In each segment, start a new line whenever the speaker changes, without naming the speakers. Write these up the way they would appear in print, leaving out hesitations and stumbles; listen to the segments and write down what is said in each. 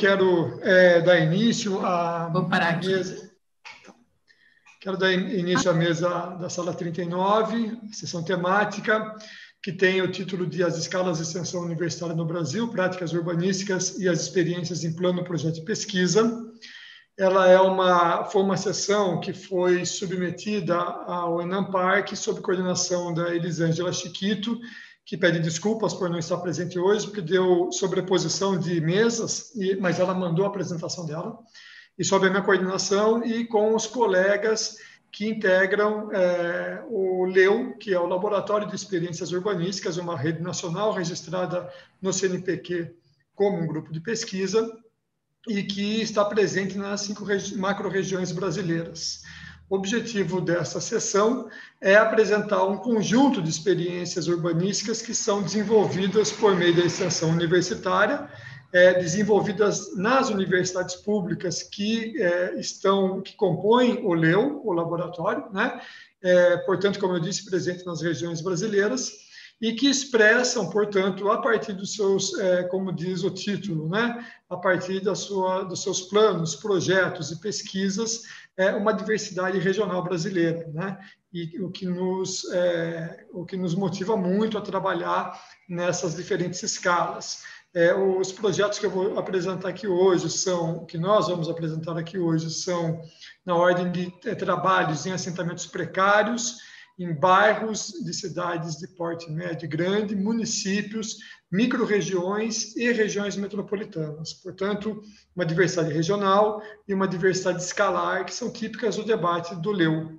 quero dar início à mesa. Quero dar início à mesa da sala 39, sessão temática, que tem o título de As Escalas de Extensão Universitária no Brasil, Práticas Urbanísticas e as Experiências em Plano, Projeto e Pesquisa. Ela foi uma sessão que foi submetida ao ENAMPARC, sob coordenação da Elisângela Chiquito, que pede desculpas por não estar presente hoje, porque deu sobreposição de mesas, mas ela mandou a apresentação dela, e sob a minha coordenação e com os colegas que integram o LEU, que é o Laboratório de Experiências Urbanísticas, uma rede nacional registrada no CNPq como um grupo de pesquisa, e que está presente nas 5 macro-regiões brasileiras. O objetivo dessa sessão é apresentar um conjunto de experiências urbanísticas que são desenvolvidas por meio da extensão universitária, desenvolvidas nas universidades públicas que compõem o LEU, o laboratório, né? Portanto, como eu disse, presente nas regiões brasileiras, e que expressam, portanto, a partir dos seus, como diz o título, né? A partir dos seus planos, projetos e pesquisas, uma diversidade regional brasileira, né? E o que nos motiva muito a trabalhar nessas diferentes escalas. Os projetos que eu vou apresentar aqui hoje nós vamos apresentar aqui hoje, são na ordem de trabalhos em assentamentos precários, em bairros de cidades de porte médio e grande, municípios, micro-regiões e regiões metropolitanas. Portanto, uma diversidade regional e uma diversidade escalar, que são típicas do debate do LEU.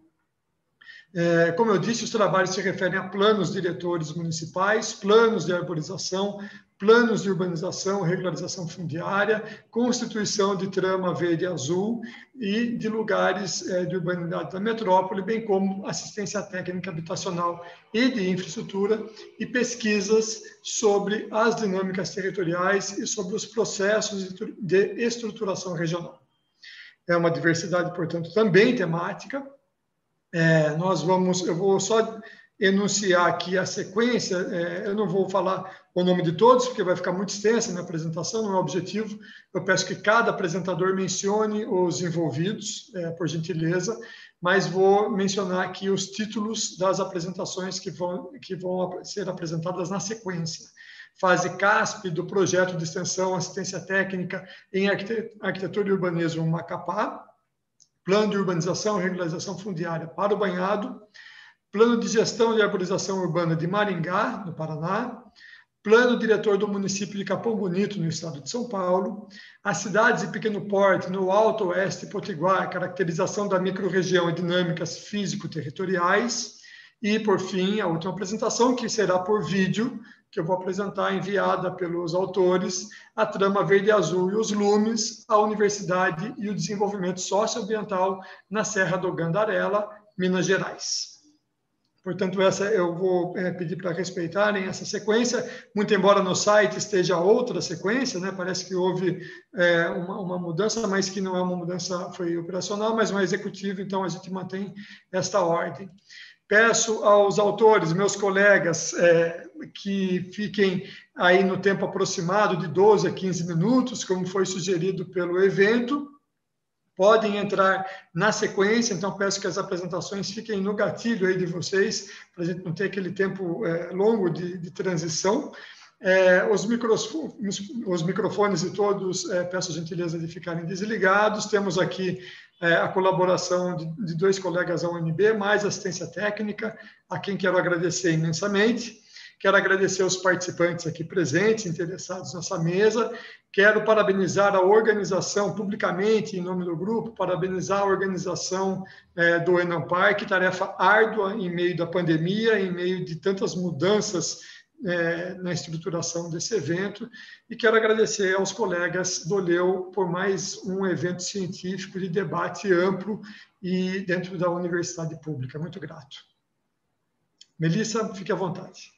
Como eu disse, os trabalhos se referem a planos diretores municipais, planos de arborização, planos de urbanização, regularização fundiária, constituição de trama verde e azul e de lugares de urbanidade da metrópole, bem como assistência técnica habitacional e de infraestrutura e pesquisas sobre as dinâmicas territoriais e sobre os processos de estruturação regional. É uma diversidade, portanto, também temática. Eu vou só enunciar aqui a sequência, eu não vou falar o nome de todos, porque vai ficar muito extensa a minha apresentação, não é o objetivo. Eu peço que cada apresentador mencione os envolvidos, por gentileza, mas vou mencionar aqui os títulos das apresentações que vão ser apresentadas na sequência. Fase CASP do Projeto de Extensão Assistência Técnica em Arquitetura e Urbanismo Macapá, Plano de Urbanização e Regularização Fundiária para o Banhado, Plano de Gestão de Arborização Urbana de Maringá, no Paraná, Plano Diretor do Município de Capão Bonito, no estado de São Paulo, as cidades de pequeno porte no Alto Oeste Potiguar, caracterização da microrregião e dinâmicas físico-territoriais, e, por fim, a última apresentação, que será por vídeo, que eu vou apresentar, enviada pelos autores, a trama verde e azul e os lumes, a universidade e o desenvolvimento socioambiental na Serra do Gandarela, Minas Gerais. Portanto, essa eu vou pedir para respeitarem essa sequência, muito embora no site esteja outra sequência, né? Parece que houve uma mudança, mas que não é uma mudança, foi operacional, mas uma executiva, então a gente mantém esta ordem. Peço aos autores, meus colegas, que fiquem aí no tempo aproximado de 12 a 15 minutos, como foi sugerido pelo evento. Podem entrar na sequência, então peço que as apresentações fiquem no gatilho aí de vocês, para a gente não ter aquele tempo longo de transição. Os microfones de todos, peço a gentileza de ficarem desligados. Temos aqui a colaboração de 2 colegas da UNB, mais assistência técnica, a quem quero agradecer imensamente. Quero agradecer aos participantes aqui presentes, interessados nessa mesa. Quero parabenizar a organização, publicamente, em nome do grupo, parabenizar a organização do ENAMPARC, tarefa árdua em meio da pandemia, em meio de tantas mudanças na estruturação desse evento. E quero agradecer aos colegas do LEU por mais um evento científico de debate amplo e dentro da universidade pública. Muito grato. Melissa, fique à vontade.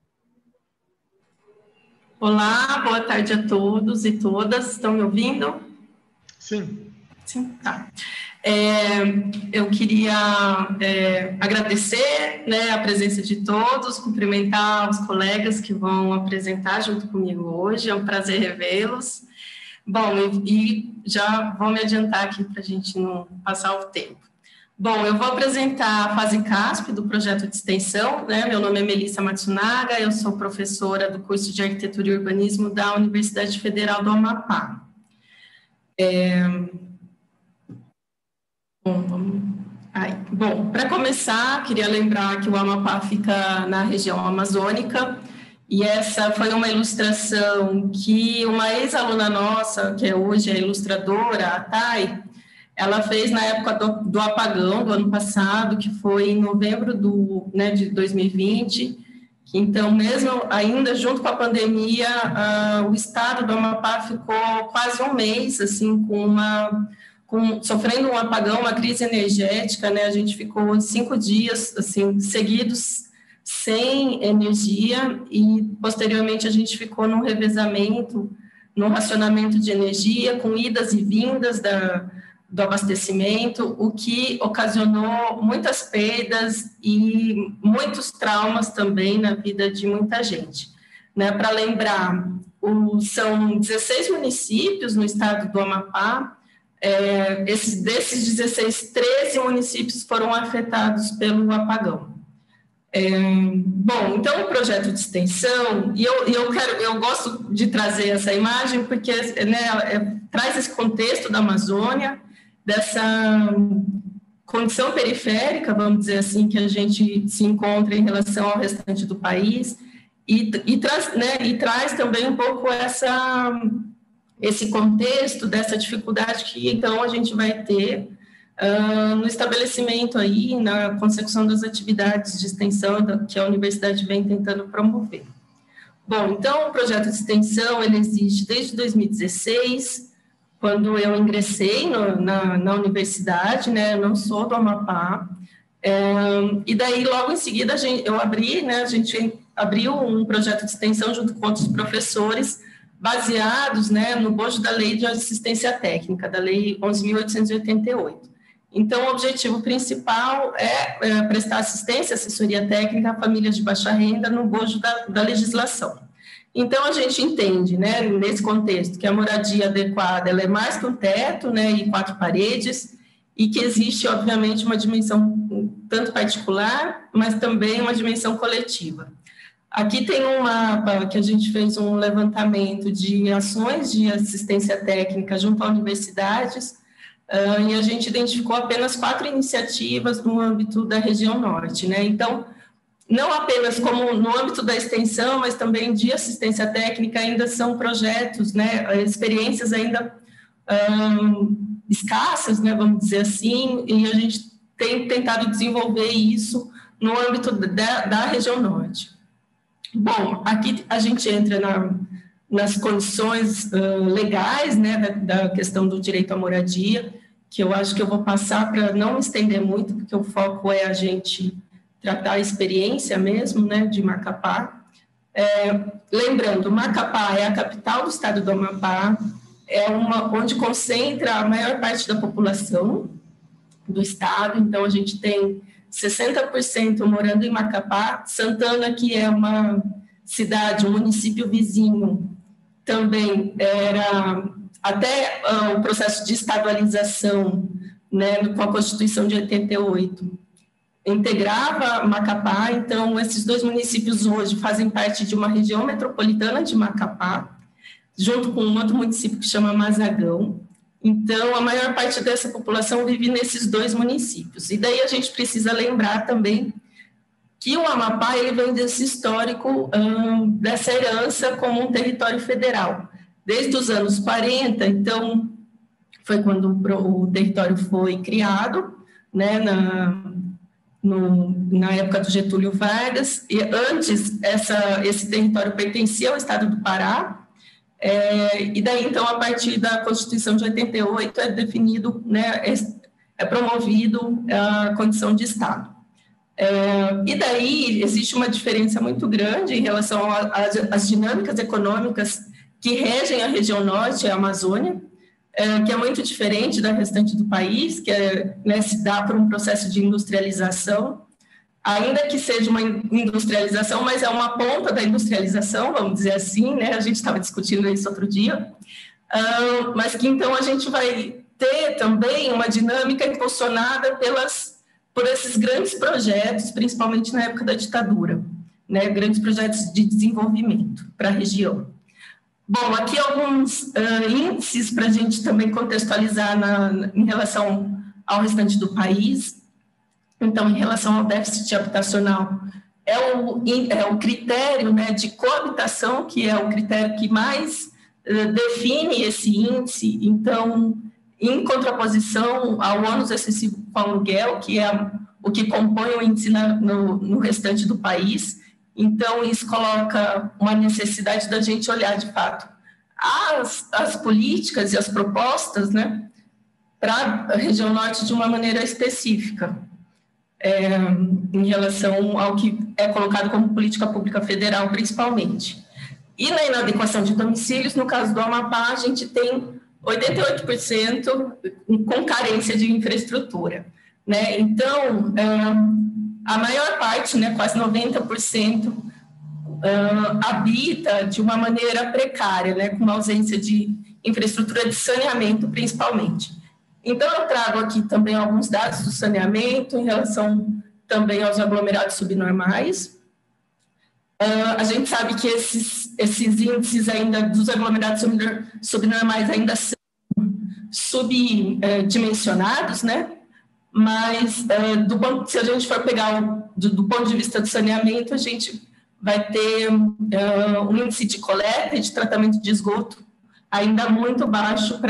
Olá, boa tarde a todos e todas. Estão me ouvindo?
Sim.
Sim, tá. Eu queria agradecer, né, a presença de todos, cumprimentar os colegas que vão apresentar junto comigo hoje. É um prazer revê-los. Bom, e já vou me adiantar aqui para a gente não passar o tempo. Bom, eu vou apresentar a fase CASP do projeto de extensão, né? Meu nome é Melissa Matsunaga, eu sou professora do curso de Arquitetura e Urbanismo da Universidade Federal do Amapá. Bom, para começar, queria lembrar que o Amapá fica na região amazônica, e essa foi uma ilustração que uma ex-aluna nossa, que hoje é ilustradora, a Thay, ela fez na época do apagão do ano passado, que foi em novembro de 2020. Então, mesmo ainda junto com a pandemia, o estado do Amapá ficou quase um mês assim, sofrendo um apagão, uma crise energética, né? A gente ficou 5 dias assim, seguidos sem energia, e posteriormente a gente ficou num revezamento, num racionamento de energia, com idas e vindas do abastecimento, o que ocasionou muitas perdas e muitos traumas também na vida de muita gente. Né? Para lembrar, são 16 municípios no estado do Amapá. Desses 16, 13 municípios foram afetados pelo apagão. Bom, então o projeto de extensão, e eu gosto de trazer essa imagem porque, né, traz esse contexto da Amazônia, dessa condição periférica, vamos dizer assim, que a gente se encontra em relação ao restante do país, e traz também um pouco esse contexto dessa dificuldade que, então, a gente vai ter no estabelecimento aí, na consecução das atividades de extensão que a universidade vem tentando promover. Bom, então, o projeto de extensão, ele existe desde 2016, quando eu ingressei na universidade, né, eu não sou do Amapá, e daí, logo em seguida, a gente abriu um projeto de extensão junto com outros professores, baseados, né, no bojo da Lei de Assistência Técnica, da Lei 11.888. Então, o objetivo principal é prestar assistência, assessoria técnica a famílias de baixa renda no bojo da legislação. Então, a gente entende, né, nesse contexto, que a moradia adequada ela é mais que um teto, né, e 4 paredes, e que existe, obviamente, uma dimensão tanto particular, mas também uma dimensão coletiva. Aqui tem um mapa que a gente fez um levantamento de ações de assistência técnica junto a universidades, e a gente identificou apenas 4 iniciativas no âmbito da região norte, né? Então, não apenas como no âmbito da extensão, mas também de assistência técnica, ainda são projetos, né, experiências ainda escassas, né, vamos dizer assim, e a gente tem tentado desenvolver isso no âmbito da região norte. Bom, aqui a gente entra nas condições legais, né, da questão do direito à moradia, que eu acho que eu vou passar para não me estender muito, porque o foco é a gente tratar a experiência mesmo, né, de Macapá. Lembrando, Macapá é a capital do estado do Amapá, onde concentra a maior parte da população do estado, então a gente tem 60% morando em Macapá. Santana, que é uma cidade, um município vizinho, também era, até o processo de estadualização, né, com a Constituição de 88, integrava Macapá. Então, esses 2 municípios hoje fazem parte de uma região metropolitana de Macapá, junto com um outro município que chama Mazagão. Então, a maior parte dessa população vive nesses 2 municípios. E daí a gente precisa lembrar também que o Amapá ele vem desse histórico, dessa herança como um território federal. Desde os anos 40, então, foi quando o território foi criado, né, na época do Getúlio Vargas, e antes esse território pertencia ao estado do Pará, e daí, então, a partir da Constituição de 88, é definido, né, é promovido a condição de Estado. E daí, existe uma diferença muito grande em relação às dinâmicas econômicas que regem a região norte, a Amazônia, que é muito diferente da restante do país, que né, se dá por um processo de industrialização, ainda que seja uma industrialização, mas é uma ponta da industrialização, vamos dizer assim, né? A gente estava discutindo isso outro dia, mas que então a gente vai ter também uma dinâmica impulsionada por esses grandes projetos, principalmente na época da ditadura, né, grandes projetos de desenvolvimento para a região. Bom, aqui alguns índices para a gente também contextualizar em relação ao restante do país. Então, em relação ao déficit habitacional, é o critério, né, de coabitação, que é o critério que mais define esse índice. Então, em contraposição ao ônus excessivo com aluguel, que é o que compõe o índice no restante do país. Então, isso coloca uma necessidade da gente olhar, de fato, as políticas e as propostas, né, para a região norte de uma maneira específica, em relação ao que é colocado como política pública federal, principalmente. E na inadequação de domicílios, no caso do Amapá, a gente tem 88% com carência de infraestrutura, né? Então, a maior parte, né, quase 90%, habita de uma maneira precária, né, com uma ausência de infraestrutura de saneamento, principalmente. Então, eu trago aqui também alguns dados do saneamento em relação também aos aglomerados subnormais. A gente sabe que esses índices ainda dos aglomerados subnormais ainda são subdimensionados, né? Mas, se a gente for pegar do ponto de vista do saneamento, a gente vai ter um índice de coleta e de tratamento de esgoto ainda muito baixo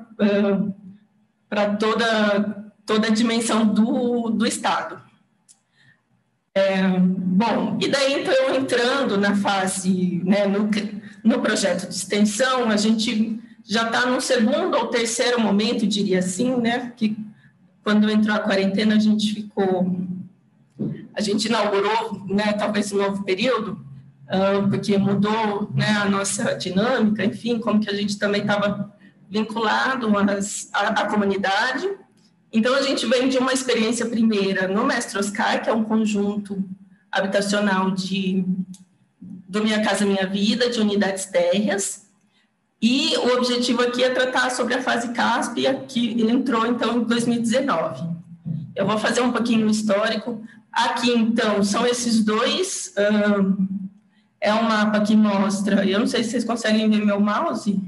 para toda a dimensão do Estado. Bom, e daí, então, entrando na fase, né, no projeto de extensão, a gente já está no segundo ou terceiro momento, diria assim, né, que quando entrou a quarentena, a gente inaugurou, né, talvez um novo período, porque mudou, né, a nossa dinâmica, enfim, como que a gente também estava vinculado à comunidade. Então, a gente vem de uma experiência primeira no Mestre Oscar, que é um conjunto habitacional do Minha Casa Minha Vida, de unidades térreas, e o objetivo aqui é tratar sobre a fase CASP, que ele entrou, então, em 2019. Eu vou fazer um pouquinho o histórico. Aqui, então, são esses dois, é um mapa que mostra, eu não sei se vocês conseguem ver meu mouse.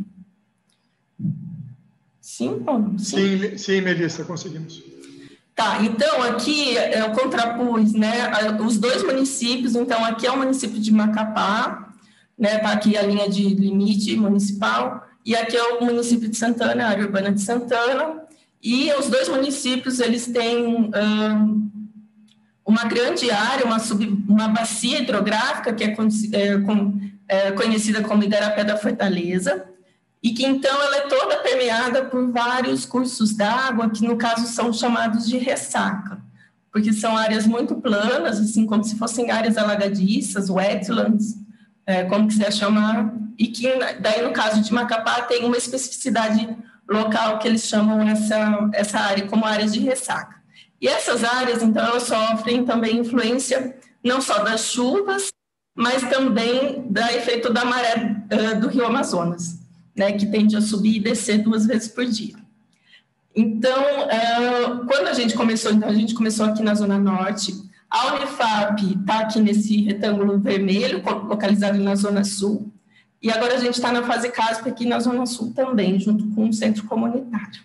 Sim, Paulo?
Sim, Melissa, conseguimos.
Tá, então aqui eu contrapus, né, os dois municípios. Então aqui é o município de Macapá, né, tá aqui a linha de limite municipal, e aqui é o município de Santana, a área urbana de Santana, e os dois municípios, eles têm uma grande área, uma bacia hidrográfica que é conhecida como Igarapé da Fortaleza, e que, então, ela é toda permeada por vários cursos d'água, que, no caso, são chamados de ressaca, porque são áreas muito planas, assim, como se fossem áreas alagadiças, wetlands, como quiser chamar, e que, daí, no caso de Macapá, tem uma especificidade local que eles chamam essa área como áreas de ressaca. E essas áreas, então, elas sofrem também influência não só das chuvas, mas também do efeito da maré do Rio Amazonas, né, que tende a subir e descer 2 vezes por dia. Então, quando a gente começou aqui na Zona Norte. A Unifap está aqui nesse retângulo vermelho, localizado na Zona Sul, e agora a gente está na fase CASP aqui na Zona Sul também, junto com o centro comunitário.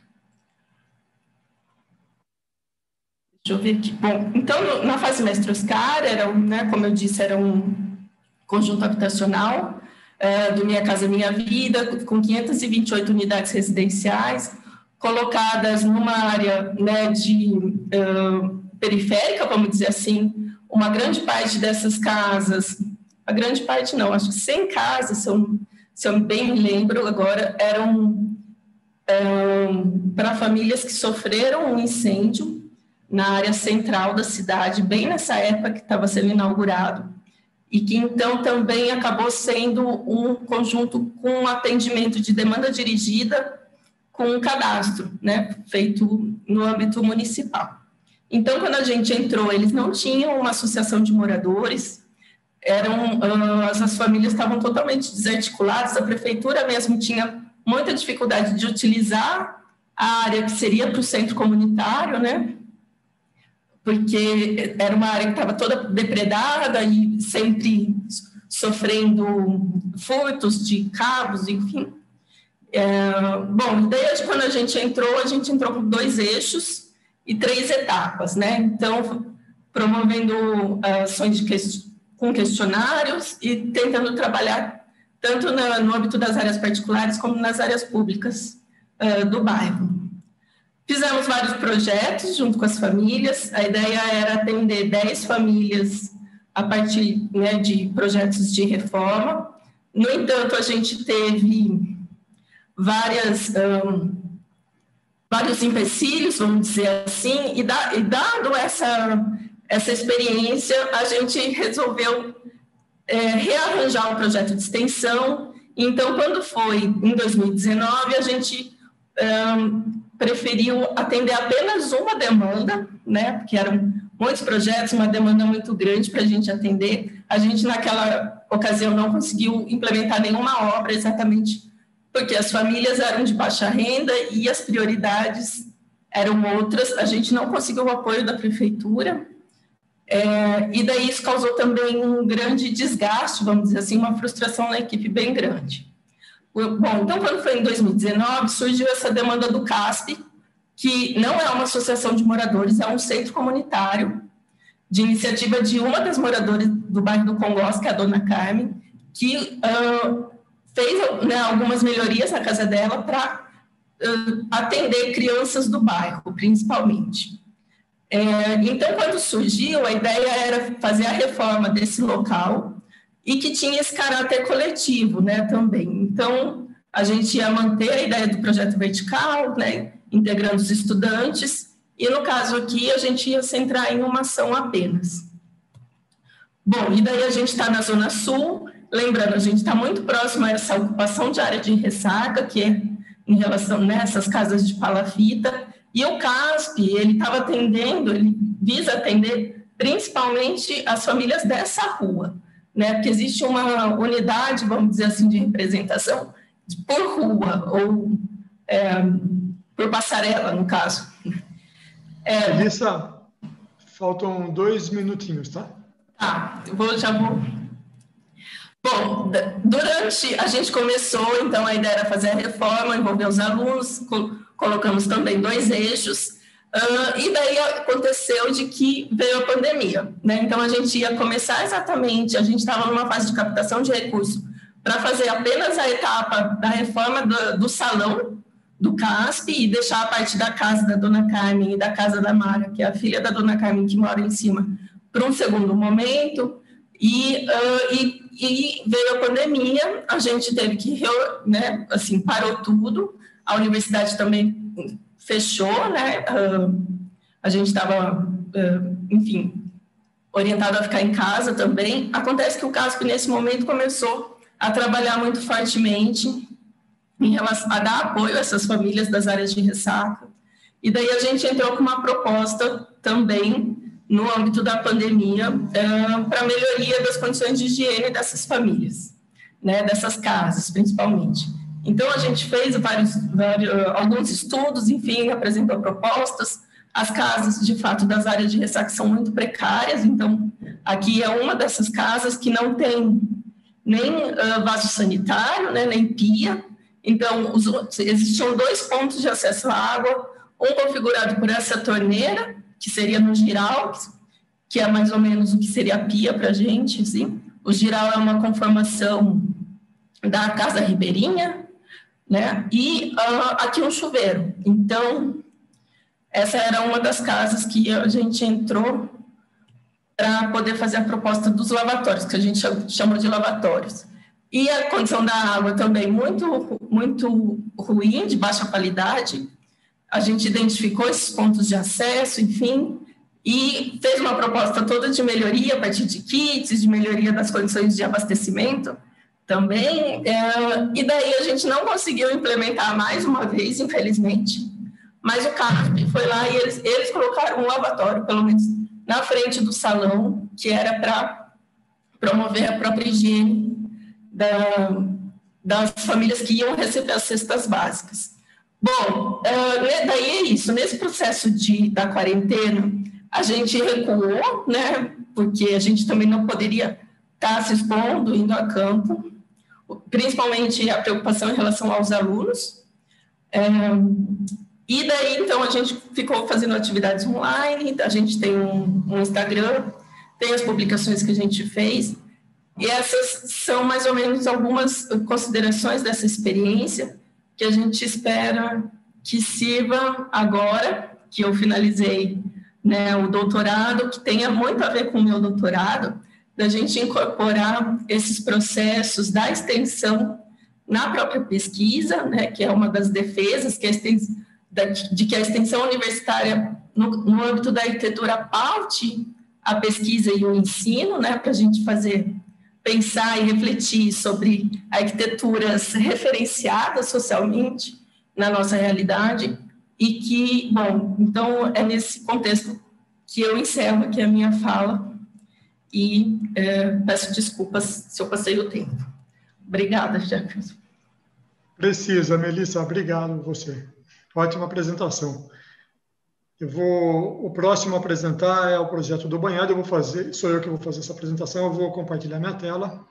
Deixa eu ver aqui. Bom, então, na fase Mestre Oscar, né, como eu disse, era um conjunto habitacional, do Minha Casa Minha Vida, com 528 unidades residenciais, colocadas numa área, né, periférica, vamos dizer assim. Uma grande parte dessas casas, a grande parte não, acho que 100 casas, se eu bem me lembro agora, eram para famílias que sofreram um incêndio na área central da cidade, bem nessa época que estava sendo inaugurado, e que, então, também acabou sendo um conjunto com atendimento de demanda dirigida com um cadastro, né, feito no âmbito municipal. Então, quando a gente entrou, eles não tinham uma associação de moradores, as famílias estavam totalmente desarticuladas, a prefeitura mesmo tinha muita dificuldade de utilizar a área que seria para o centro comunitário, né? Porque era uma área que estava toda depredada e sempre sofrendo furtos de cabos, enfim. Bom, daí quando a gente entrou com 2 eixos e 3 etapas, né? Então, promovendo ações com questionários e tentando trabalhar tanto no âmbito das áreas particulares como nas áreas públicas do bairro. Fizemos vários projetos junto com as famílias. A ideia era atender 10 famílias a partir, né, de projetos de reforma. No entanto, a gente teve vários empecilhos, vamos dizer assim, e dado essa experiência, a gente resolveu rearranjar o projeto de extensão. Então, quando foi em 2019, a gente preferiu atender apenas uma demanda, né, porque eram muitos projetos, uma demanda muito grande para a gente atender. A gente, naquela ocasião, não conseguiu implementar nenhuma obra, exatamente porque as famílias eram de baixa renda e as prioridades eram outras. A gente não conseguiu o apoio da prefeitura, e daí isso causou também um grande desgaste, vamos dizer assim, uma frustração na equipe bem grande. Bom, então, quando foi em 2019, surgiu essa demanda do CASP, que não é uma associação de moradores, é um centro comunitário, de iniciativa de uma das moradoras do bairro do Congós, que é a dona Carmen, que fez, né, algumas melhorias na casa dela para atender crianças do bairro, principalmente. Então, quando surgiu, a ideia era fazer a reforma desse local e que tinha esse caráter coletivo, né, também. Então, a gente ia manter a ideia do projeto vertical, né, integrando os estudantes, e no caso aqui, a gente ia centrar em uma ação apenas. Bom, e daí a gente está na Zona Sul, lembrando, a gente está muito próximo a essa ocupação de área de ressaca, que é em relação nessas casas de palafita, e o CASP, ele estava atendendo, ele visa atender principalmente as famílias dessa rua, né? Porque existe uma unidade, vamos dizer assim, de representação por rua, ou por passarela, no caso.
Melissa, faltam 2 minutinhos, tá?
Tá, já vou. Bom, a gente começou, então a ideia era fazer a reforma, envolver os alunos, colocamos também 2 eixos, e daí aconteceu de que veio a pandemia, né? Então a gente ia começar exatamente, a gente estava numa fase de captação de recursos para fazer apenas a etapa da reforma do salão do CASP e deixar a parte da casa da dona Carmen e da casa da Mara, que é a filha da dona Carmen que mora em cima, para um segundo momento, e veio a pandemia, a gente teve que, né, assim, parou tudo, a universidade também fechou, né, a gente estava, enfim, orientado a ficar em casa também. Acontece que o CASP, nesse momento, começou a trabalhar muito fortemente em relação a dar apoio a essas famílias das áreas de ressaca, e daí a gente entrou com uma proposta também no âmbito da pandemia, para a melhoria das condições de higiene dessas famílias, né, dessas casas, principalmente. Então, a gente fez alguns estudos, enfim, apresentou propostas. As casas, de fato, das áreas de ressaca são muito precárias, então, aqui é uma dessas casas que não tem nem vaso sanitário, né, nem pia. Então, existiam 2 pontos de acesso à água, um configurado por essa torneira, que seria no giral, que é mais ou menos o que seria a pia para a gente, assim. O giral é uma conformação da Casa Ribeirinha, né? E aqui um chuveiro. Então, essa era uma das casas que a gente entrou para poder fazer a proposta dos lavatórios, que a gente chama de lavatórios. E a condição da água também muito, muito ruim, de baixa qualidade. A gente identificou esses pontos de acesso, enfim, e fez uma proposta toda de melhoria a partir de kits, de melhoria das condições de abastecimento também, e daí a gente não conseguiu implementar mais uma vez, infelizmente, mas o CASP foi lá e eles colocaram um lavatório, pelo menos na frente do salão, que era para promover a própria higiene das famílias que iam receber as cestas básicas. Bom, daí é isso. Nesse processo da quarentena, a gente recuou, né, porque a gente também não poderia estar se expondo, indo a campo, principalmente a preocupação em relação aos alunos. E daí, então, a gente ficou fazendo atividades online, a gente tem um Instagram, tem as publicações que a gente fez, e essas são mais ou menos algumas considerações dessa experiência que a gente espera que sirva agora, que eu finalizei, né, o doutorado, que tenha muito a ver com o meu doutorado, da gente incorporar esses processos da extensão na própria pesquisa, né, que é uma das defesas, que de que a extensão universitária, no âmbito da arquitetura, paute a pesquisa e o ensino, né, para a gente pensar e refletir sobre arquiteturas referenciadas socialmente na nossa realidade, e que, bom, então é nesse contexto que eu encerro aqui a minha fala e peço desculpas se eu passei o tempo. Obrigada, Jefferson.
Precisa, Melissa, obrigado você. Ótima apresentação. O próximo a apresentar é o projeto do banhado. Sou eu que vou fazer essa apresentação. Eu vou compartilhar minha tela.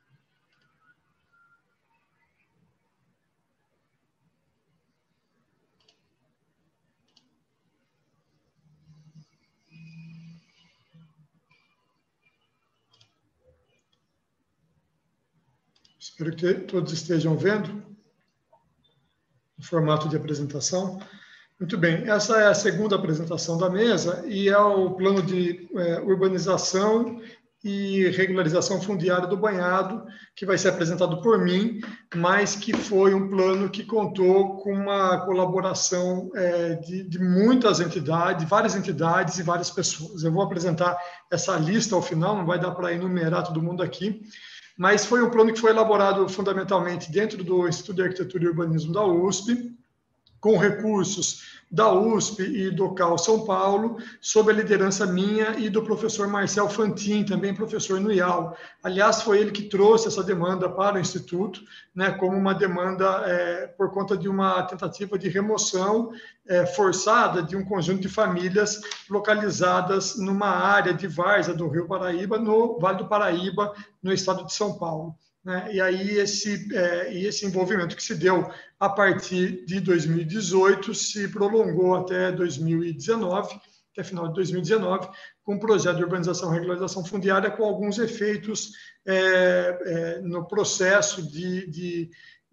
Espero que todos estejam vendo o formato de apresentação. Muito bem, essa é a segunda apresentação da mesa e é o plano de urbanização e regularização fundiária do banhado, que vai ser apresentado por mim, mas que foi um plano que contou com uma colaboração de muitas entidades, várias entidades e várias pessoas. Eu vou apresentar essa lista ao final, não vai dar para enumerar todo mundo aqui, mas foi um plano que foi elaborado fundamentalmente dentro do Instituto de Arquitetura e Urbanismo da USP, com recursos da USP e do CAL São Paulo, sob a liderança minha e do professor Marcel Fantin, também professor no IAL. Aliás, foi ele que trouxe essa demanda para o Instituto, né, como uma demanda por conta de uma tentativa de remoção forçada de um conjunto de famílias localizadas numa área de várzea do Rio Paraíba, no Vale do Paraíba, no estado de São Paulo. E aí esse envolvimento que se deu a partir de 2018 se prolongou até 2019, até final de 2019, com um projeto de urbanização e regularização fundiária com alguns efeitos no processo de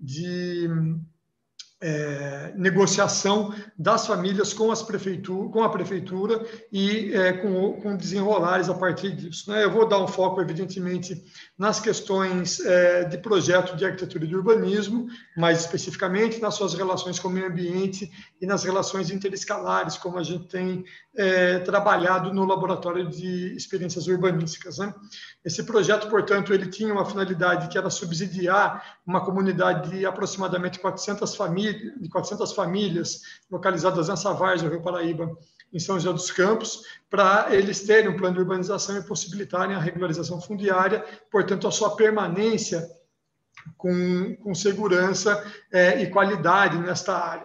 negociação das famílias com a prefeitura e com desenrolares a partir disso. Eu vou dar um foco, evidentemente, nas questões de projeto de arquitetura e de urbanismo, mais especificamente nas suas relações com o meio ambiente e nas relações interescalares, como a gente tem trabalhado no Laboratório de Experiências Urbanísticas. Esse projeto, portanto, ele tinha uma finalidade que era subsidiar uma comunidade de aproximadamente 400 famílias localizadas nessa várzea do Rio Paraíba, em São José dos Campos, para eles terem um plano de urbanização e possibilitarem a regularização fundiária, portanto, a sua permanência com segurança e qualidade nesta área.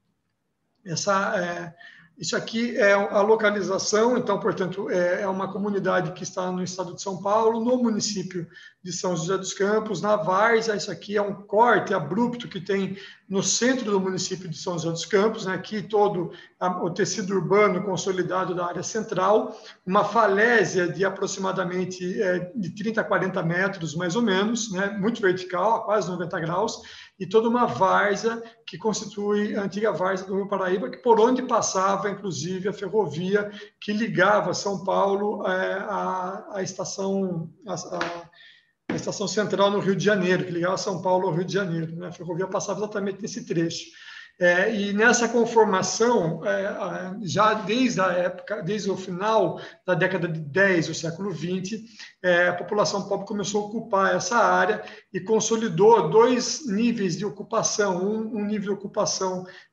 Isso aqui é a localização, então, portanto, é uma comunidade que está no estado de São Paulo, no município de São José dos Campos, na várzea. Isso aqui é um corte abrupto que tem no centro do município de São José dos Campos, aqui todo o tecido urbano consolidado da área central, uma falésia de aproximadamente de 30 a 40 metros, mais ou menos, muito vertical, a quase 90 graus, e toda uma várzea que constitui a antiga várzea do Rio Paraíba, que por onde passava, inclusive, a ferrovia que ligava São Paulo à estação central no Rio de Janeiro, que ligava São Paulo ao Rio de Janeiro. A ferrovia passava exatamente nesse trecho. E nessa conformação, já desde o final da década de 10 do século XX, a população pobre começou a ocupar essa área e consolidou dois níveis de ocupação. Um nível de ocupação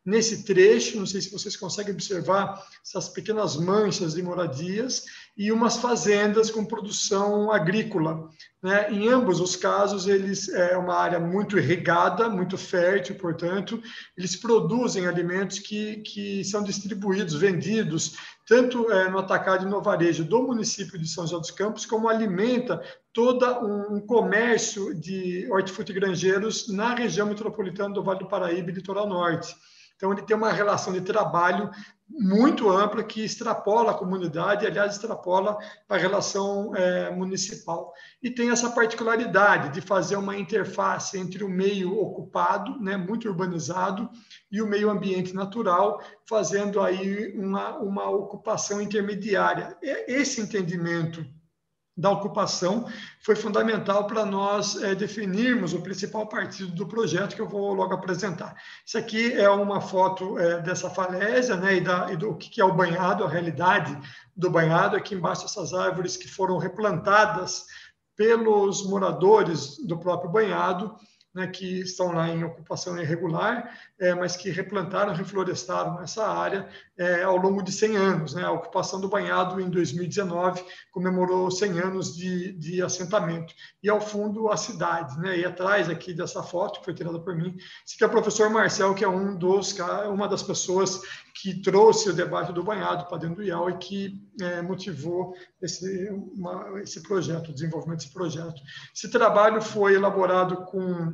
nesse trecho, não sei se vocês conseguem observar essas pequenas manchas de moradias, e umas fazendas com produção agrícola, né? Em ambos os casos, eles é uma área muito irrigada, muito fértil, portanto, eles produzem alimentos que são distribuídos, vendidos, tanto no atacado e no varejo do município de São José dos Campos, como alimenta todo um comércio de hortifrutigranjeiros na região metropolitana do Vale do Paraíba e Litoral Norte. Então, ele tem uma relação de trabalho muito ampla que extrapola a comunidade, aliás, extrapola a relação municipal. E tem essa particularidade de fazer uma interface entre o meio ocupado, né, muito urbanizado, e o meio ambiente natural, fazendo aí uma ocupação intermediária. Esse entendimento da ocupação foi fundamental para nós definirmos o principal partido do projeto, que eu vou logo apresentar. Isso aqui é uma foto dessa falésia, né, e do que é o banhado, a realidade do banhado. Aqui embaixo, essas árvores que foram replantadas pelos moradores do próprio banhado, né, que estão lá em ocupação irregular, mas que replantaram, reflorestaram essa área ao longo de 100 anos. Né? A ocupação do banhado, em 2019, comemorou 100 anos de assentamento. E, ao fundo, a cidade. Né? E atrás aqui dessa foto, que foi tirada por mim, esse aqui é o professor Marcel, que é uma das pessoas que trouxe o debate do banhado para dentro do IAL e que motivou esse projeto, o desenvolvimento desse projeto. Esse trabalho foi elaborado com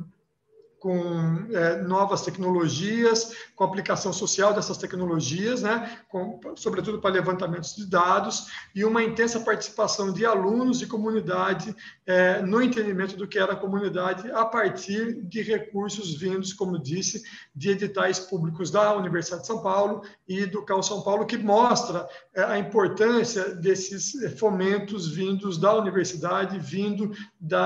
novas tecnologias, com aplicação social dessas tecnologias, né, sobretudo para levantamentos de dados, e uma intensa participação de alunos e comunidade no entendimento do que era a comunidade, a partir de recursos vindos, como disse, de editais públicos da Universidade de São Paulo e do CAU São Paulo, que mostra a importância desses fomentos vindos da universidade, vindo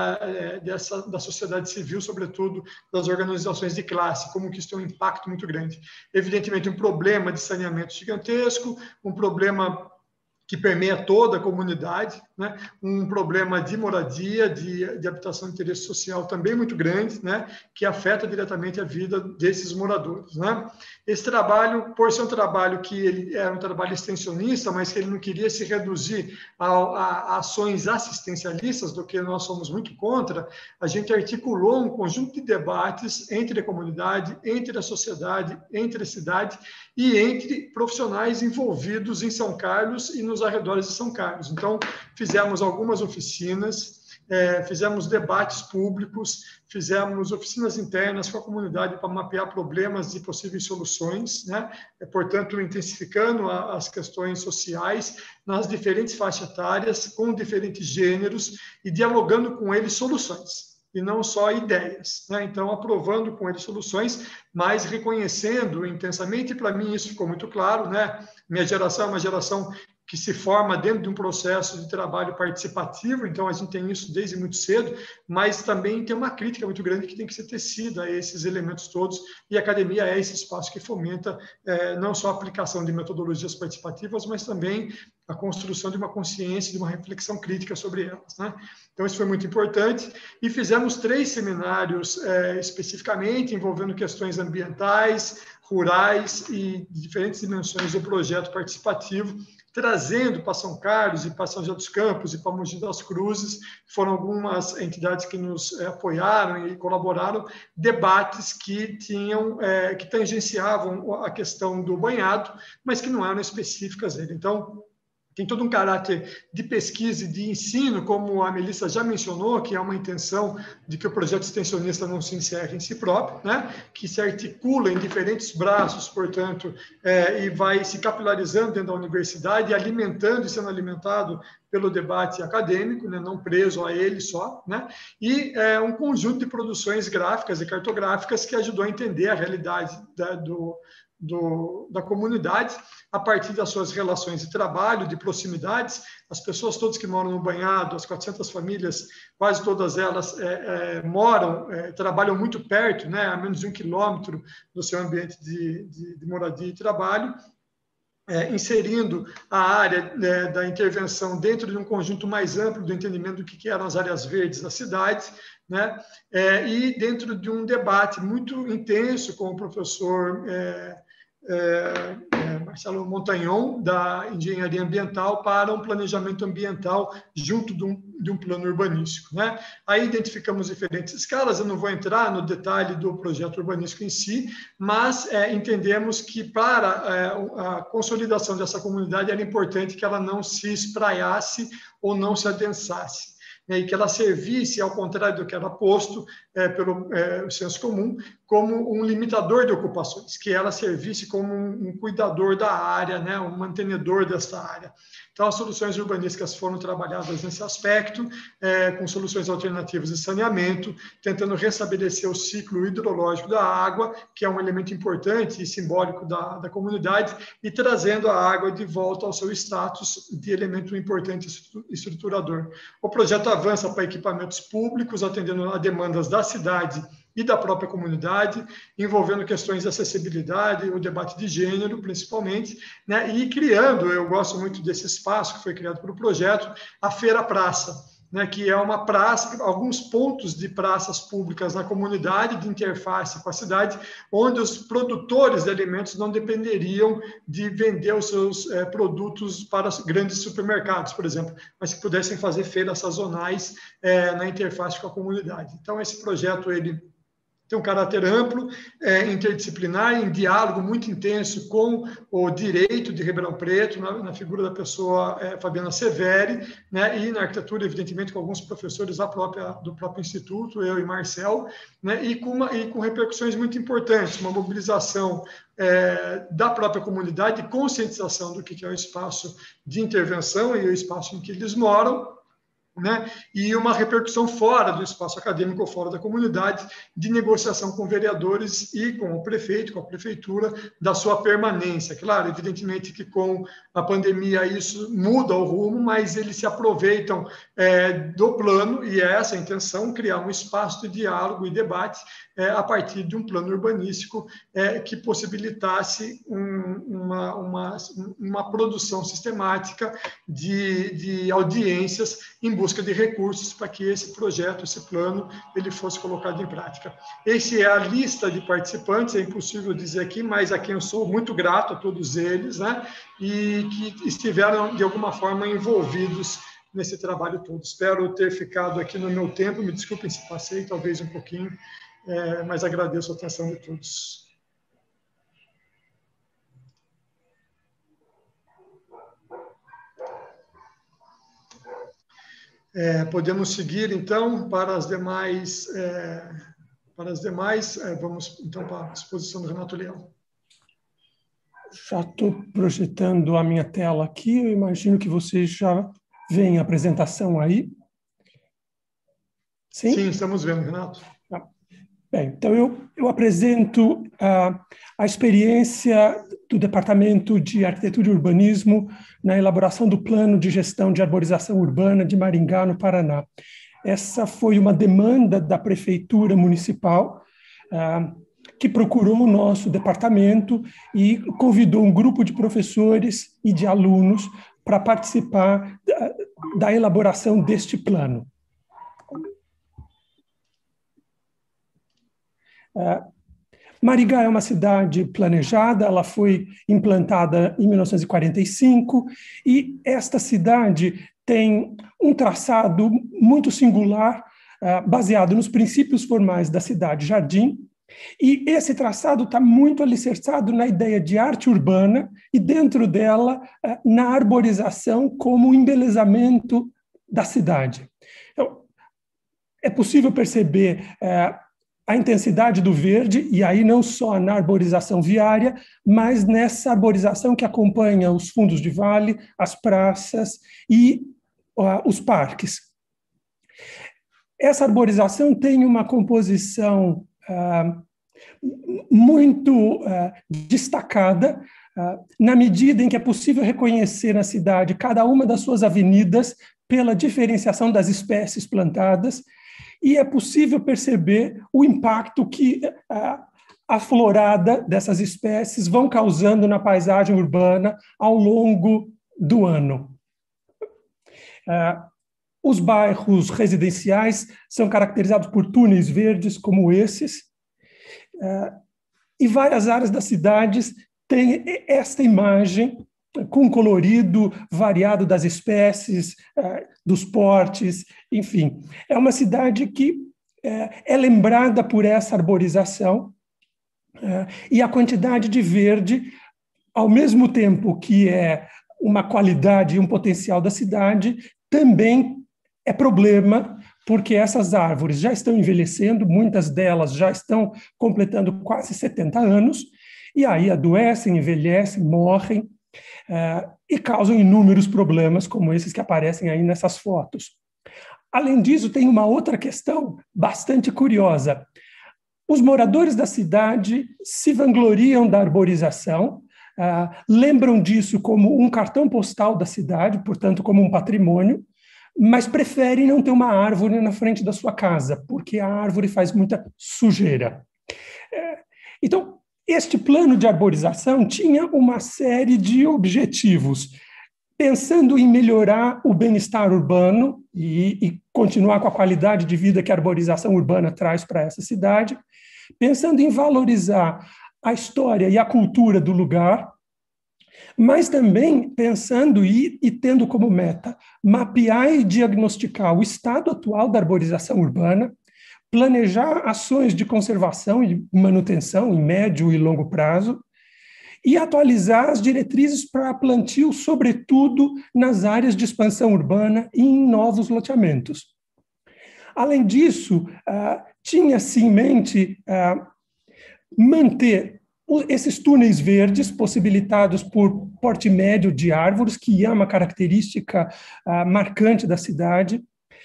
da sociedade civil, sobretudo das organizações de classe, como que isso tem um impacto muito grande. Evidentemente, um problema de saneamento gigantesco, um problema que permeia toda a comunidade, né? Um problema de moradia, de habitação de interesse social também muito grande, né? Que afeta diretamente a vida desses moradores. Né? Esse trabalho, por ser um trabalho que ele era um trabalho extensionista, mas que ele não queria se reduzir a ações assistencialistas, do que nós somos muito contra, a gente articulou um conjunto de debates entre a comunidade, entre a sociedade, entre a cidade e entre profissionais envolvidos em São Carlos e nos arredores de São Carlos. Então, fizemos algumas oficinas, fizemos debates públicos, fizemos oficinas internas com a comunidade para mapear problemas e possíveis soluções, né? Portanto, intensificando as questões sociais nas diferentes faixas etárias, com diferentes gêneros e dialogando com eles soluções, e não só ideias. Né? Então, aprovando com eles soluções, mas reconhecendo intensamente, e para mim isso ficou muito claro, né? Minha geração é uma geração que se forma dentro de um processo de trabalho participativo, então a gente tem isso desde muito cedo, mas também tem uma crítica muito grande que tem que ser tecida a esses elementos todos, e a academia é esse espaço que fomenta não só a aplicação de metodologias participativas, mas também a construção de uma consciência, de uma reflexão crítica sobre elas. Né? Então, isso foi muito importante, e fizemos 3 seminários especificamente envolvendo questões ambientais, rurais e de diferentes dimensões do projeto participativo, trazendo para São Carlos e para São José dos Campos e para Mogi das Cruzes, foram algumas entidades que nos apoiaram e colaboraram, debates que tangenciavam a questão do banhado, mas que não eram específicas dele. Então, tem todo um caráter de pesquisa e de ensino, como a Melissa já mencionou, que é uma intenção de que o projeto extensionista não se encerre em si próprio, né? Que se articula em diferentes braços, portanto, e vai se capilarizando dentro da universidade, alimentando e sendo alimentado pelo debate acadêmico, né? Não preso a ele só, né? E um conjunto de produções gráficas e cartográficas que ajudou a entender a realidade da comunidade, a partir das suas relações de trabalho, de proximidades. As pessoas todas que moram no banhado, as 400 famílias, quase todas elas trabalham muito perto, né, a menos de 1 quilômetro do seu ambiente de moradia e trabalho, inserindo a área da intervenção dentro de um conjunto mais amplo do entendimento do que eram as áreas verdes da cidade, né? E dentro de um debate muito intenso com o professor Marcelo Montagnon, da Engenharia Ambiental, para um planejamento ambiental junto de um plano urbanístico, né? Aí identificamos diferentes escalas, eu não vou entrar no detalhe do projeto urbanístico em si, mas entendemos que para a consolidação dessa comunidade era importante que ela não se espraiasse ou não se adensasse, né, e que ela servisse, ao contrário do que era posto pelo senso comum, como um limitador de ocupações, que ela servisse como um cuidador da área, né, um mantenedor dessa área. Então, as soluções urbanísticas foram trabalhadas nesse aspecto, com soluções alternativas de saneamento, tentando restabelecer o ciclo hidrológico da água, que é um elemento importante e simbólico da comunidade, e trazendo a água de volta ao seu status de elemento importante estruturador. O projeto avança para equipamentos públicos, atendendo a demandas da cidade e da própria comunidade, envolvendo questões de acessibilidade, o debate de gênero, principalmente, né? E criando, eu gosto muito desse espaço que foi criado pelo projeto, a Feira Praça, né? Que é uma praça, alguns pontos de praças públicas na comunidade, de interface com a cidade, onde os produtores de alimentos não dependeriam de vender os seus produtos para os grandes supermercados, por exemplo, mas que pudessem fazer feiras sazonais na interface com a comunidade. Então, esse projeto, ele tem um caráter amplo, interdisciplinar, em diálogo muito intenso com o direito de Ribeirão Preto, na figura da pessoa Fabiana Severi, né, e na arquitetura, evidentemente, com alguns professores do próprio Instituto, eu e Marcel, né, e com repercussões muito importantes, uma mobilização da própria comunidade, conscientização do que é o espaço de intervenção e o espaço em que eles moram, né? E uma repercussão fora do espaço acadêmico ou fora da comunidade, de negociação com vereadores e com o prefeito, com a prefeitura, da sua permanência. Claro, evidentemente que com a pandemia isso muda o rumo, mas eles se aproveitam do plano, e é essa a intenção, criar um espaço de diálogo e debate a partir de um plano urbanístico que possibilitasse uma produção sistemática de audiências em busca de recursos para que esse projeto, esse plano, ele fosse colocado em prática. Essa é a lista de participantes, é impossível dizer aqui, mas a quem eu sou muito grato, a todos eles, né, e que estiveram, de alguma forma, envolvidos nesse trabalho todo. Espero ter ficado aqui no meu tempo, me desculpem se passei, talvez um pouquinho, mas agradeço a atenção de todos. Podemos seguir, então, para as demais. Vamos, então, para a exposição do Renato Leão.
Já estou projetando a minha tela aqui, eu imagino que vocês já veem a apresentação aí. Sim?
Sim, estamos vendo, Renato.
Bem, então eu apresento a experiência do Departamento de Arquitetura e Urbanismo na elaboração do Plano de Gestão de Arborização Urbana de Maringá, no Paraná. Essa foi uma demanda da Prefeitura Municipal, que procurou o nosso departamento e convidou um grupo de professores e de alunos para participar da elaboração deste plano. Maringá é uma cidade planejada, ela foi implantada em 1945 e esta cidade tem um traçado muito singular, baseado nos princípios formais da cidade-jardim, e esse traçado está muito alicerçado na ideia de arte urbana e, dentro dela, na arborização como embelezamento da cidade. Então, é possível perceber a intensidade do verde, e aí não só na arborização viária, mas nessa arborização que acompanha os fundos de vale, as praças e os parques. Essa arborização tem uma composição muito destacada, na medida em que é possível reconhecer na cidade cada uma das suas avenidas pela diferenciação das espécies plantadas, e é possível perceber o impacto que a florada dessas espécies vão causando na paisagem urbana ao longo do ano. Os bairros residenciais são caracterizados por túneis verdes como esses, e várias áreas das cidades tem esta imagem com colorido variado das espécies, dos portes, enfim. É uma cidade que é lembrada por essa arborização e a quantidade de verde, ao mesmo tempo que é uma qualidade e um potencial da cidade, também é problema, porque essas árvores já estão envelhecendo, muitas delas já estão completando quase 70 anos, e aí adoecem, envelhecem, morrem, e causam inúmeros problemas, como esses que aparecem aí nessas fotos. Além disso, tem uma outra questão bastante curiosa. Os moradores da cidade se vangloriam da arborização, lembram disso como um cartão postal da cidade, portanto, como um patrimônio, mas preferem não ter uma árvore na frente da sua casa, porque a árvore faz muita sujeira. Então, este plano de arborização tinha uma série de objetivos, pensando em melhorar o bem-estar urbano e continuar com a qualidade de vida que a arborização urbana traz para essa cidade, pensando em valorizar a história e a cultura do lugar, mas também pensando e tendo como meta mapear e diagnosticar o estado atual da arborização urbana, planejar ações de conservação e manutenção em médio e longo prazo e atualizar as diretrizes para plantio, sobretudo nas áreas de expansão urbana e em novos loteamentos. Além disso, tinha-se em mente manter esses túneis verdes possibilitados por porte médio de árvores, que é uma característica marcante da cidade,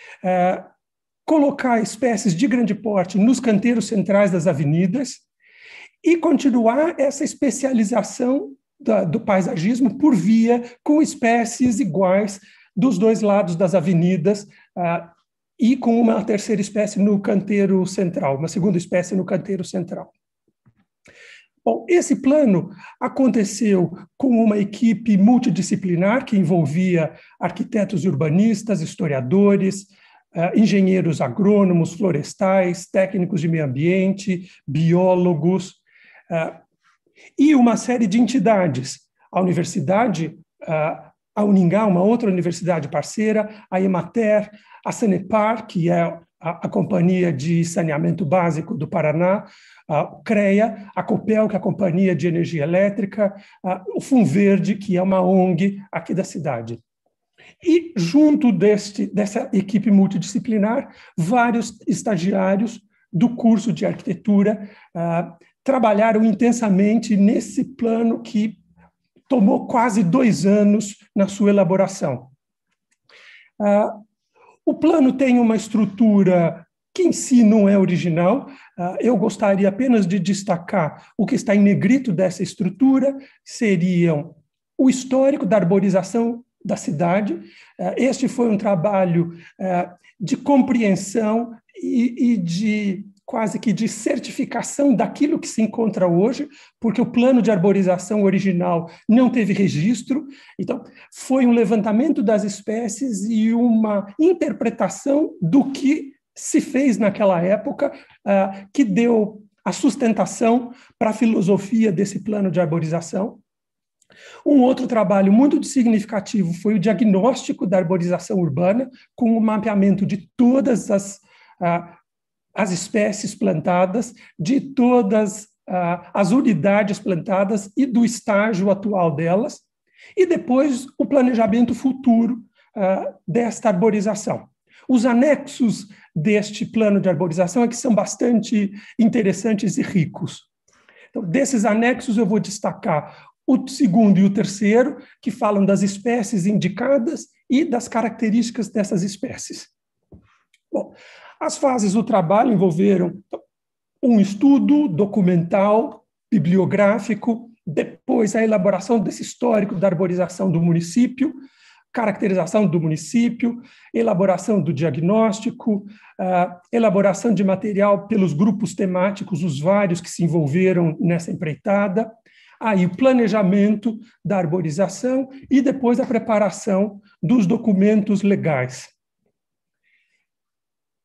colocar espécies de grande porte nos canteiros centrais das avenidas e continuar essa especialização do paisagismo por via com espécies iguais dos dois lados das avenidas e com uma terceira espécie no canteiro central, uma segunda espécie no canteiro central. Bom, esse plano aconteceu com uma equipe multidisciplinar que envolvia arquitetos urbanistas, historiadores, engenheiros agrônomos, florestais, técnicos de meio ambiente, biólogos, e uma série de entidades. A universidade, a Uningá, uma outra universidade parceira, a Emater, a Sanepar, que é a Companhia de Saneamento Básico do Paraná, a CREA, a Copel, que é a Companhia de Energia Elétrica, o FUNVerde, que é uma ONG aqui da cidade. E, junto dessa equipe multidisciplinar, vários estagiários do curso de arquitetura trabalharam intensamente nesse plano que tomou quase 2 anos na sua elaboração. O plano tem uma estrutura que em si não é original. Eu gostaria apenas de destacar o que está em negrito dessa estrutura, seriam o histórico da arborização da cidade. Este foi um trabalho de compreensão e de quase que de certificação daquilo que se encontra hoje, porque o plano de arborização original não teve registro. Então, foi um levantamento das espécies e uma interpretação do que se fez naquela época, que deu a sustentação para a filosofia desse plano de arborização. Um outro trabalho muito significativo foi o diagnóstico da arborização urbana, com o mapeamento de todas as espécies plantadas, de todas as unidades plantadas e do estágio atual delas, e depois o planejamento futuro desta arborização. Os anexos deste plano de arborização é que são bastante interessantes e ricos. Então, desses anexos eu vou destacar o segundo e o terceiro, que falam das espécies indicadas e das características dessas espécies. Bom, as fases do trabalho envolveram um estudo documental, bibliográfico, depois a elaboração desse histórico da arborização do município, caracterização do município, elaboração do diagnóstico, elaboração de material pelos grupos temáticos, os vários que se envolveram nessa empreitada, aí o planejamento da arborização e depois a preparação dos documentos legais.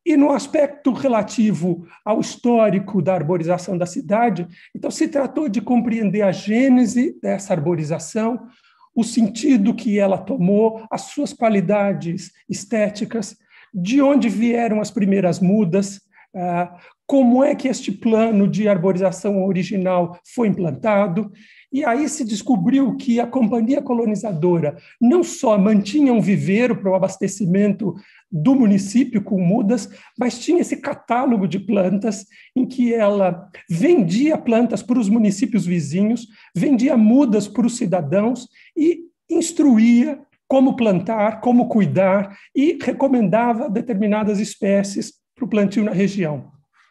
E no aspecto relativo ao histórico da arborização da cidade, então se tratou de compreender a gênese dessa arborização, o sentido que ela tomou, as suas qualidades estéticas, de onde vieram as primeiras mudas, como é que este plano de arborização original foi implantado. E aí se descobriu que a companhia colonizadora não só mantinha um viveiro para o abastecimento do município com mudas, mas tinha esse catálogo de plantas em que ela vendia plantas para os municípios vizinhos, vendia mudas para os cidadãos e instruía como plantar, como cuidar e recomendava determinadas espécies para o plantio na região.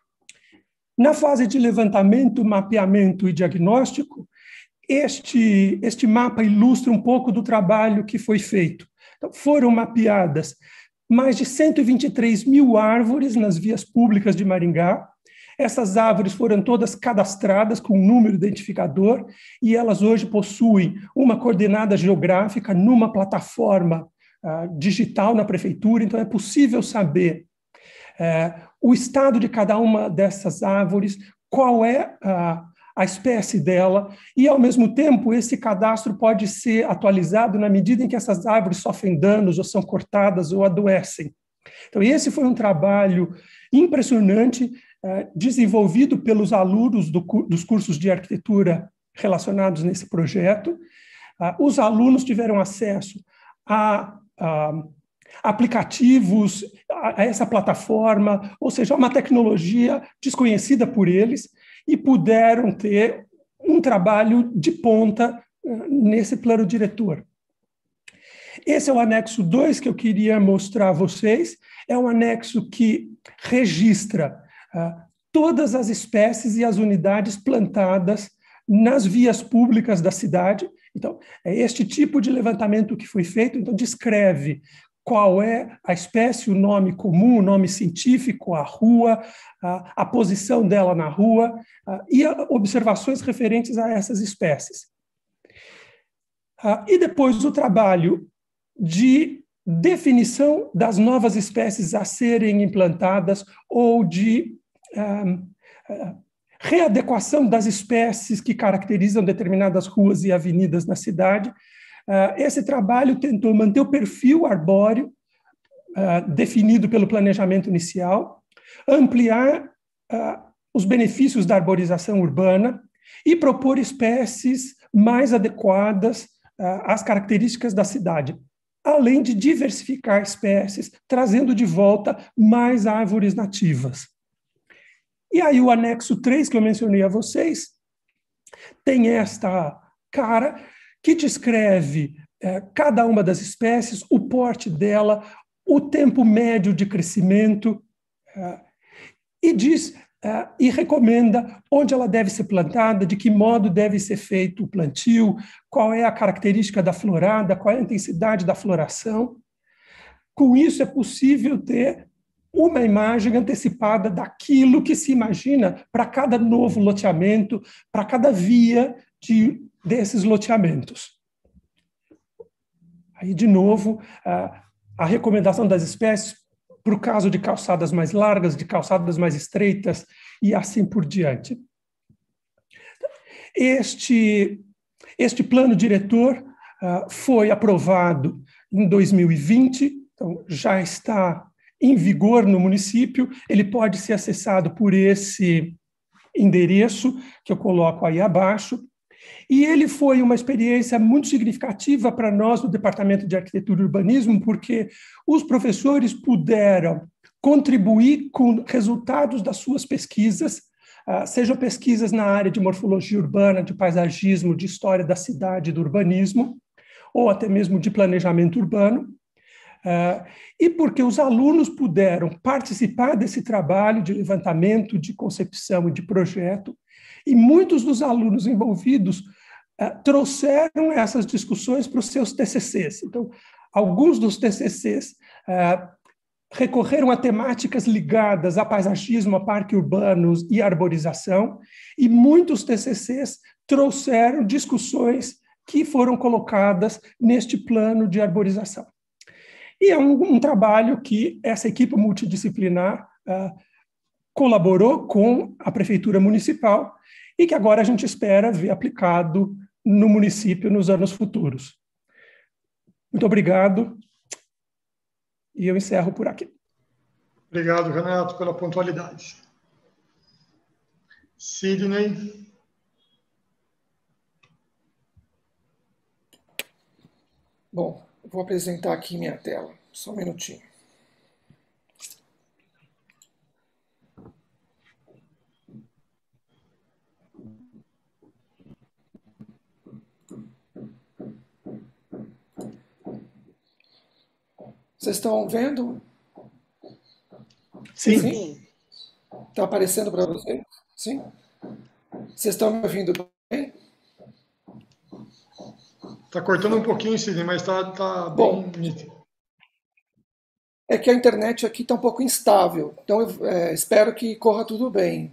Na fase de levantamento, mapeamento e diagnóstico, este mapa ilustra um pouco do trabalho que foi feito. Então, foram mapeadas mais de 123 mil árvores nas vias públicas de Maringá. Essas árvores foram todas cadastradas com um número identificador e elas hoje possuem uma coordenada geográfica numa plataforma digital na prefeitura, então é possível saber o estado de cada uma dessas árvores, qual é a espécie dela, e, ao mesmo tempo, esse cadastro pode ser atualizado na medida em que essas árvores sofrem danos, ou são cortadas, ou adoecem. Então, esse foi um trabalho impressionante, desenvolvido pelos alunos dos cursos de arquitetura relacionados nesse projeto. Os alunos tiveram acesso a aplicativos, a essa plataforma, ou seja, uma tecnologia desconhecida por eles, e puderam ter um trabalho de ponta nesse plano diretor. Esse é o anexo 2 que eu queria mostrar a vocês. É um anexo que registra todas as espécies e as unidades plantadas nas vias públicas da cidade. Então, é este tipo de levantamento que foi feito. Então, descreve qual é a espécie, o nome comum, o nome científico, a rua, a posição dela na rua e observações referentes a essas espécies. E depois o trabalho de definição das novas espécies a serem implantadas ou de readequação das espécies que caracterizam determinadas ruas e avenidas na cidade. Esse trabalho tentou manter o perfil arbóreo definido pelo planejamento inicial, ampliar os benefícios da arborização urbana e propor espécies mais adequadas às características da cidade, além de diversificar espécies, trazendo de volta mais árvores nativas. E aí o anexo 3, que eu mencionei a vocês, tem esta cara que descreve cada uma das espécies, o porte dela, o tempo médio de crescimento, e diz e recomenda onde ela deve ser plantada, de que modo deve ser feito o plantio, qual é a característica da florada, qual é a intensidade da floração. Com isso é possível ter uma imagem antecipada daquilo que se imagina para cada novo loteamento, para cada via desses loteamentos. Aí, de novo, a recomendação das espécies para o caso de calçadas mais largas, de calçadas mais estreitas e assim por diante. Este plano diretor foi aprovado em 2020, então já está em vigor no município, ele pode ser acessado por esse endereço que eu coloco aí abaixo, e ele foi uma experiência muito significativa para nós do Departamento de Arquitetura e Urbanismo, porque os professores puderam contribuir com resultados das suas pesquisas, sejam pesquisas na área de morfologia urbana, de paisagismo, de história da cidade, do urbanismo, ou até mesmo de planejamento urbano, e porque os alunos puderam participar desse trabalho de levantamento, de concepção e de projeto, e muitos dos alunos envolvidos trouxeram essas discussões para os seus TCCs. Então, alguns dos TCCs recorreram a temáticas ligadas a paisagismo, a parques urbanos e arborização, e muitos TCCs trouxeram discussões que foram colocadas neste plano de arborização. E é um trabalho que essa equipe multidisciplinar colaborou com a Prefeitura Municipal e que agora a gente espera ver aplicado no município nos anos futuros. Muito obrigado e eu encerro por aqui.
Obrigado, Renato, pela pontualidade. Sidney.
Bom, vou apresentar aqui minha tela. Só um minutinho. Vocês estão vendo?
Sim.
Está aparecendo para vocês? Sim? Vocês estão me ouvindo bem?
Está cortando um pouquinho, Sidney, mas está bem nítido.
É que a internet aqui está um pouco instável, então eu espero que corra tudo bem.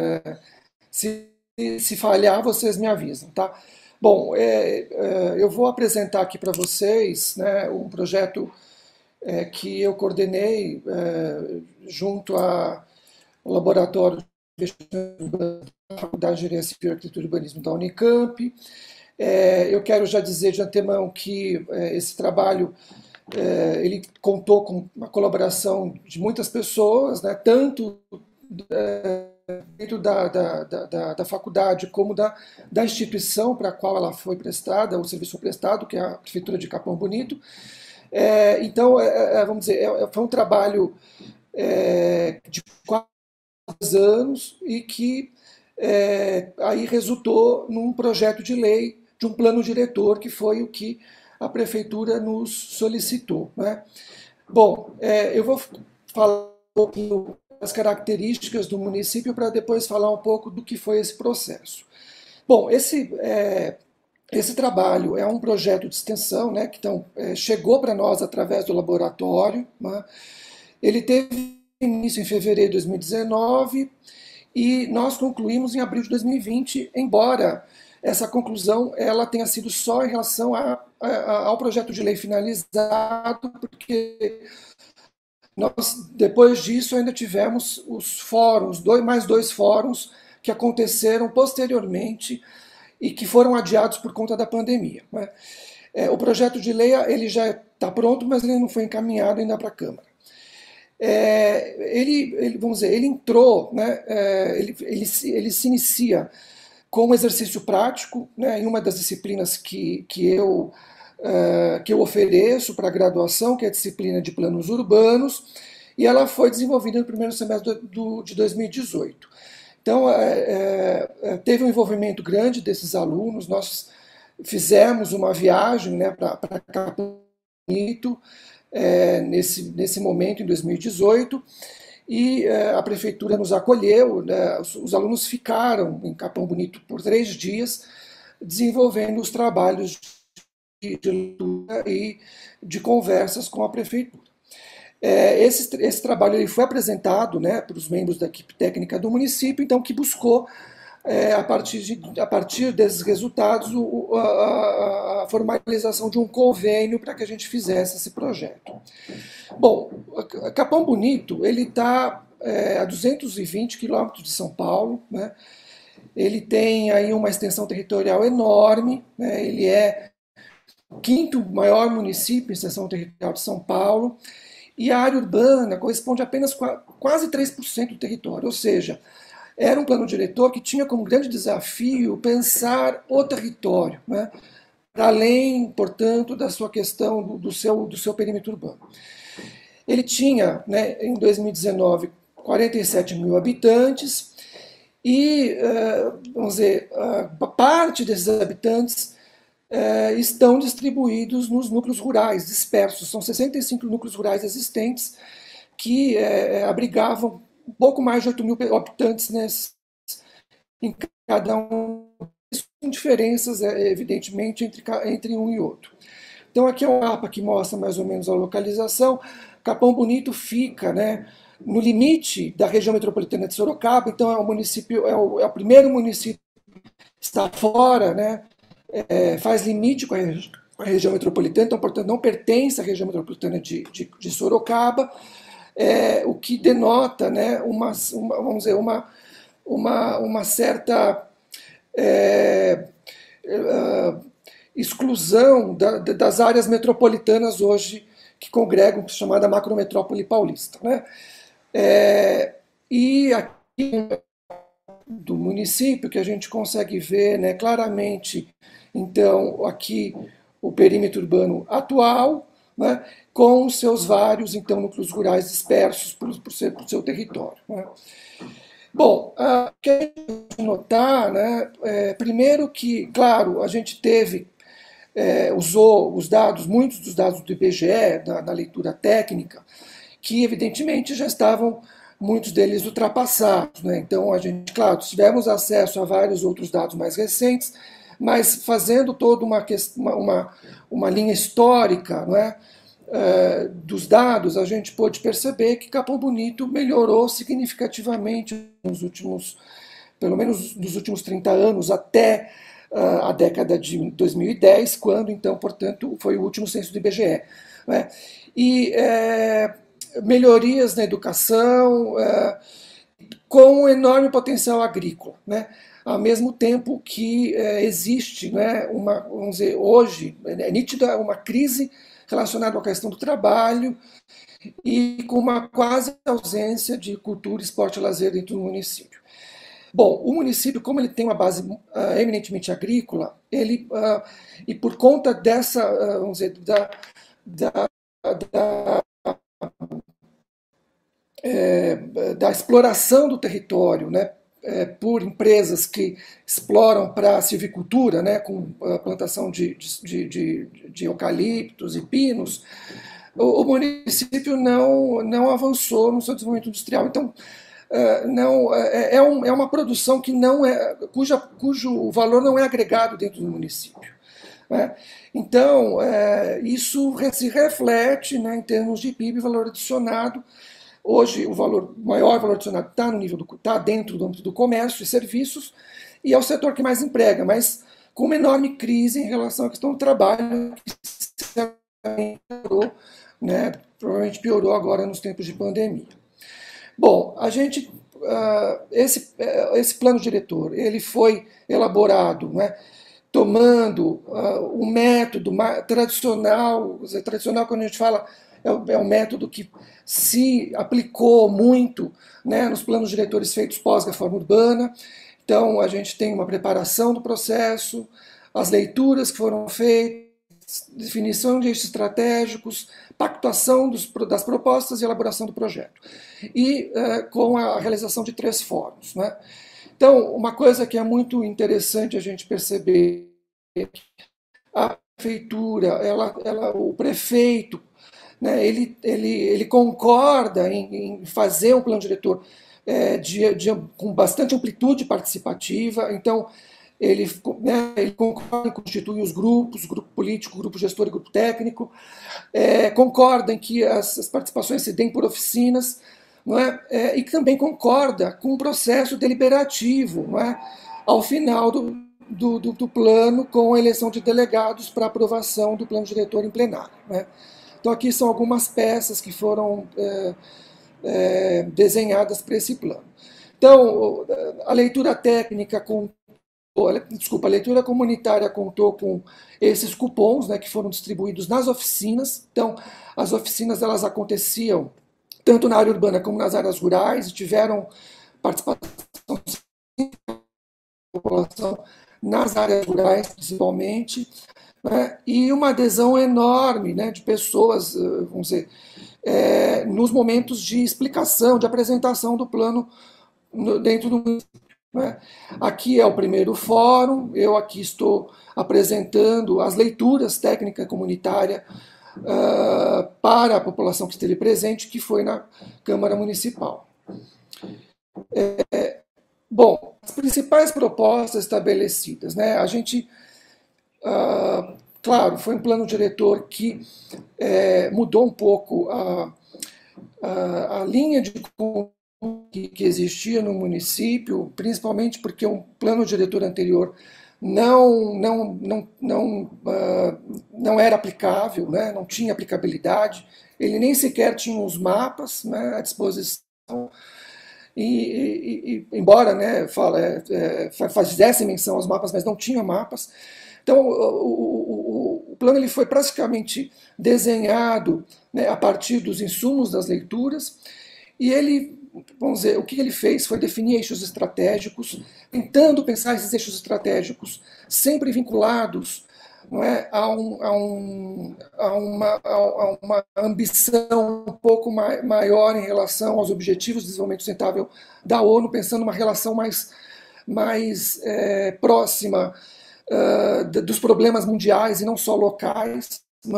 Se falhar, vocês me avisam, tá? Bom, eu vou apresentar aqui para vocês, né, um projeto que eu coordenei junto ao Laboratório da Faculdade de Gerência Civil, Arquitetura e Urbanismo da Unicamp. Eu quero já dizer de antemão que esse trabalho ele contou com a colaboração de muitas pessoas, né, tanto dentro da faculdade como da instituição para a qual ela foi prestada, o serviço foi prestado, que é a Prefeitura de Capão Bonito. Então, vamos dizer, foi um trabalho de 4 anos e que aí resultou num projeto de lei, de um plano diretor, que foi o que a Prefeitura nos solicitou, né? Bom, eu vou falar um pouquinho das características do município para depois falar um pouco do que foi esse processo. Bom, esse trabalho é um projeto de extensão, né, que então, chegou para nós através do laboratório, né? Ele teve início em fevereiro de 2019 e nós concluímos em abril de 2020, embora essa conclusão ela tenha sido só em relação ao projeto de lei finalizado, porque nós, depois disso, ainda tivemos os fóruns, mais 2 fóruns que aconteceram posteriormente e que foram adiados por conta da pandemia, né? O projeto de lei ele já está pronto, mas ele não foi encaminhado ainda para a Câmara. Vamos dizer, ele entrou, né, ele se inicia com um exercício prático, né, em uma das disciplinas que eu ofereço para a graduação, que é a disciplina de planos urbanos, e ela foi desenvolvida no primeiro semestre de 2018. Então, teve um envolvimento grande desses alunos, nós fizemos uma viagem, né, para Capão Bonito, nesse momento, em 2018, e a Prefeitura nos acolheu, né, os alunos ficaram em Capão Bonito por 3 dias, desenvolvendo os trabalhos de leitura e de conversas com a Prefeitura. Esse trabalho ele foi apresentado, né, para os membros da equipe técnica do município, então que buscou, a partir desses resultados, a formalização de um convênio para que a gente fizesse esse projeto. Bom, Capão Bonito ele está a 220 quilômetros de São Paulo, né? Ele tem aí uma extensão territorial enorme, né? Ele é o 5º maior município em extensão territorial de São Paulo, e a área urbana corresponde a apenas quase 3% do território, ou seja, era um plano diretor que tinha como grande desafio pensar o território, né, para além, portanto, da sua questão do seu perímetro urbano. Ele tinha, né, em 2019, 47 mil habitantes e, vamos dizer, parte desses habitantes estão distribuídos nos núcleos rurais dispersos. São 65 núcleos rurais existentes que abrigavam um pouco mais de 8 mil habitantes em cada um, com diferenças, evidentemente, entre um e outro. Então, aqui é um mapa que mostra mais ou menos a localização. Capão Bonito fica, né, no limite da região metropolitana de Sorocaba, então é o primeiro município que está fora, né, faz limite com a região metropolitana, então, portanto, não pertence à região metropolitana de Sorocaba, o que denota, né, vamos dizer, uma certa exclusão das áreas metropolitanas hoje que congregam, chamada macrometrópole paulista, né? E aqui do município que a gente consegue ver, né, claramente, então, aqui o perímetro urbano atual, né, com os seus vários, então, núcleos rurais dispersos por seu território, né? Bom, quero notar, né, primeiro que, claro, a gente usou muitos dos dados do IBGE, na leitura técnica, que evidentemente já estavam, muitos deles, ultrapassados, né? Então, a gente, claro, tivemos acesso a vários outros dados mais recentes, mas fazendo toda uma linha histórica, não é, dos dados, a gente pôde perceber que Capão Bonito melhorou significativamente pelo menos nos últimos 30 anos, até a década de 2010, quando, então, portanto, foi o último censo do IBGE, né? E melhorias na educação, com um enorme potencial agrícola, né? Ao mesmo tempo que existe, né, vamos dizer, hoje, é nítida uma crise relacionada à questão do trabalho e com uma quase ausência de cultura, esporte e lazer dentro do município. Bom, o município, como ele tem uma base eminentemente agrícola, e por conta dessa, vamos dizer, da exploração do território, né, por empresas que exploram para a silvicultura, né, com a plantação de eucaliptos e pinos, o município não avançou no seu desenvolvimento industrial. Então, é uma produção que cujo valor não é agregado dentro do município, né? Então, isso se reflete, né, em termos de PIB e valor adicionado. Hoje, o maior valor adicionado está dentro do âmbito do comércio e serviços, e é o setor que mais emprega, mas com uma enorme crise em relação à questão do trabalho, que piorou, né, provavelmente piorou agora nos tempos de pandemia. Bom, esse plano diretor, ele foi elaborado, né, tomando um método tradicional quando a gente fala, é um método que se aplicou muito, né, nos planos diretores feitos pós-reforma urbana. Então, a gente tem uma preparação do processo, as leituras que foram feitas, definição de eixos estratégicos, pactuação das propostas e elaboração do projeto. E com a realização de 3 fóruns, né? Então, uma coisa que é muito interessante a gente perceber é que a prefeitura, o prefeito, né, ele concorda em fazer um plano diretor com bastante amplitude participativa. Então, ele concorda em constituir os grupos, grupo político, grupo gestor e grupo técnico, concorda em que as participações se deem por oficinas, não é? E também concorda com o processo deliberativo, não é? Ao final do plano, com a eleição de delegados para aprovação do plano diretor em plenário, né? Então, aqui são algumas peças que foram desenhadas para esse plano. Então, a leitura técnica a leitura comunitária contou com esses cupons, né, que foram distribuídos nas oficinas. Então, as oficinas elas aconteciam tanto na área urbana como nas áreas rurais, e tiveram participação da população nas áreas rurais, principalmente, né, e uma adesão enorme, né, de pessoas, vamos dizer, nos momentos de explicação, de apresentação do plano dentro do município, né? Aqui é o primeiro fórum, eu aqui estou apresentando as leituras técnica comunitária para a população que esteve presente, que foi na Câmara Municipal. Bom, as principais propostas estabelecidas, né? A gente, claro, foi um plano diretor que mudou um pouco a linha de que existia no município, principalmente porque um plano diretor anterior não era aplicável, né, não tinha aplicabilidade, ele nem sequer tinha os mapas, né, à disposição, embora, né, fizesse menção aos mapas, mas não tinha mapas. Então, o plano ele foi praticamente desenhado, né, a partir dos insumos das leituras, e ele, vamos dizer, o que ele fez foi definir eixos estratégicos, tentando pensar esses eixos estratégicos sempre vinculados, não é, a uma ambição um pouco maior em relação aos Objetivos de Desenvolvimento Sustentável da ONU, pensando uma relação mais próxima dos problemas mundiais e não só locais. Não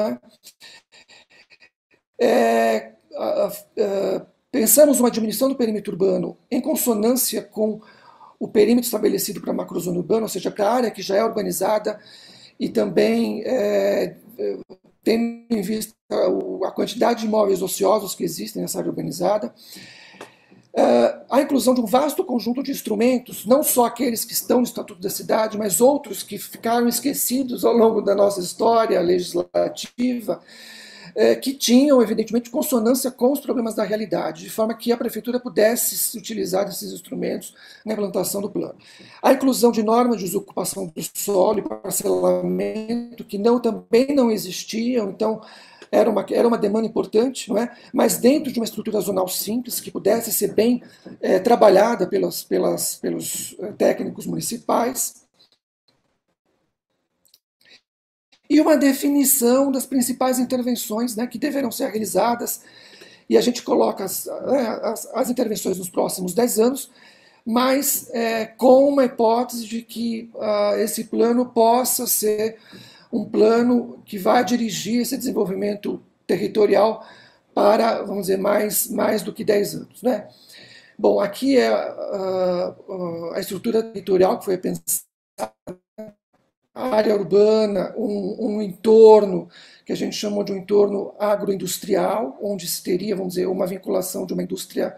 é? Pensamos uma diminuição do perímetro urbano em consonância com o perímetro estabelecido para a macrozona urbana, ou seja, para a área que já é urbanizada, e também tendo em vista a quantidade de imóveis ociosos que existem nessa área urbanizada, a inclusão de um vasto conjunto de instrumentos, não só aqueles que estão no Estatuto da Cidade, mas outros que ficaram esquecidos ao longo da nossa história legislativa, que tinham, evidentemente, consonância com os problemas da realidade, de forma que a prefeitura pudesse se utilizar desses instrumentos na implantação do plano. A inclusão de normas de desocupação do solo e parcelamento, que também não existiam, então era uma demanda importante, não é? Mas dentro de uma estrutura zonal simples, que pudesse ser bem trabalhada pelos técnicos municipais. E uma definição das principais intervenções, né, que deverão ser realizadas, e a gente coloca as intervenções nos próximos 10 anos, mas com uma hipótese de que esse plano possa ser um plano que vai dirigir esse desenvolvimento territorial para, vamos dizer, mais do que 10 anos. Né? Bom, aqui é a estrutura territorial que foi pensada, a área urbana, um entorno que a gente chamou de um entorno agroindustrial, onde se teria, vamos dizer, uma vinculação de uma indústria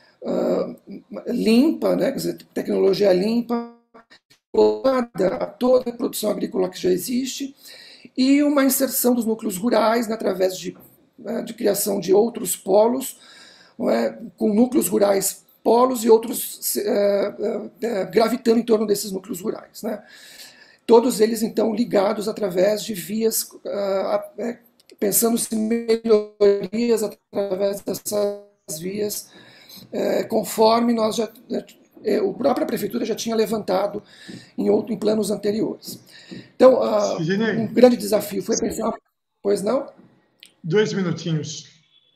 limpa, né, quer dizer, tecnologia limpa, a toda a produção agrícola que já existe, e uma inserção dos núcleos rurais, né, através de criação de outros polos, não é, com núcleos rurais polos e outros gravitando em torno desses núcleos rurais. Né. Todos eles, então, ligados através de vias, pensando-se melhorias através dessas vias, conforme nós a própria prefeitura já tinha levantado em planos anteriores. Então, um grande desafio foi pensar... Pois não?
2 minutinhos.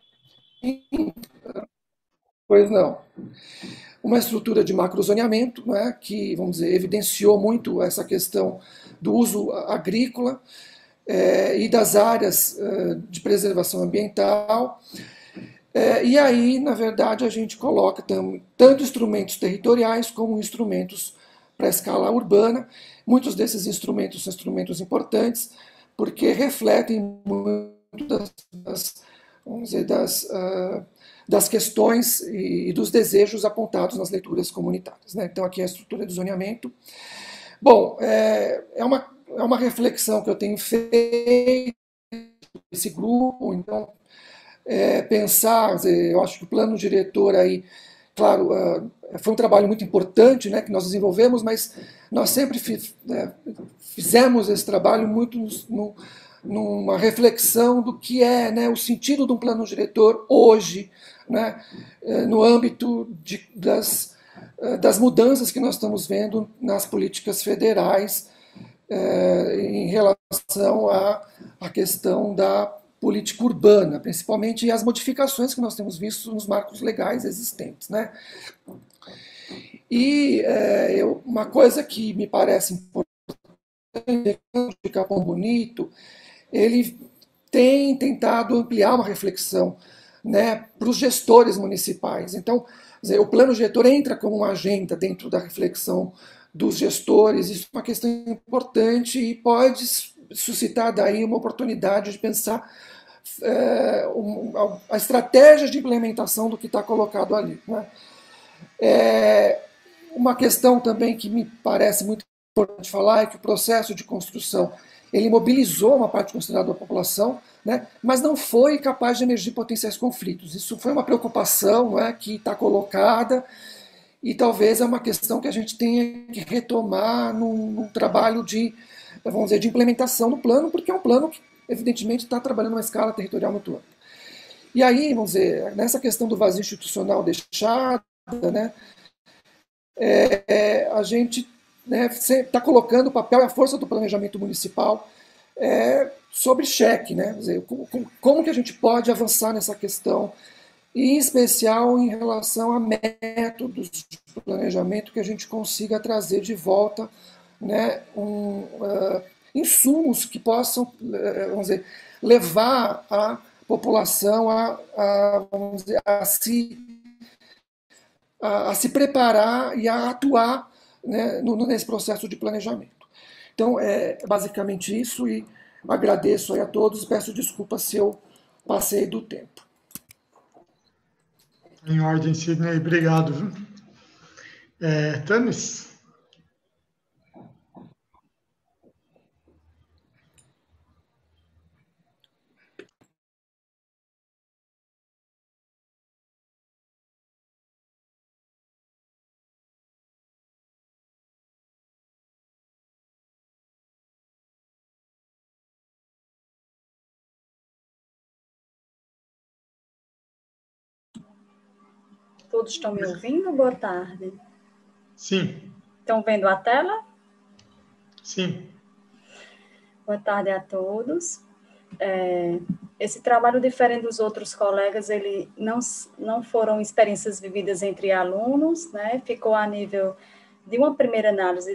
Pois não. Uma estrutura de macrozoneamento, né, que, vamos dizer, evidenciou muito essa questão do uso agrícola e das áreas de preservação ambiental. E aí, na verdade, a gente coloca tanto instrumentos territoriais como instrumentos para a escala urbana. Muitos desses instrumentos são instrumentos importantes, porque refletem muito vamos dizer, das questões e dos desejos apontados nas leituras comunitárias. Né? Então, aqui é a estrutura de zoneamento. Bom, é uma reflexão que eu tenho feito nesse grupo, então, pensar, eu acho que o plano diretor aí, claro, foi um trabalho muito importante, né, que nós desenvolvemos, mas nós sempre fizemos esse trabalho muito numa reflexão do que é, né, o sentido de um plano diretor hoje, né, no âmbito das mudanças que nós estamos vendo nas políticas federais em relação à questão da política urbana, principalmente, e as modificações que nós temos visto nos marcos legais existentes. Né? E uma coisa que me parece importante, de Capão Bonito, ele tem tentado ampliar uma reflexão, né, para os gestores municipais. Então, o plano diretor entra como uma agenda dentro da reflexão dos gestores, isso é uma questão importante e pode suscitar daí uma oportunidade de pensar a estratégia de implementação do que está colocado ali. Né? Uma questão também que me parece muito importante falar é que o processo de construção ele mobilizou uma parte considerável da população, né, mas não foi capaz de emergir potenciais conflitos. Isso foi uma preocupação, né, que está colocada e talvez é uma questão que a gente tenha que retomar num trabalho de, vamos dizer, de implementação do plano, porque é um plano que, evidentemente, está trabalhando uma escala territorial muito ampla. E aí, vamos dizer, nessa questão do vazio institucional deixado, né, a gente está colocando o papel e a força do planejamento municipal sobre cheque, né? Quer dizer, como que a gente pode avançar nessa questão, e em especial em relação a métodos de planejamento que a gente consiga trazer de volta, né, insumos que possam, vamos dizer, levar a população vamos dizer, a se preparar e a atuar, né, nesse processo de planejamento. Então, é basicamente isso, e agradeço aí a todos, peço desculpas se eu passei do tempo.
Em ordem, Sidney, obrigado. Tamis?
Todos estão me ouvindo? Boa tarde.
Sim.
Estão vendo a tela?
Sim.
Boa tarde a todos. Esse trabalho, diferente dos outros colegas, ele não foram experiências vividas entre alunos, né? Ficou a nível de uma primeira análise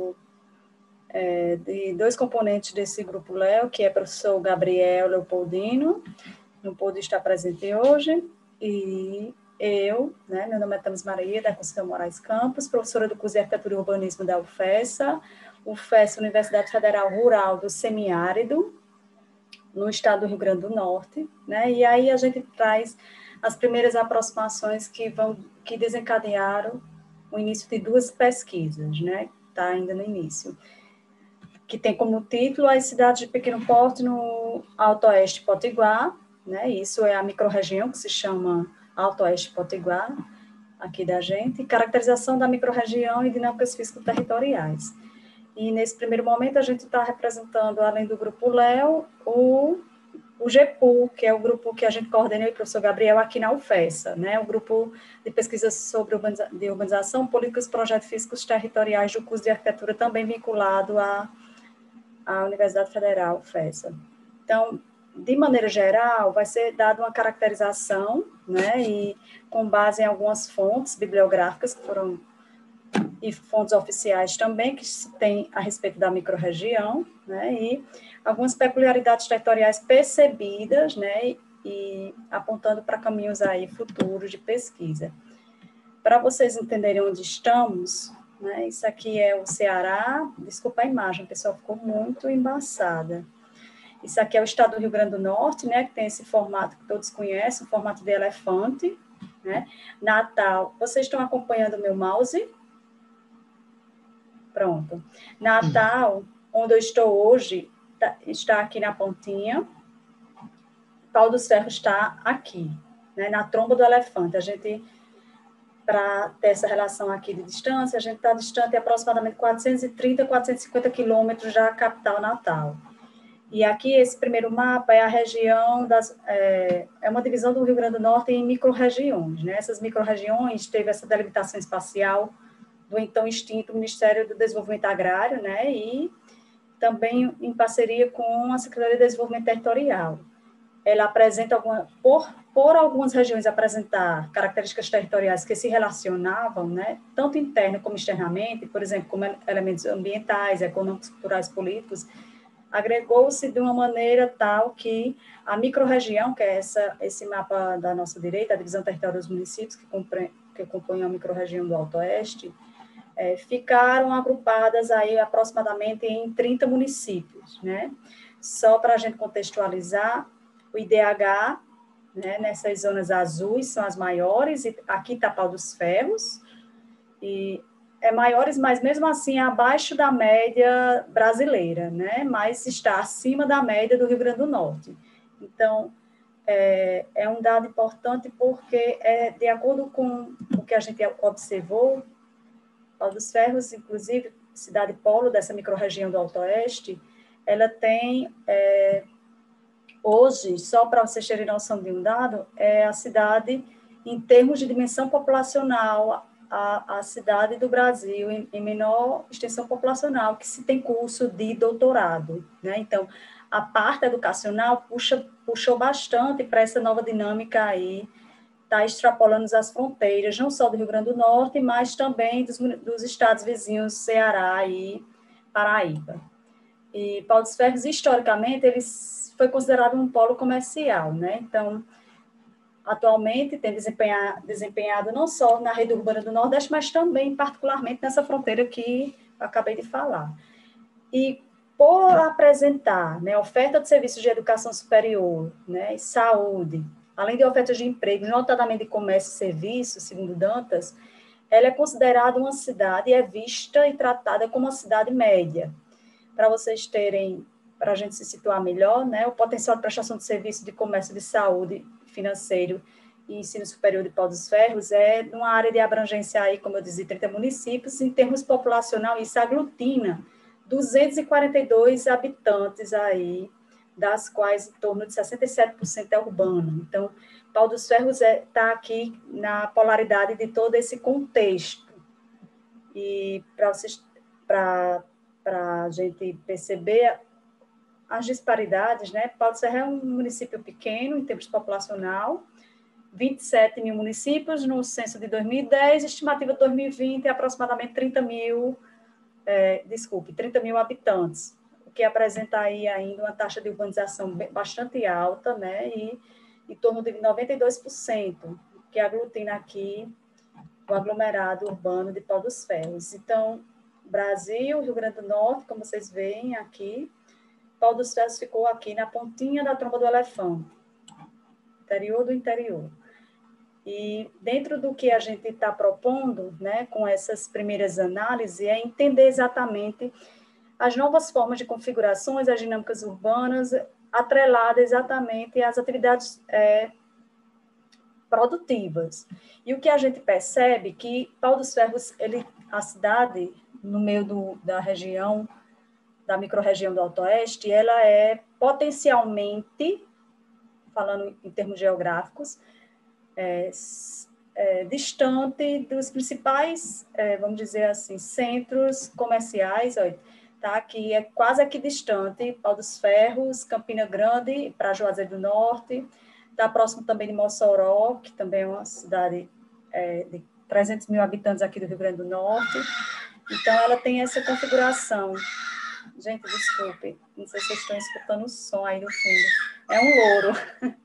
de dois componentes desse grupo Léo, que é o professor Gabriel Leopoldino, não pôde estar presente hoje, e eu, né, meu nome é Tamis Maria, da Conceição Moraes Campos, professora do curso de Arquitetura e Urbanismo da UFESA, Universidade Federal Rural do Semiárido, no estado do Rio Grande do Norte, né, e aí a gente traz as primeiras aproximações que desencadearam o início de duas pesquisas, né, está ainda no início, que tem como título as cidades de pequeno porte no Alto Oeste Potiguar, né, isso é a microrregião que se chama Alto Oeste Potiguar, aqui da gente, caracterização da microrregião e dinâmicas físico-territoriais. E nesse primeiro momento a gente está representando, além do grupo Léo, o GEPU, que é o grupo que a gente coordena, o professor Gabriel, aqui na UFESA, né, o grupo de pesquisa sobre urbanização, políticas e projetos físicos territoriais do curso de arquitetura, também vinculado à Universidade Federal UFESA. Então, de maneira geral, vai ser dada uma caracterização, né, e com base em algumas fontes bibliográficas que foram, e fontes oficiais também, que se tem a respeito da microrregião, né, e algumas peculiaridades territoriais percebidas, né, e apontando para caminhos aí futuros de pesquisa. Para vocês entenderem onde estamos, né, isso aqui é o Ceará, desculpa a imagem, pessoal, ficou muito embaçada. Isso aqui é o estado do Rio Grande do Norte, né, que tem esse formato que todos conhecem, o formato de elefante, né, Natal. Vocês estão acompanhando o meu mouse? Pronto. Natal, onde eu estou hoje, está aqui na pontinha. Pau dos Ferros está aqui, né, na tromba do elefante. A gente, para ter essa relação aqui de distância, a gente está distante aproximadamente 430, 450 quilômetros da capital Natal. E aqui, esse primeiro mapa é a região é uma divisão do Rio Grande do Norte em microrregiões, né? Essas microrregiões teve essa delimitação espacial do então extinto Ministério do Desenvolvimento Agrário, né? E também em parceria com a Secretaria de Desenvolvimento Territorial. Ela apresenta, por algumas regiões apresentar características territoriais que se relacionavam, né? Tanto interna como externamente, por exemplo, como elementos ambientais, econômicos, culturais, políticos, agregou-se de uma maneira tal que a microrregião, que é esse mapa da nossa direita, a divisão territorial dos municípios, que compõem a microrregião do Alto Oeste, ficaram agrupadas aí aproximadamente em 30 municípios, né? Só para a gente contextualizar, o IDH, né, nessas zonas azuis são as maiores, e aqui está Pau dos Ferros, e maiores, mas mesmo assim abaixo da média brasileira, né? Mas está acima da média do Rio Grande do Norte. Então, é um dado importante porque, de acordo com o que a gente observou, Pau dos Ferros, inclusive, cidade polo dessa microrregião do Alto Oeste, ela tem, hoje, só para vocês terem noção de um dado, é a cidade, em termos de dimensão populacional, a cidade do Brasil em menor extensão populacional que se tem curso de doutorado, né? Então, a parte educacional puxou bastante para essa nova dinâmica aí, está extrapolando as fronteiras, não só do Rio Grande do Norte, mas também dos estados vizinhos, Ceará e Paraíba. E Pau dos Ferros, historicamente, ele foi considerado um polo comercial, né? Então, atualmente tem desempenhado não só na rede urbana do Nordeste, mas também, particularmente, nessa fronteira que eu acabei de falar. E por apresentar, né, oferta de serviços de educação superior, né, saúde, além de ofertas de emprego, notadamente de comércio e serviços, segundo Dantas, ela é considerada uma cidade e é vista e tratada como uma cidade média. Para vocês terem, para a gente se situar melhor, né, o potencial de prestação de serviço de comércio, de saúde, financeiro e ensino superior de Pau dos Ferros é numa área de abrangência aí, como eu disse, 30 municípios, em termos populacional, isso aglutina 242 habitantes aí, das quais em torno de 67% é urbano. Então, Pau dos Ferros está aqui na polaridade de todo esse contexto. E para a gente perceber as disparidades, né? Pau dos Ferros é um município pequeno em termos populacional, 27 mil municípios no censo de 2010, estimativa de 2020 é aproximadamente 30 mil habitantes, o que apresenta aí ainda uma taxa de urbanização bastante alta, né? E em torno de 92%, que aglutina aqui o aglomerado urbano de Pau dos Ferros. Então, Brasil, Rio Grande do Norte, como vocês veem aqui, Pau dos Ferros ficou aqui na pontinha da tromba do elefante, interior do interior. E dentro do que a gente está propondo, né, com essas primeiras análises, é entender exatamente as novas formas de configurações, as dinâmicas urbanas, atreladas exatamente às atividades produtivas. E o que a gente percebe que Pau dos Ferros, a cidade, no meio da região, da microrregião do Alto Oeste, ela é potencialmente, falando em termos geográficos, distante dos principais, vamos dizer assim, centros comerciais. Tá aqui, é quase aqui distante, Pau dos Ferros, Campina Grande, para Juazeiro do Norte, está próximo também de Mossoró, que também é uma cidade de 300 mil habitantes aqui do Rio Grande do Norte. Então, ela tem essa configuração. Gente, desculpe, não sei se vocês estão escutando o som aí no fundo. É um louro.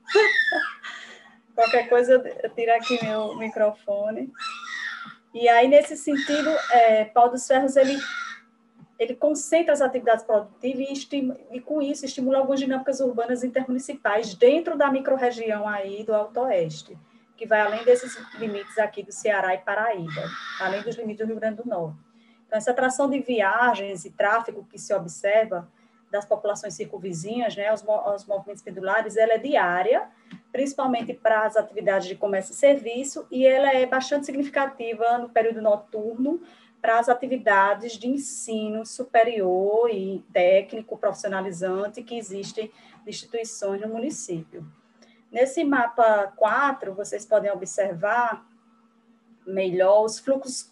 Qualquer coisa, eu tiro aqui meu microfone. E aí, nesse sentido, Pau dos Ferros, ele concentra as atividades produtivas e, com isso, estimula algumas dinâmicas urbanas intermunicipais dentro da microrregião aí do Alto Oeste, que vai além desses limites aqui do Ceará e Paraíba, além dos limites do Rio Grande do Norte. Então, essa atração de viagens e tráfego que se observa das populações circunvizinhas, né, os movimentos pendulares, ela é diária, principalmente para as atividades de comércio e serviço, e ela é bastante significativa no período noturno para as atividades de ensino superior e técnico profissionalizante que existem de instituições no município. Nesse mapa 4, vocês podem observar melhor os fluxos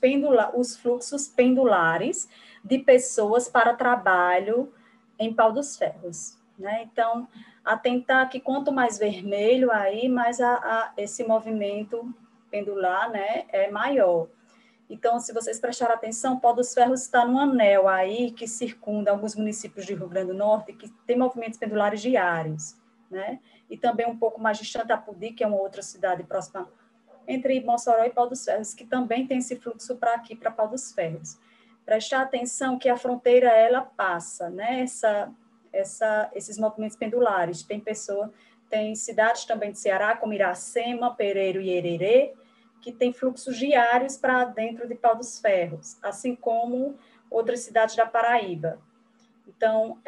pendulares de pessoas para trabalho em Pau dos Ferros, né? Então, atentar que quanto mais vermelho aí, mais esse movimento pendular, né, é maior. Então, se vocês prestarem atenção, Pau dos Ferros está num anel aí que circunda alguns municípios de Rio Grande do Norte que tem movimentos pendulares diários, né? E também um pouco mais distante, Apodi, que é uma outra cidade próxima entre Mossoró e Pau dos Ferros, que também tem esse fluxo para aqui, para Pau dos Ferros. Prestar atenção que a fronteira, ela passa, né? Esses movimentos pendulares. Tem cidades também de Ceará, como Iracema, Pereiro e Hererê, que tem fluxos diários para dentro de Pau dos Ferros, assim como outras cidades da Paraíba. Então,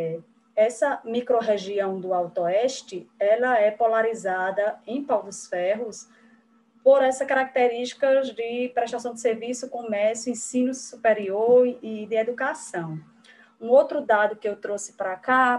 essa microrregião do Alto Oeste, ela é polarizada em Pau dos Ferros por essa característica de prestação de serviço, comércio, ensino superior e de educação. Um outro dado que eu trouxe para cá,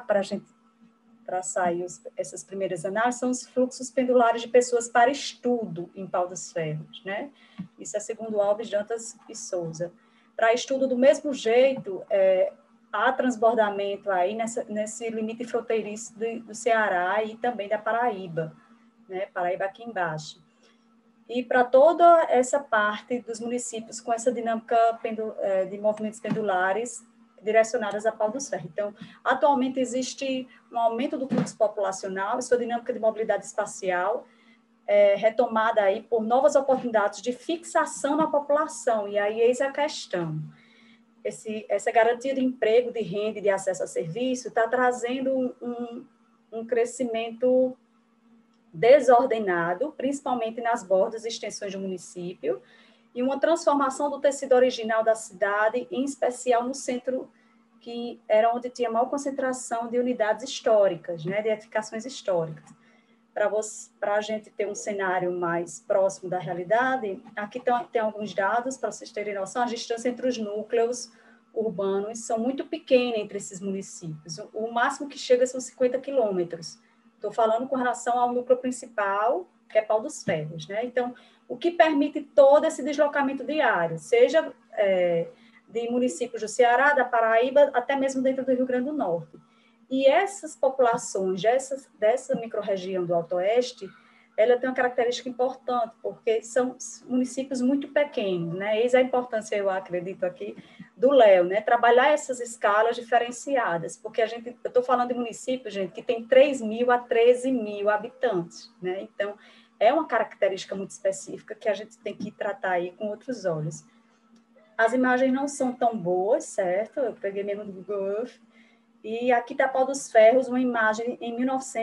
para sair essas primeiras análises, são os fluxos pendulares de pessoas para estudo em Pau dos Ferros, né? Isso é segundo Alves, Dantas e Souza. Para estudo, do mesmo jeito, há transbordamento aí nesse limite fronteiriço do Ceará e também da Paraíba, né? Paraíba aqui embaixo. E para toda essa parte dos municípios com essa dinâmica de movimentos pendulares direcionadas a Pau dos Ferros. Então, atualmente existe um aumento do fluxo populacional e sua dinâmica de mobilidade espacial retomada aí por novas oportunidades de fixação na população. E aí eis a questão. Essa garantia de emprego, de renda e de acesso a serviço está trazendo um crescimento desordenado, principalmente nas bordas e extensões do município, e uma transformação do tecido original da cidade, em especial no centro, que era onde tinha maior concentração de unidades históricas, né, de edificações históricas. Para a gente ter um cenário mais próximo da realidade, aqui tem alguns dados, para vocês terem noção, a distância entre os núcleos urbanos são muito pequena entre esses municípios. O máximo que chega são 50 quilômetros. Estou falando com relação ao núcleo principal, que é Pau dos Ferros, né? Então, o que permite todo esse deslocamento diário, seja de municípios do Ceará, da Paraíba, até mesmo dentro do Rio Grande do Norte. E essas populações dessa microrregião do Alto Oeste, ela tem uma característica importante, porque são municípios muito pequenos, né? Eis a importância, eu acredito aqui, do Léo, né? Trabalhar essas escalas diferenciadas, porque eu estou falando de municípios, gente, que tem 3.000 a 13.000 habitantes, né? Então, é uma característica muito específica que a gente tem que tratar aí com outros olhos. As imagens não são tão boas, certo? Eu peguei mesmo do Google Earth. E aqui está Pau dos Ferros, uma imagem em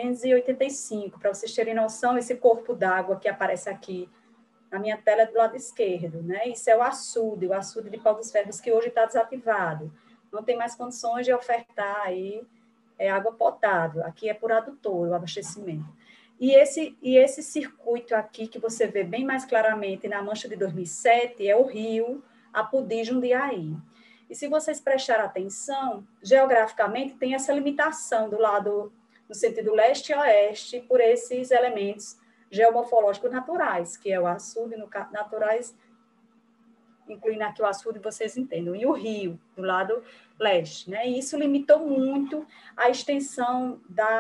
1985. Para vocês terem noção, esse corpo d'água que aparece aqui na minha tela é do lado esquerdo, né? Isso é o açude de Pau dos Ferros, que hoje está desativado. Não tem mais condições de ofertar aí água potável. Aqui é por adutor, o abastecimento. E esse circuito aqui, que você vê bem mais claramente na mancha de 2007, é o rio Apodi Jundiaí. E se vocês prestarem atenção, geograficamente tem essa limitação do lado, no sentido leste e oeste, por esses elementos geomorfológicos naturais, que é o açude, naturais, incluindo aqui o açude, vocês entendam, e o rio, do lado leste, né? E isso limitou muito a extensão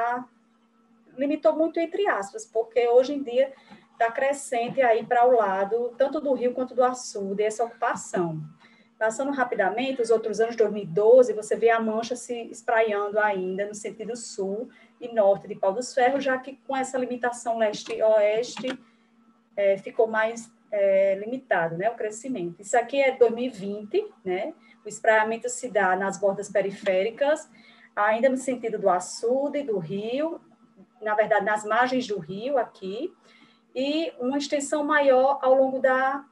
limitou muito entre aspas, porque hoje em dia está crescente aí para o lado, tanto do rio quanto do açude, essa ocupação. Passando rapidamente, os outros anos, 2012, você vê a mancha se espraiando ainda no sentido sul e norte de Pau dos Ferros, já que com essa limitação leste e oeste ficou mais limitado, né, o crescimento. Isso aqui é 2020, né, o espraiamento se dá nas bordas periféricas, ainda no sentido do açude, do rio, na verdade, nas margens do rio aqui, e uma extensão maior ao longo da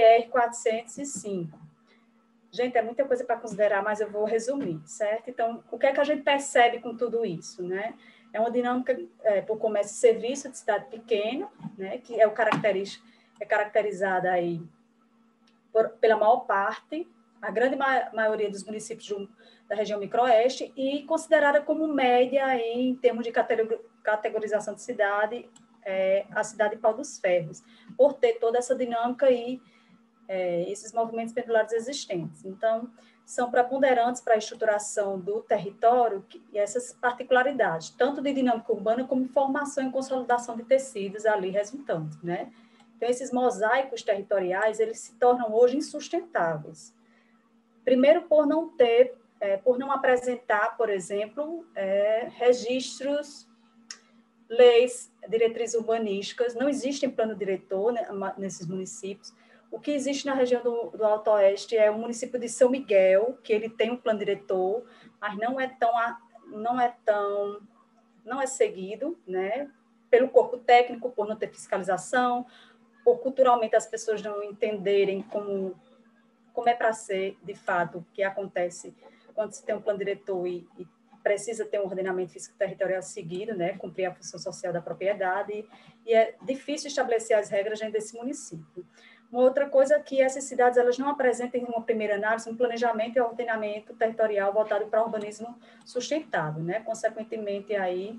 BR-405. Gente, é muita coisa para considerar, mas eu vou resumir, certo? Então, o que é que a gente percebe com tudo isso, né? É uma dinâmica por comércio e serviço de cidade pequena, né? Que é caracterizada aí pela maior parte, a grande maioria dos municípios da região micro-oeste, e considerada como média em termos de categorização de cidade, a cidade de Pau dos Ferros, por ter toda essa dinâmica e esses movimentos pendulares existentes. Então, são preponderantes para a estruturação do território e essas particularidades, tanto de dinâmica urbana como formação e consolidação de tecidos ali resultantes, né? Então, esses mosaicos territoriais, eles se tornam hoje insustentáveis. Primeiro, por não apresentar, por exemplo, registros, leis, diretrizes urbanísticas, não existem plano diretor, né, nesses municípios. O que existe na região do Alto Oeste é o município de São Miguel, que ele tem um plano diretor, mas não é seguido, né, pelo corpo técnico, por não ter fiscalização, por culturalmente as pessoas não entenderem como é para ser, de fato, o que acontece quando se tem um plano diretor e precisa ter um ordenamento físico territorial seguido, né, cumprir a função social da propriedade, e é difícil estabelecer as regras dentro desse município. Uma outra coisa é que essas cidades elas não apresentam, em uma primeira análise, um planejamento e ordenamento territorial voltado para o urbanismo sustentável, né? Consequentemente, aí,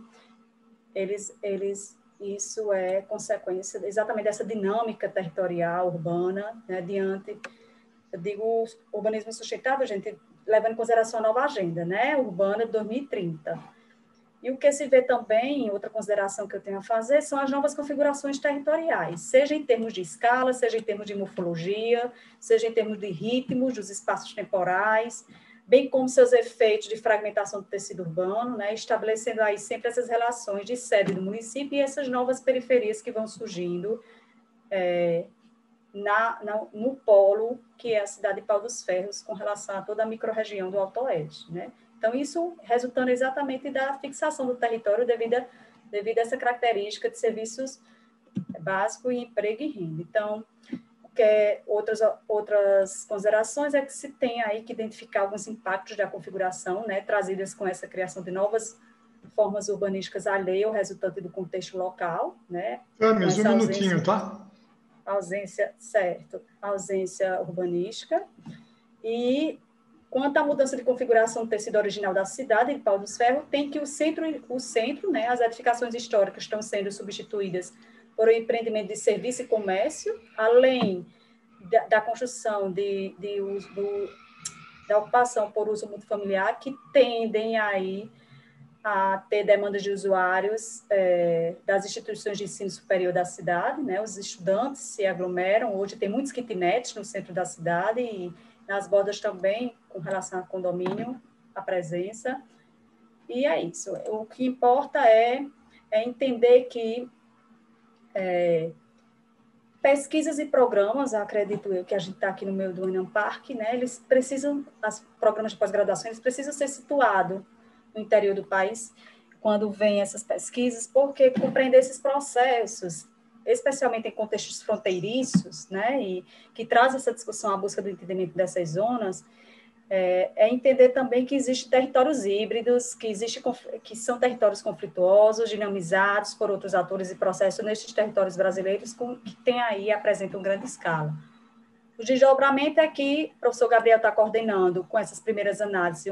isso é consequência exatamente dessa dinâmica territorial urbana, né? Diante, eu digo, urbanismo sustentável, gente, levando em consideração a nova agenda, né? Urbana de 2030. E o que se vê também, outra consideração que eu tenho a fazer, são as novas configurações territoriais, seja em termos de escala, seja em termos de morfologia, seja em termos de ritmos dos espaços temporais, bem como seus efeitos de fragmentação do tecido urbano, né, estabelecendo aí sempre essas relações de sede do município e essas novas periferias que vão surgindo no polo, que é a cidade de Pau dos Ferros, com relação a toda a microrregião do Alto Oeste, né? Então, isso resultando exatamente da fixação do território devido a essa característica de serviços básicos e emprego e renda. Então, outras considerações é que se tem aí que identificar alguns impactos da configuração, né, trazidas com essa criação de novas formas urbanísticas alheias, resultante do contexto local, né?
Mais um minutinho, tá?
Ausência urbanística. E quanto à mudança de configuração do tecido original da cidade de Pau dos Ferros, tem que o centro, né, as edificações históricas estão sendo substituídas por um empreendimento de serviço e comércio, além da construção da ocupação por uso multifamiliar, que tendem aí a ter demandas de usuários das instituições de ensino superior da cidade, né? Os estudantes se aglomeram, hoje tem muitos kitnets no centro da cidade e nas bordas também, com relação ao condomínio, a presença. E é isso. O que importa é entender que pesquisas e programas, acredito eu, que a gente está aqui no meio do Unamparc, né, eles precisam, os programas de pós-graduação, eles precisam ser situados no interior do país, quando vêm essas pesquisas, porque compreender esses processos, especialmente em contextos fronteiriços, né, e que traz essa discussão à busca do entendimento dessas zonas, entender também que existem territórios híbridos, que são territórios conflituosos, dinamizados por outros atores e processos nesses territórios brasileiros, que tem aí, apresentam grande escala. O desdobramento é que o professor Gabriel está coordenando, com essas primeiras análises,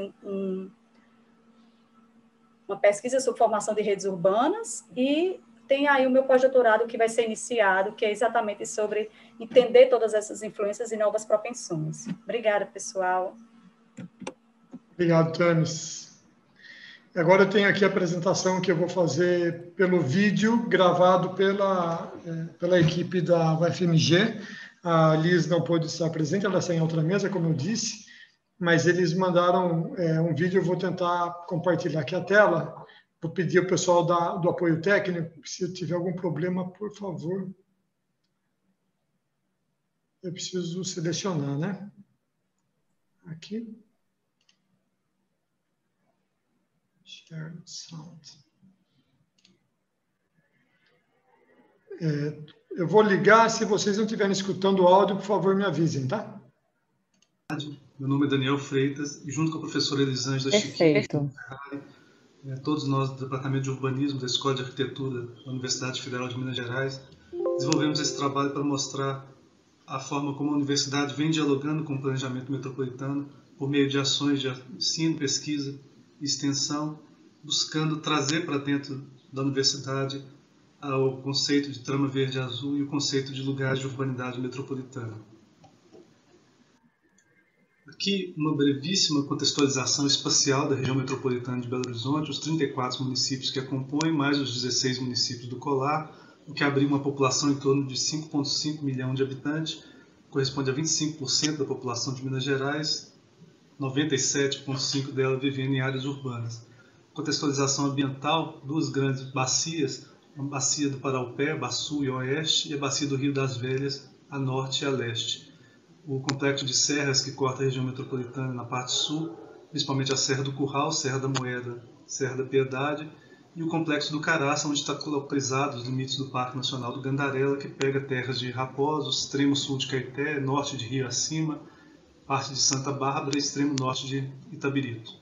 uma pesquisa sobre formação de redes urbanas, e tem aí o meu pós-doutorado que vai ser iniciado, que é exatamente sobre entender todas essas influências e novas propensões. Obrigada, pessoal.
Obrigado, Tânis. Agora eu tenho aqui a apresentação que eu vou fazer pelo vídeo, gravado pela equipe da UFMG. A Liz não pôde estar presente, ela está em outra mesa, como eu disse, mas eles mandaram um vídeo, eu vou tentar compartilhar aqui a tela. Vou pedir ao pessoal do apoio técnico, se tiver algum problema, por favor. Eu preciso selecionar, né? Aqui. Share sound. Eu vou ligar, se vocês não estiverem escutando o áudio, por favor, me avisem, tá?
Meu nome é Daniel Freitas e junto com a professora Elisângela Chiquinho, todos nós do Departamento de Urbanismo da Escola de Arquitetura da Universidade Federal de Minas Gerais, desenvolvemos esse trabalho para mostrar a forma como a universidade vem dialogando com o planejamento metropolitano por meio de ações de ensino, pesquisa e extensão, buscando trazer para dentro da universidade o conceito de trama verde e azul e o conceito de lugares de urbanidade metropolitana. Aqui, uma brevíssima contextualização espacial da região metropolitana de Belo Horizonte, os 34 municípios que a compõem, mais os 16 municípios do colar, o que abriga uma população em torno de 5,5 milhões de habitantes, corresponde a 25% da população de Minas Gerais, 97,5% dela vivendo em áreas urbanas. Contextualização ambiental, duas grandes bacias, a bacia do Paraupé, Baçu e Oeste, e a bacia do Rio das Velhas, a norte e a leste. O complexo de serras que corta a região metropolitana na parte sul, principalmente a Serra do Curral, Serra da Moeda, Serra da Piedade, e o Complexo do Caraça, onde está localizado os limites do Parque Nacional do Gandarela, que pega terras de Raposos, extremo sul de Caeté, norte de Rio Acima, parte de Santa Bárbara e extremo norte de Itabirito.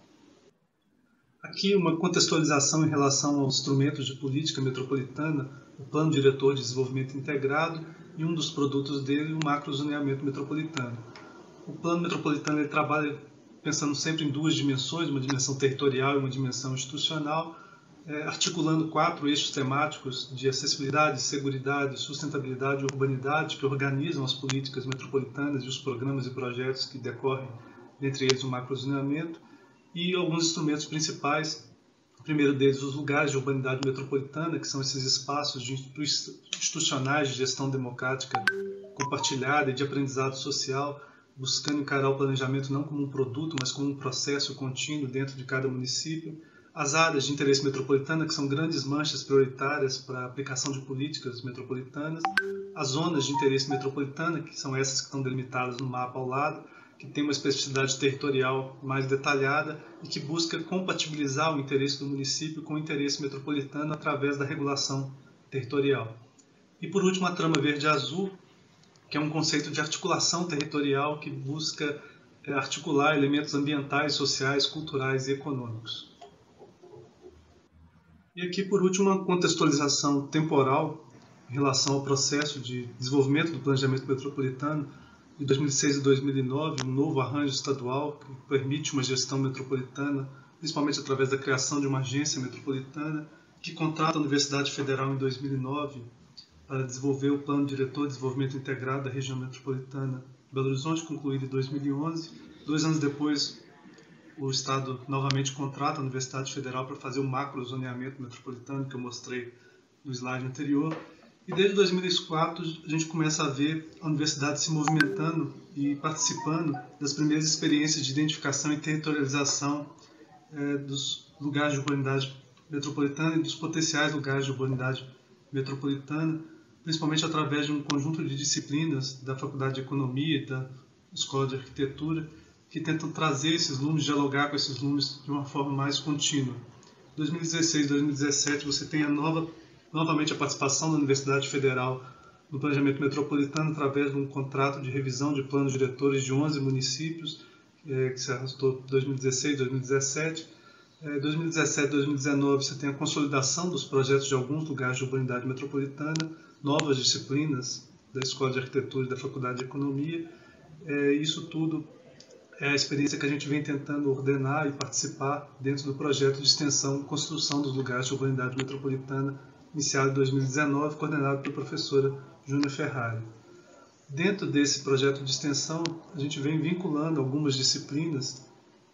Aqui uma contextualização em relação aos instrumentos de política metropolitana, o Plano Diretor de Desenvolvimento Integrado e um dos produtos dele, o Macrozoneamento Metropolitano. O Plano Metropolitano ele trabalha pensando sempre em duas dimensões, uma dimensão territorial e uma dimensão institucional, articulando 4 eixos temáticos de acessibilidade, seguridade, sustentabilidade e urbanidade que organizam as políticas metropolitanas e os programas e projetos que decorrem, entre eles o macrozoneamento, e alguns instrumentos principais. O primeiro deles, os lugares de urbanidade metropolitana, que são esses espaços institucionais de gestão democrática compartilhada e de aprendizado social, buscando encarar o planejamento não como um produto, mas como um processo contínuo dentro de cada município. As áreas de interesse metropolitano, que são grandes manchas prioritárias para a aplicação de políticas metropolitanas. As zonas de interesse metropolitano, que são essas que estão delimitadas no mapa ao lado, que tem uma especificidade territorial mais detalhada e que busca compatibilizar o interesse do município com o interesse metropolitano através da regulação territorial. E, por último, a trama verde-azul, que é um conceito de articulação territorial que busca articular elementos ambientais, sociais, culturais e econômicos. E aqui, por último, uma contextualização temporal em relação ao processo de desenvolvimento do planejamento metropolitano de 2006 e 2009, um novo arranjo estadual que permite uma gestão metropolitana, principalmente através da criação de uma agência metropolitana, que contrata a Universidade Federal em 2009 para desenvolver o Plano Diretor de Desenvolvimento Integrado da Região Metropolitana de Belo Horizonte, concluído em 2011. 2 anos depois, o Estado novamente contrata a Universidade Federal para fazer o macrozoneamento metropolitano, que eu mostrei no slide anterior. E desde 2004 a gente começa a ver a universidade se movimentando e participando das primeiras experiências de identificação e territorialização dos lugares de urbanidade metropolitana e dos potenciais lugares de urbanidade metropolitana, principalmente através de um conjunto de disciplinas da Faculdade de Economia e da Escola de Arquitetura, que tentam trazer esses lumes, dialogar com esses lumes de uma forma mais contínua. Em 2016 e 2017 você tem novamente a participação da Universidade Federal no planejamento metropolitano através de um contrato de revisão de planos diretores de 11 municípios, que se arrastou em 2016 e 2017. Em 2017 e 2019 você tem a consolidação dos projetos de alguns lugares de urbanidade metropolitana, novas disciplinas da Escola de Arquitetura e da Faculdade de Economia. Isso tudo é a experiência que a gente vem tentando ordenar e participar dentro do projeto de extensão Construção dos Lugares de Urbanidade Metropolitana, iniciado em 2019, coordenado pela professora Júnia Ferrari. Dentro desse projeto de extensão, a gente vem vinculando algumas disciplinas,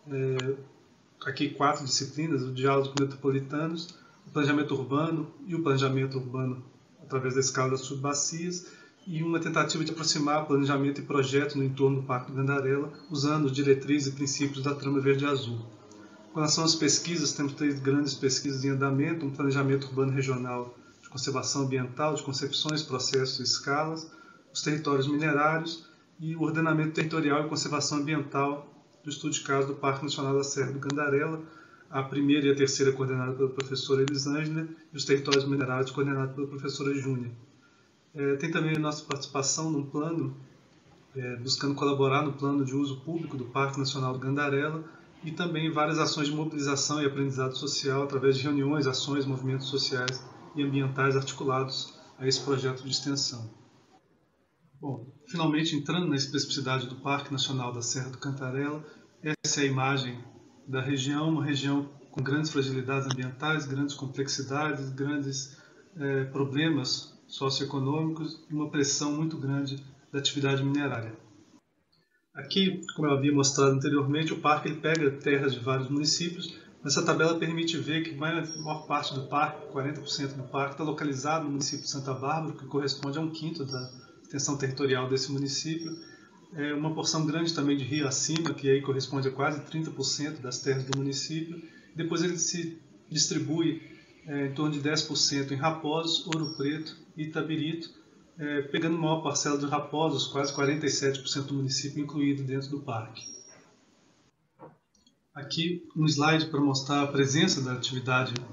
aqui 4 disciplinas, o Diálogos Metropolitanos, o Planejamento Urbano e o Planejamento Urbano através da escala das subbacias, e uma tentativa de aproximar planejamento e projeto no entorno do Parque do Gandarela, usando os diretrizes e princípios da Trama Verde-Azul. Com relação às pesquisas, temos 3 grandes pesquisas em andamento: um planejamento urbano regional de conservação ambiental, de concepções, processos e escalas, os territórios minerários e o ordenamento territorial e conservação ambiental do estudo de caso do Parque Nacional da Serra do Gandarela, a primeira e a terceira coordenada pela professora Elisângela e os territórios minerários coordenados pela professora Júnia. Tem também a nossa participação num plano, buscando colaborar no plano de uso público do Parque Nacional do Gandarela, e também várias ações de mobilização e aprendizado social através de reuniões, ações, movimentos sociais e ambientais articulados a esse projeto de extensão. Bom, finalmente entrando na especificidade do Parque Nacional da Serra do Cantarela, essa é a imagem da região, uma região com grandes fragilidades ambientais, grandes complexidades, grandes problemas socioeconômicos e uma pressão muito grande da atividade minerária. Aqui, como eu havia mostrado anteriormente, o parque ele pega terras de vários municípios. Essa tabela permite ver que a maior parte do parque, 40% do parque, está localizado no município de Santa Bárbara, que corresponde a 1/5 da extensão territorial desse município. Uma porção grande também de Rio Acima, que aí corresponde a quase 30% das terras do município. Depois ele se distribui em torno de 10% em Raposos, Ouro Preto e Itabirito, pegando a maior parcela de Raposos, quase 47% do município incluído dentro do parque. Aqui um slide para mostrar a presença da atividade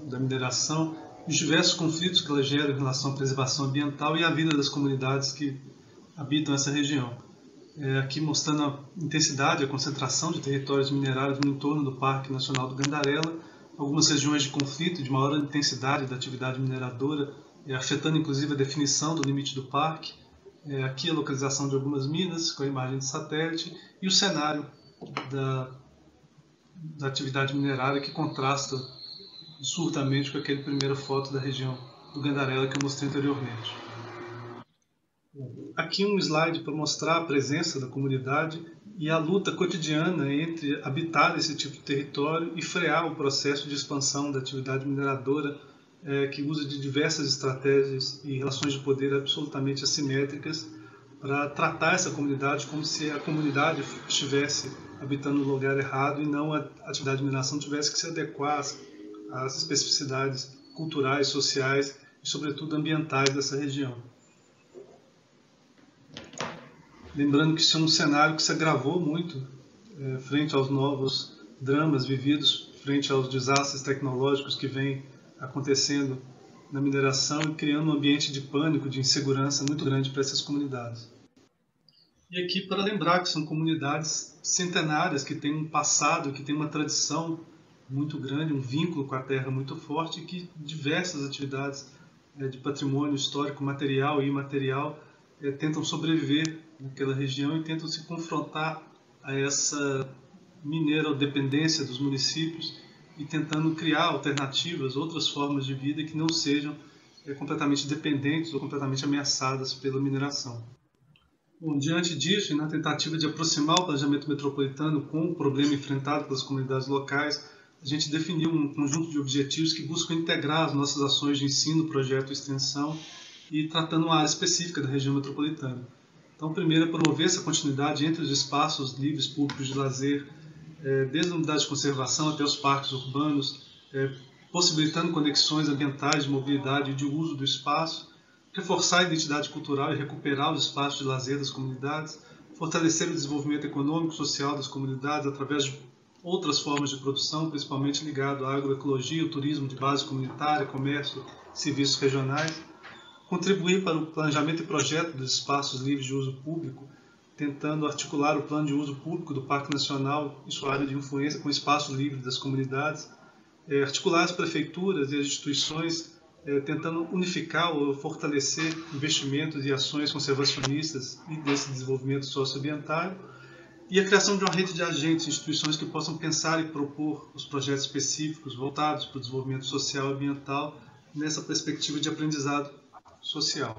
da mineração, os diversos conflitos que ela gera em relação à preservação ambiental e à vida das comunidades que habitam essa região. Aqui mostrando a intensidade, a concentração de territórios minerários no entorno do Parque Nacional do Gandarela, algumas regiões de conflito de maior intensidade da atividade mineradora, afetando inclusive a definição do limite do parque. Aqui a localização de algumas minas com a imagem de satélite e o cenário da atividade minerária que contrasta absurdamente com aquele primeira foto da região do Gandarela que eu mostrei anteriormente. Aqui um slide para mostrar a presença da comunidade e a luta cotidiana entre habitar esse tipo de território e frear o processo de expansão da atividade mineradora, que usa de diversas estratégias e relações de poder absolutamente assimétricas para tratar essa comunidade como se a comunidade estivesse habitando no lugar errado e não a atividade de mineração tivesse que se adequar às especificidades culturais, sociais e, sobretudo, ambientais dessa região. Lembrando que isso é um cenário que se agravou muito frente aos novos dramas vividos, frente aos desastres tecnológicos que vêm acontecendo na mineração e criando um ambiente de pânico, de insegurança muito grande para essas comunidades. E aqui para lembrar que são comunidades centenárias que têm um passado, que têm uma tradição muito grande, um vínculo com a terra muito forte e que diversas atividades de patrimônio histórico, material e imaterial tentam sobreviver naquela região e tentam se confrontar a essa minerodependência dos municípios e tentando criar alternativas, outras formas de vida que não sejam completamente dependentes ou completamente ameaçadas pela mineração. Bom, diante disso, e na tentativa de aproximar o planejamento metropolitano com o problema enfrentado pelas comunidades locais, a gente definiu um conjunto de objetivos que buscam integrar as nossas ações de ensino, projeto e extensão e tratando uma área específica da região metropolitana. Então, primeiro é promover essa continuidade entre os espaços livres públicos de lazer, desde a unidade de conservação até os parques urbanos, possibilitando conexões ambientais de mobilidade e de uso do espaço, reforçar a identidade cultural e recuperar os espaços de lazer das comunidades, fortalecer o desenvolvimento econômico e social das comunidades através de outras formas de produção, principalmente ligado à agroecologia, o turismo de base comunitária, comércio, serviços regionais, contribuir para o planejamento e projeto dos espaços livres de uso público, tentando articular o plano de uso público do Parque Nacional e sua área de influência com o espaço livre das comunidades, articular as prefeituras e as instituições, tentando unificar ou fortalecer investimentos e ações conservacionistas e desse desenvolvimento socioambiental, e a criação de uma rede de agentes e instituições que possam pensar e propor os projetos específicos voltados para o desenvolvimento social e ambiental nessa perspectiva de aprendizado social.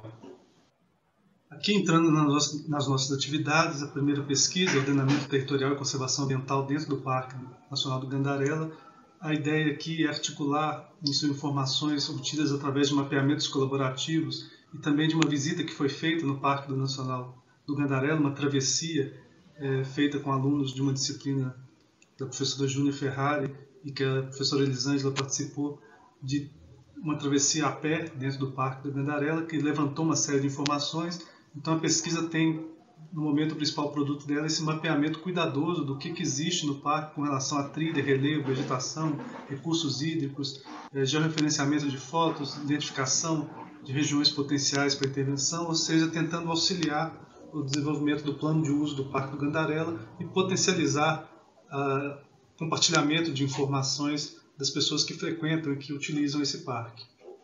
Aqui, entrando nas nossas atividades, a primeira pesquisa, Ordenamento Territorial e Conservação Ambiental dentro do Parque Nacional do Gandarela. A ideia aqui é articular informações obtidas através de mapeamentos colaborativos e também de uma visita que foi feita no Parque Nacional do Gandarela, uma travessia feita com alunos de uma disciplina da professora Júnia Ferrari e que a professora Elisângela participou, de uma travessia a pé dentro do Parque do Gandarela, que levantou uma série de informações. Então a pesquisa tem, no momento, o principal produto dela, esse mapeamento cuidadoso do que existe no parque com relação a trilha, relevo, vegetação, recursos hídricos, georreferenciamento de fotos, identificação de regiões potenciais para intervenção, ou seja, tentando auxiliar o desenvolvimento do plano de uso do Parque do Gandarela e potencializar o compartilhamento de informações das pessoas que frequentam e que utilizam esse parque.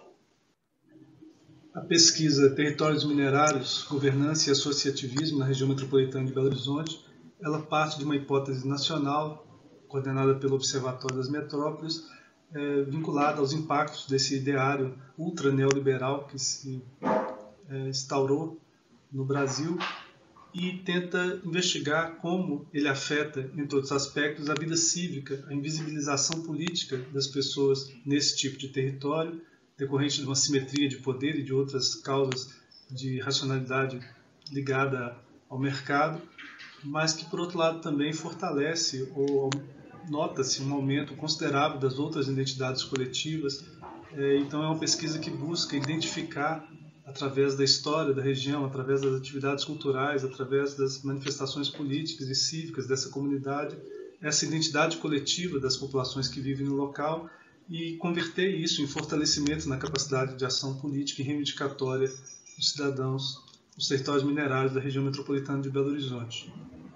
A pesquisa Territórios Minerários, Governança e Associativismo na região metropolitana de Belo Horizonte, ela parte de uma hipótese nacional, coordenada pelo Observatório das Metrópoles, vinculada aos impactos desse ideário ultra-neoliberal que se instaurou no Brasil e tenta investigar como ele afeta, entre outros aspectos, a vida cívica, a invisibilização política das pessoas nesse tipo de território, decorrente de uma simetria de poder e de outras causas de racionalidade ligada ao mercado, mas que, por outro lado, também fortalece ou nota-se um aumento considerável das outras identidades coletivas. Então, é uma pesquisa que busca identificar, através da história da região, através das atividades culturais, através das manifestações políticas e cívicas dessa comunidade, essa identidade coletiva das populações que vivem no local e converter isso em fortalecimento na capacidade de ação política e reivindicatória dos cidadãos dos territórios minerários da região metropolitana de Belo Horizonte.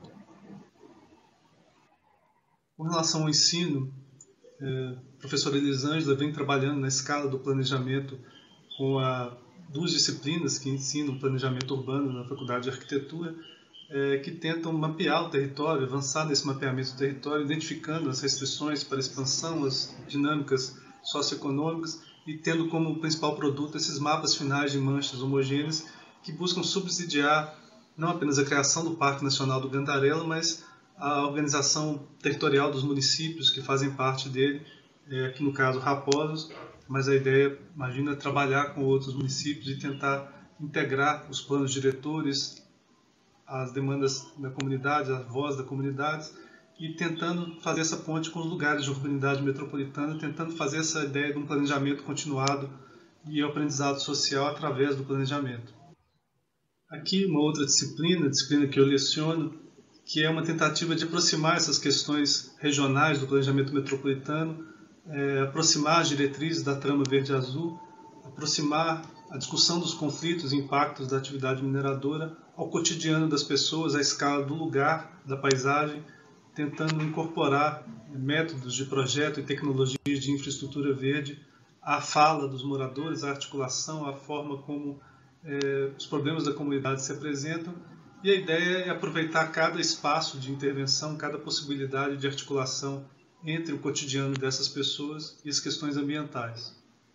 Com relação ao ensino, a professora Elisângela vem trabalhando na escala do planejamento com duas disciplinas que ensinam planejamento urbano na Faculdade de Arquitetura, que tentam mapear o território, avançar nesse mapeamento do território, identificando as restrições para expansão, as dinâmicas socioeconômicas e tendo como principal produto esses mapas finais de manchas homogêneas que buscam subsidiar não apenas a criação do Parque Nacional do Gandarela, mas a organização territorial dos municípios que fazem parte dele, aqui no caso Raposos, mas a ideia, imagina, é trabalhar com outros municípios e tentar integrar os planos diretores, as demandas da comunidade, a voz da comunidade, e tentando fazer essa ponte com os lugares de urbanidade metropolitana, tentando fazer essa ideia de um planejamento continuado e aprendizado social através do planejamento. Aqui uma outra disciplina que eu leciono, que é uma tentativa de aproximar essas questões regionais do planejamento metropolitano, aproximar as diretrizes da trama verde-azul, aproximar a discussão dos conflitos e impactos da atividade mineradora ao cotidiano das pessoas, à escala do lugar, da paisagem, tentando incorporar métodos de projeto e tecnologias de infraestrutura verde à fala dos moradores, à articulação, à forma como os problemas da comunidade se apresentam. E a ideia é aproveitar cada espaço de intervenção, cada possibilidade de articulação entre o cotidiano dessas pessoas e as questões ambientais.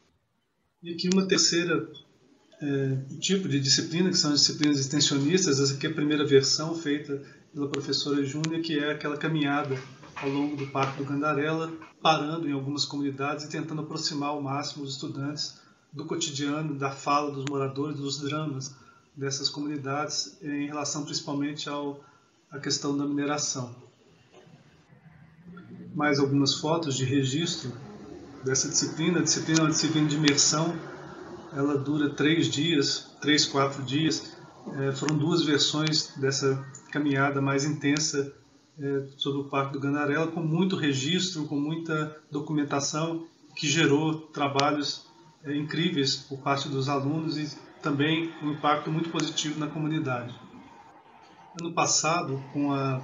E aqui uma terceira tipo de disciplina, que são as disciplinas extensionistas. Essa aqui é a primeira versão feita pela professora Júnia, que é aquela caminhada ao longo do Parque do Gandarela, parando em algumas comunidades e tentando aproximar ao máximo os estudantes do cotidiano, da fala dos moradores, dos dramas dessas comunidades, em relação principalmente à questão da mineração. Mais algumas fotos de registro dessa disciplina. A disciplina é uma disciplina de imersão, ela dura 3 dias, 3, 4 dias. Foram 2 versões dessa caminhada mais intensa sobre o Parque do Gandarela, com muito registro, com muita documentação, que gerou trabalhos incríveis por parte dos alunos e também um impacto muito positivo na comunidade. Ano passado, com a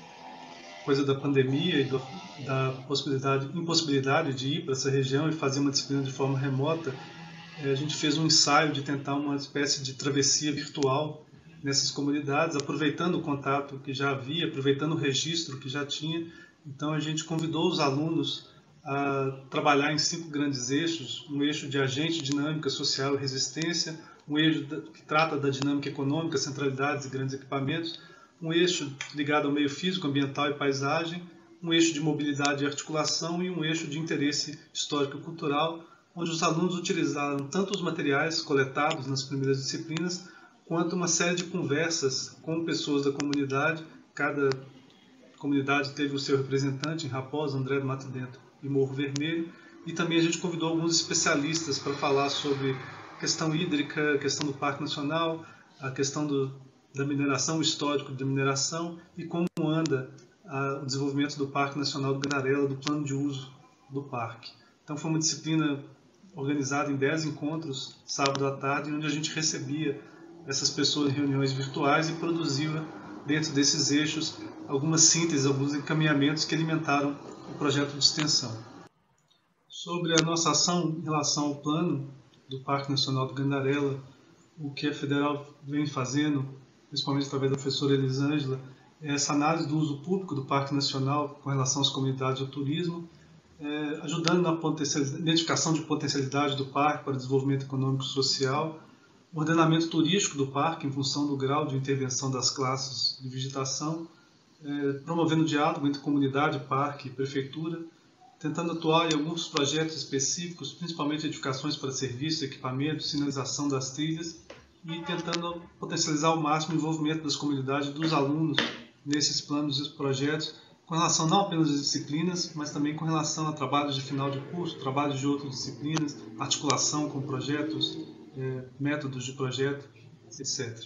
coisa da pandemia e da impossibilidade de ir para essa região e fazer uma disciplina de forma remota, a gente fez um ensaio de tentar uma espécie de travessia virtual nessas comunidades, aproveitando o contato que já havia, aproveitando o registro que já tinha. Então a gente convidou os alunos a trabalhar em 5 grandes eixos: um eixo de agente, dinâmica, social e resistência, um eixo que trata da dinâmica econômica, centralidades e grandes equipamentos, um eixo ligado ao meio físico, ambiental e paisagem, um eixo de mobilidade e articulação e um eixo de interesse histórico e cultural, onde os alunos utilizaram tanto os materiais coletados nas primeiras disciplinas, quanto uma série de conversas com pessoas da comunidade. Cada comunidade teve o seu representante em Raposa, André do Mato Dentro e Morro Vermelho, e também a gente convidou alguns especialistas para falar sobre a questão hídrica, a questão do Parque Nacional, a questão da mineração, o histórico da mineração e como anda o desenvolvimento do Parque Nacional do Gandarela, do plano de uso do parque. Então foi uma disciplina organizada em 10 encontros, sábado à tarde, onde a gente recebia essas pessoas em reuniões virtuais e produzia, dentro desses eixos, algumas sínteses, alguns encaminhamentos que alimentaram o projeto de extensão. Sobre a nossa ação em relação ao plano do Parque Nacional do Gandarela, o que a Federal vem fazendo, principalmente através da professora Elisângela, é essa análise do uso público do Parque Nacional com relação às comunidades e ao turismo, ajudando na identificação de potencialidade do parque para o desenvolvimento econômico e social, ordenamento turístico do parque em função do grau de intervenção das classes de vegetação, promovendo diálogo entre comunidade, parque e prefeitura, tentando atuar em alguns projetos específicos, principalmente edificações para serviços, equipamentos, sinalização das trilhas, e tentando potencializar ao máximo o envolvimento das comunidades e dos alunos nesses planos e projetos, com relação não apenas às disciplinas, mas também com relação a trabalhos de final de curso, trabalhos de outras disciplinas, articulação com projetos, métodos de projeto, etc.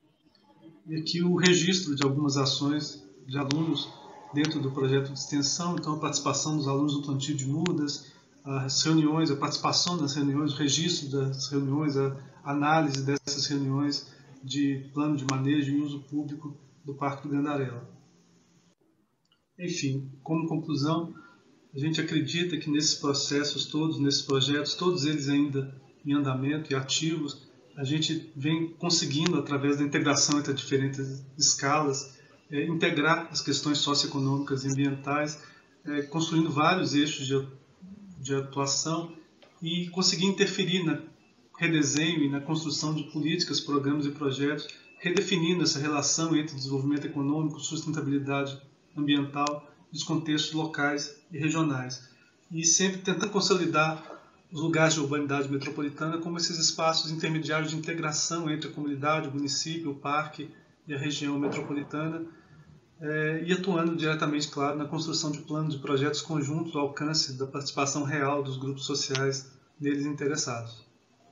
E aqui o registro de algumas ações de alunos dentro do projeto de extensão, então a participação dos alunos no plantio de mudas, as reuniões, a participação nas reuniões, o registro das reuniões, a análise dessas reuniões de plano de manejo e uso público do Parque do Gandarela. Enfim, como conclusão, a gente acredita que nesses processos todos, nesses projetos, todos eles ainda em andamento e ativos, a gente vem conseguindo, através da integração entre diferentes escalas, integrar as questões socioeconômicas e ambientais, construindo vários eixos de atuação e conseguir interferir no redesenho e na construção de políticas, programas e projetos, redefinindo essa relação entre desenvolvimento econômico, sustentabilidade ambiental, dos contextos locais e regionais. E sempre tentando consolidar os lugares de urbanidade metropolitana como esses espaços intermediários de integração entre a comunidade, o município, o parque e a região metropolitana, e atuando diretamente, claro, na construção de planos e projetos conjuntos ao alcance da participação real dos grupos sociais neles interessados.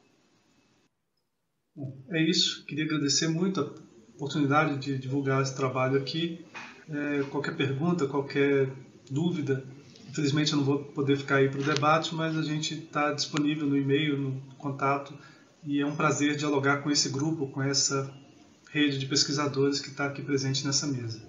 Bom, é isso. Queria agradecer muito a oportunidade de divulgar esse trabalho aqui. Qualquer pergunta, qualquer dúvida, infelizmente eu não vou poder ficar aí para o debate, mas a gente está disponível no e-mail, no contato, e é um prazer dialogar com esse grupo, com essa rede de pesquisadores que está aqui presente nessa mesa.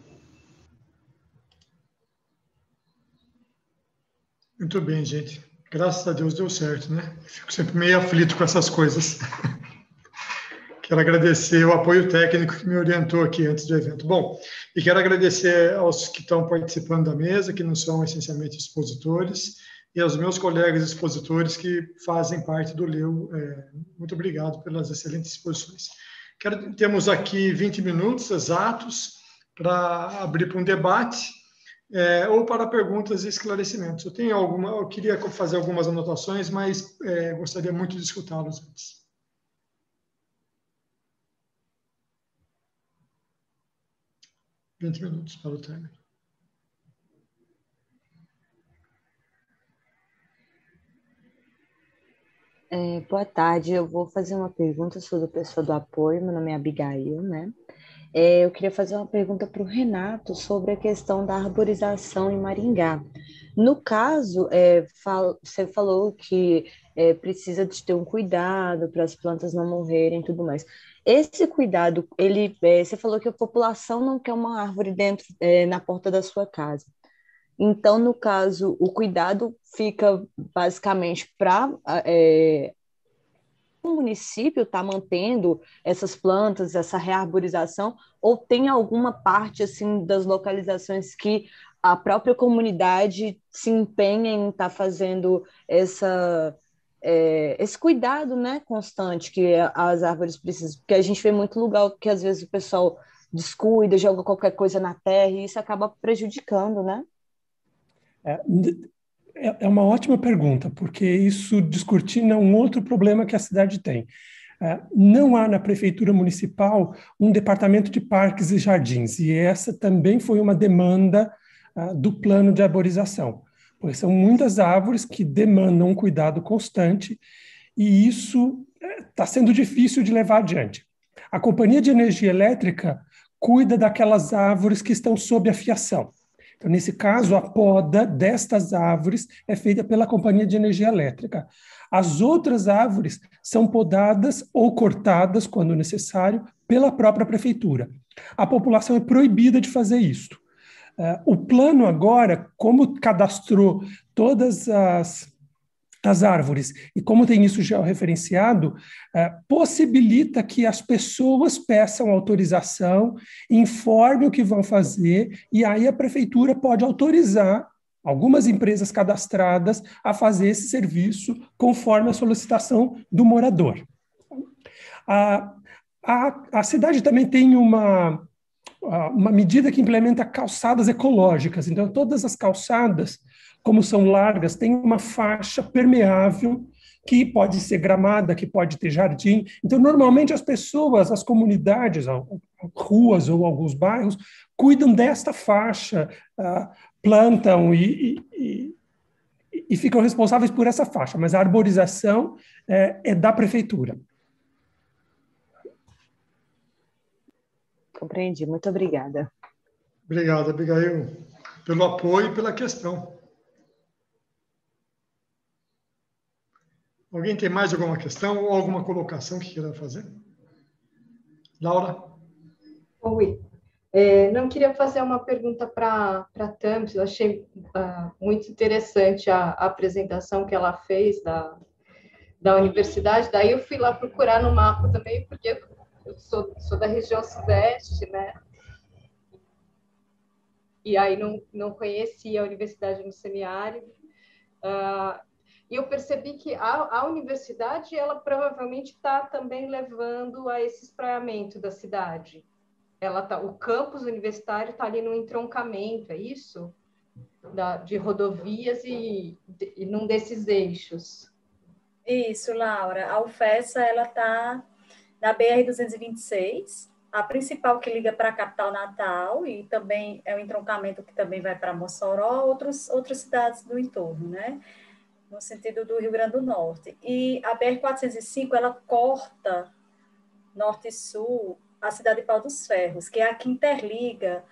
Muito bem, gente. Graças a Deus deu certo, né? Fico sempre meio aflito com essas coisas. Quero agradecer o apoio técnico que me orientou aqui antes do evento. Bom, e quero agradecer aos que estão participando da mesa, que não são essencialmente expositores, e aos meus colegas expositores que fazem parte do LEU. Muito obrigado pelas excelentes exposições. Temos aqui 20 minutos exatos para abrir para um debate ou para perguntas e esclarecimentos. Eu queria fazer algumas anotações, mas gostaria muito de escutá-los antes. Minutos para o término.
Boa tarde, eu vou fazer uma pergunta, sou do pessoal do apoio, meu nome é Abigail, né? Eu queria fazer uma pergunta para o Renato sobre a questão da arborização em Maringá. No caso, você falou que precisa de ter um cuidado para as plantas não morrerem e tudo mais. Esse cuidado, você falou que a população não quer uma árvore na porta da sua casa. Então, no caso, o cuidado fica basicamente para o município estar mantendo essas plantas, essa rearborização, ou tem alguma parte assim das localizações que a própria comunidade se empenha em estar fazendo esse cuidado, né, constante que as árvores precisam, porque a gente vê muito lugar que às vezes o pessoal descuida, joga qualquer coisa na terra e isso acaba prejudicando, né?
É uma ótima pergunta, porque isso descortina um outro problema que a cidade tem. Não há na Prefeitura Municipal um departamento de parques e jardins, e essa também foi uma demanda do plano de arborização, porque são muitas árvores que demandam um cuidado constante, e isso está sendo difícil de levar adiante. A Companhia de Energia Elétrica cuida daquelas árvores que estão sob a fiação. Então, nesse caso, a poda destas árvores é feita pela Companhia de Energia Elétrica. As outras árvores são podadas ou cortadas, quando necessário, pela própria prefeitura. A população é proibida de fazer isso. O plano agora, como cadastrou todas as árvores, e como tem isso georreferenciado, possibilita que as pessoas peçam autorização, informem o que vão fazer, e aí a prefeitura pode autorizar algumas empresas cadastradas a fazer esse serviço conforme a solicitação do morador. A cidade também tem uma medida que implementa calçadas ecológicas, então todas as calçadas, como são largas, tem uma faixa permeável que pode ser gramada, que pode ter jardim. Então, normalmente, as pessoas, as comunidades, ruas ou alguns bairros, cuidam desta faixa, plantam e ficam responsáveis por essa faixa, mas a arborização é da prefeitura.
Compreendi, muito obrigada.
Obrigado, Abigail, pelo apoio e pela questão. Alguém tem mais alguma questão ou alguma colocação que queira fazer? Laura?
Oi. Não, queria fazer uma pergunta para a Thames. Eu achei muito interessante a apresentação que ela fez da universidade. Daí eu fui lá procurar no mapa também, porque eu sou da região sudeste, né? E aí não conhecia a universidade no semiárido. E eu percebi que a universidade, ela provavelmente está também levando a esse espraiamento da cidade. O campus universitário está ali no entroncamento, é isso? De rodovias e num desses eixos.
Isso, Laura. A UFESA, ela está na BR-226, a principal que liga para a capital Natal, e também é um entroncamento que também vai para Mossoró, outras cidades do entorno, né? No sentido do Rio Grande do Norte. E a BR-405, ela corta norte e sul a cidade de Pau dos Ferros, que é a que interliga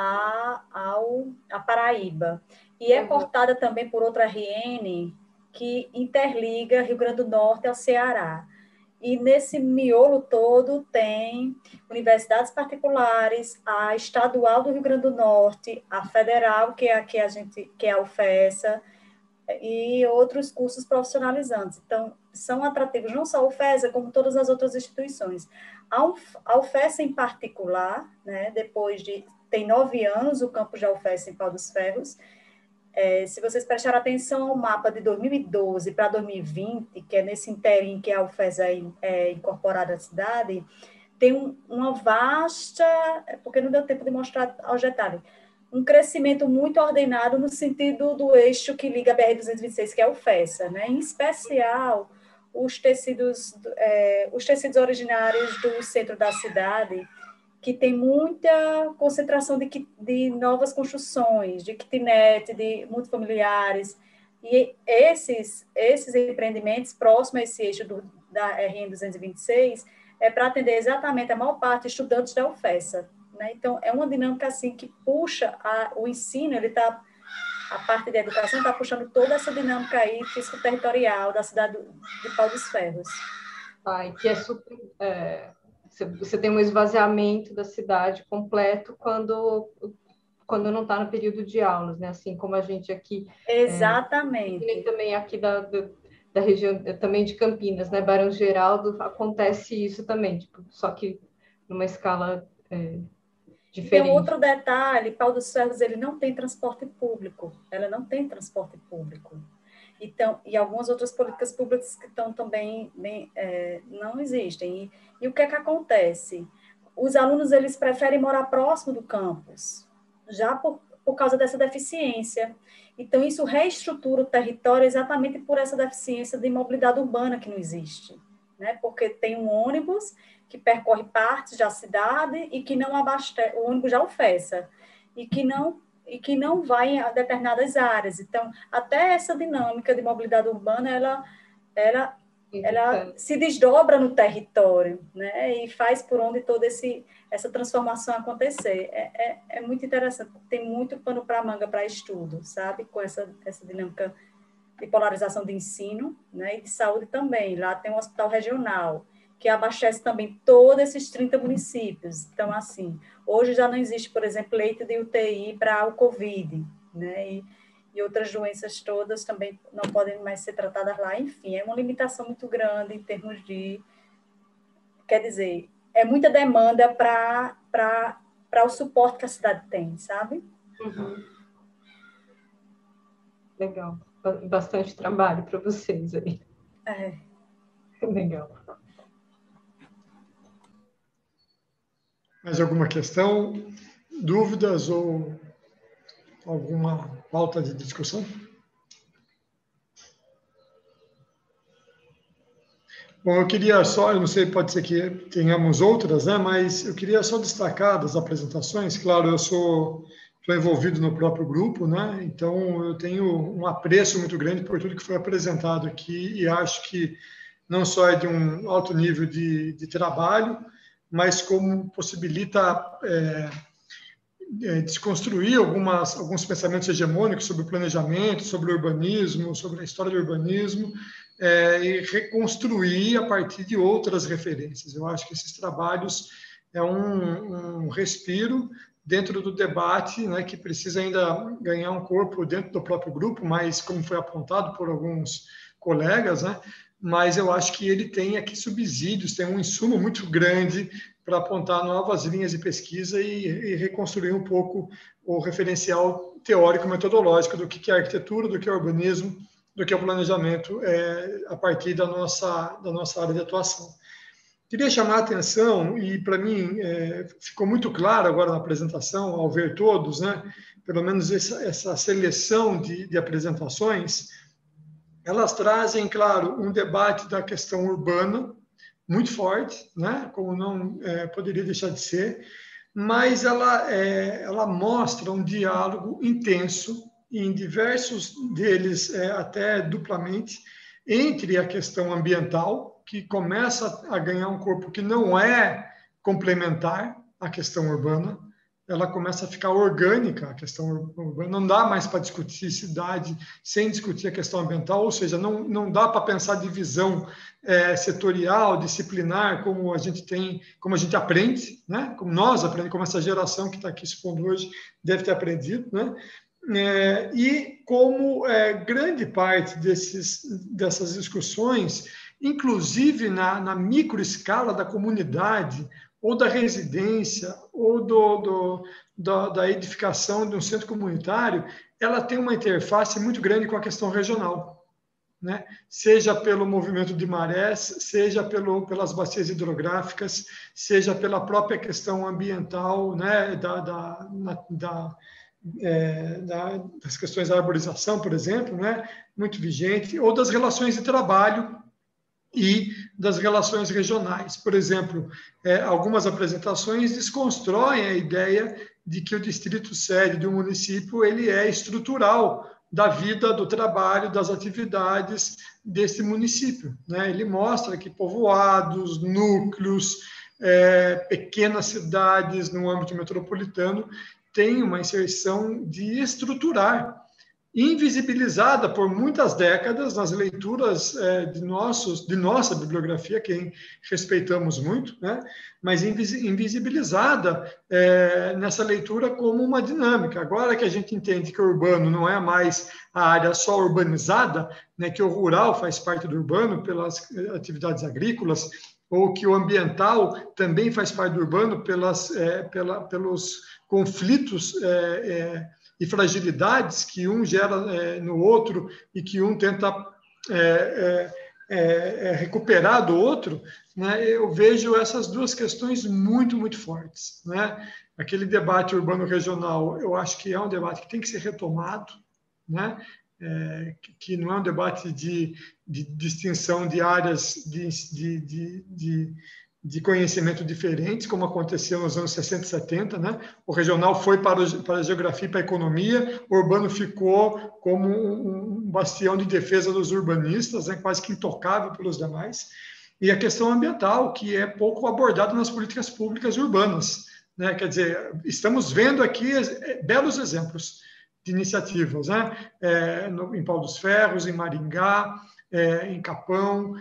a Paraíba. E é cortada também por outra RN que interliga Rio Grande do Norte ao Ceará. E nesse miolo todo tem universidades particulares, a estadual do Rio Grande do Norte, a federal, que é a UFESA, e outros cursos profissionalizantes. Então, são atrativos não só a UFESA, como todas as outras instituições. A UFESA em particular, né, tem 9 anos o campus da UFESA em Pau dos Ferros. Se vocês prestarem atenção ao mapa de 2012 para 2020, que é nesse interim que a UFESA é incorporada à cidade, tem uma vasta, porque não deu tempo de mostrar aos detalhes, um crescimento muito ordenado no sentido do eixo que liga a BR-226, que é a UFESA, né? Em especial, os tecidos originários do centro da cidade, que tem muita concentração de novas construções, de kitnet, de multifamiliares, e esses empreendimentos próximos a esse eixo da RN-226 é para atender exatamente a maior parte de estudantes da UFESA. Né? Então, é uma dinâmica assim que puxa o ensino, a parte da educação está puxando toda essa dinâmica aí físico-territorial da cidade de Pau dos Ferros.
E que é super... Você tem um esvaziamento da cidade completo quando não está no período de aulas, né? Assim como a gente aqui...
Exatamente.
E também aqui da região, também de Campinas, né? Barão Geraldo, acontece isso também, só que numa escala...
Tem um outro detalhe, Pau dos Ferros, ele não tem transporte público, ela não tem transporte público. Então, e algumas outras políticas públicas que estão também não existem. E o que é que acontece? Os alunos, eles preferem morar próximo do campus, já por causa dessa deficiência. Então, isso reestrutura o território exatamente por essa deficiência de mobilidade urbana que não existe, né? Porque tem um ônibus que percorre partes da cidade e que não abastece, o ônibus já UFESA, e que não vai a determinadas áreas. Então, até essa dinâmica de mobilidade urbana, ela se desdobra no território, né? E faz por onde toda essa transformação acontecer. É muito interessante, tem muito pano para manga para estudo, sabe? Com essa dinâmica de polarização de ensino, né? E de saúde também. Lá tem um hospital regional, que abastece também todos esses 30 municípios. Então, assim, hoje já não existe, por exemplo, leito de UTI para o Covid, né? E outras doenças todas também não podem mais ser tratadas lá. Enfim, é uma limitação muito grande em termos de... Quer dizer, é muita demanda para o suporte que a cidade tem, sabe?
Uhum. Legal. Bastante trabalho para vocês aí. Legal.
Mais alguma questão, dúvidas ou alguma pauta de discussão? Bom, eu queria só, eu não sei, pode ser que tenhamos outras, né? Mas eu queria só destacar das apresentações. Claro, eu estou envolvido no próprio grupo, né? Então eu tenho um apreço muito grande por tudo que foi apresentado aqui e acho que não só é de um alto nível de trabalho, mas como possibilita desconstruir alguns pensamentos hegemônicos sobre o planejamento, sobre o urbanismo, sobre a história do urbanismo, e reconstruir a partir de outras referências. Eu acho que esses trabalhos é um respiro dentro do debate, né, que precisa ainda ganhar um corpo dentro do próprio grupo, mas como foi apontado por alguns colegas, né, mas eu acho que ele tem aqui subsídios, tem um insumo muito grande para apontar novas linhas de pesquisa e reconstruir um pouco o referencial teórico-metodológico do que é arquitetura, do que é urbanismo, do que é o planejamento a partir da nossa área de atuação. Queria chamar a atenção, e para mim ficou muito claro agora na apresentação, ao ver todos, né, pelo menos essa seleção de apresentações, elas trazem, claro, um debate da questão urbana muito forte, né, como não poderia deixar de ser, mas ela mostra um diálogo intenso, em diversos deles até duplamente, entre a questão ambiental, que começa a ganhar um corpo que não é complementar à questão urbana, ela começa a ficar orgânica, a questão urbana. Não dá mais para discutir cidade sem discutir a questão ambiental, ou seja, não dá para pensar divisão setorial, disciplinar, como a gente tem, como a gente aprende, né? Como nós aprendemos, como essa geração que está aqui expondo hoje deve ter aprendido, né? E como grande parte dessas discussões, inclusive na microescala da comunidade, ou da residência, ou da edificação de um centro comunitário, ela tem uma interface muito grande com a questão regional, né? Seja pelo movimento de marés, seja pelas bacias hidrográficas, seja pela própria questão ambiental, né? Das questões da arborização, por exemplo, né? Muito vigente, ou das relações de trabalho e das relações regionais. Por exemplo, algumas apresentações desconstroem a ideia de que o distrito sede de um município ele é estrutural da vida, do trabalho, das atividades desse município, né? Ele mostra que povoados, núcleos, pequenas cidades no âmbito metropolitano têm uma inserção de estruturar, invisibilizada por muitas décadas nas leituras de nossa bibliografia, quem respeitamos muito, né? Mas invisibilizada nessa leitura como uma dinâmica. Agora que a gente entende que o urbano não é mais a área só urbanizada, né, que o rural faz parte do urbano pelas atividades agrícolas, ou que o ambiental também faz parte do urbano pelos conflitos e fragilidades que um gera no outro e que um tenta recuperar do outro, né? Eu vejo essas duas questões muito, muito fortes, né? Aquele debate urbano-regional, eu acho que é um debate que tem que ser retomado, né? Que não é um debate de distinção de áreas de conhecimento diferentes, como aconteceu nos anos 60 e 70, né? O regional foi para a geografia e para a economia, o urbano ficou como um bastião de defesa dos urbanistas, né? Quase que intocável pelos demais, e a questão ambiental, que é pouco abordada nas políticas públicas urbanas, né? Quer dizer, estamos vendo aqui belos exemplos de iniciativas, né? Em Pau dos Ferros, em Maringá, em Capão,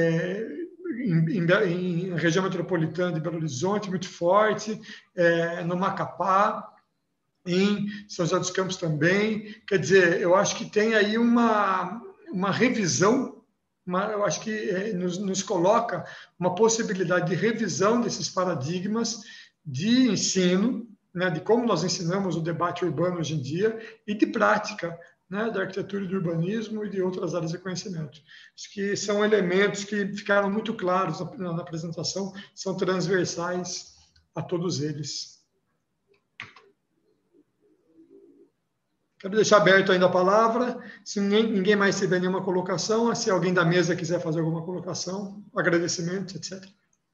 em região metropolitana de Belo Horizonte, muito forte, no Macapá, em São José dos Campos também. Quer dizer, eu acho que tem aí uma revisão, eu acho que nos coloca uma possibilidade de revisão desses paradigmas de ensino, né, de como nós ensinamos o debate urbano hoje em dia, e de prática, né, da arquitetura e do urbanismo e de outras áreas de conhecimento. Acho que são elementos que ficaram muito claros na apresentação, são transversais a todos eles. Quero deixar aberto ainda a palavra, se ninguém mais tiver nenhuma colocação, se alguém da mesa quiser fazer alguma colocação, agradecimento, etc.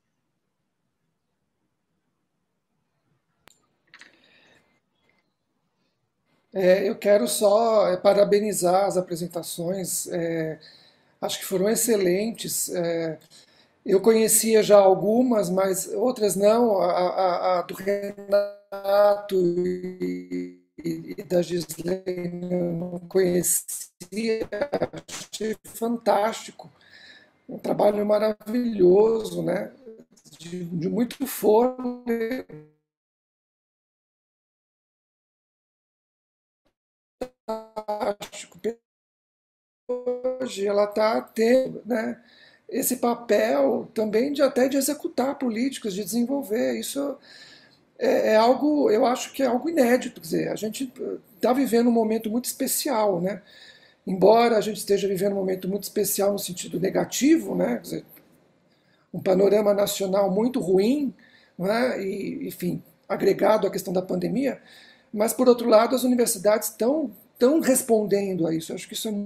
Eu quero só parabenizar as apresentações, acho que foram excelentes. Eu conhecia já algumas, mas outras não. A do Renato e da Gislaine eu não conhecia, achei fantástico. Um trabalho maravilhoso, né? De muito fôlego. Hoje ela está tendo, né, esse papel também de até de executar políticas, de desenvolver. Isso é algo, eu acho que é algo inédito. Quer dizer, a gente está vivendo um momento muito especial, né? Embora a gente esteja vivendo um momento muito especial no sentido negativo, né? Quer dizer, um panorama nacional muito ruim, né? E, enfim, agregado à questão da pandemia, mas, por outro lado, as universidades estão respondendo a isso. Eu acho que isso é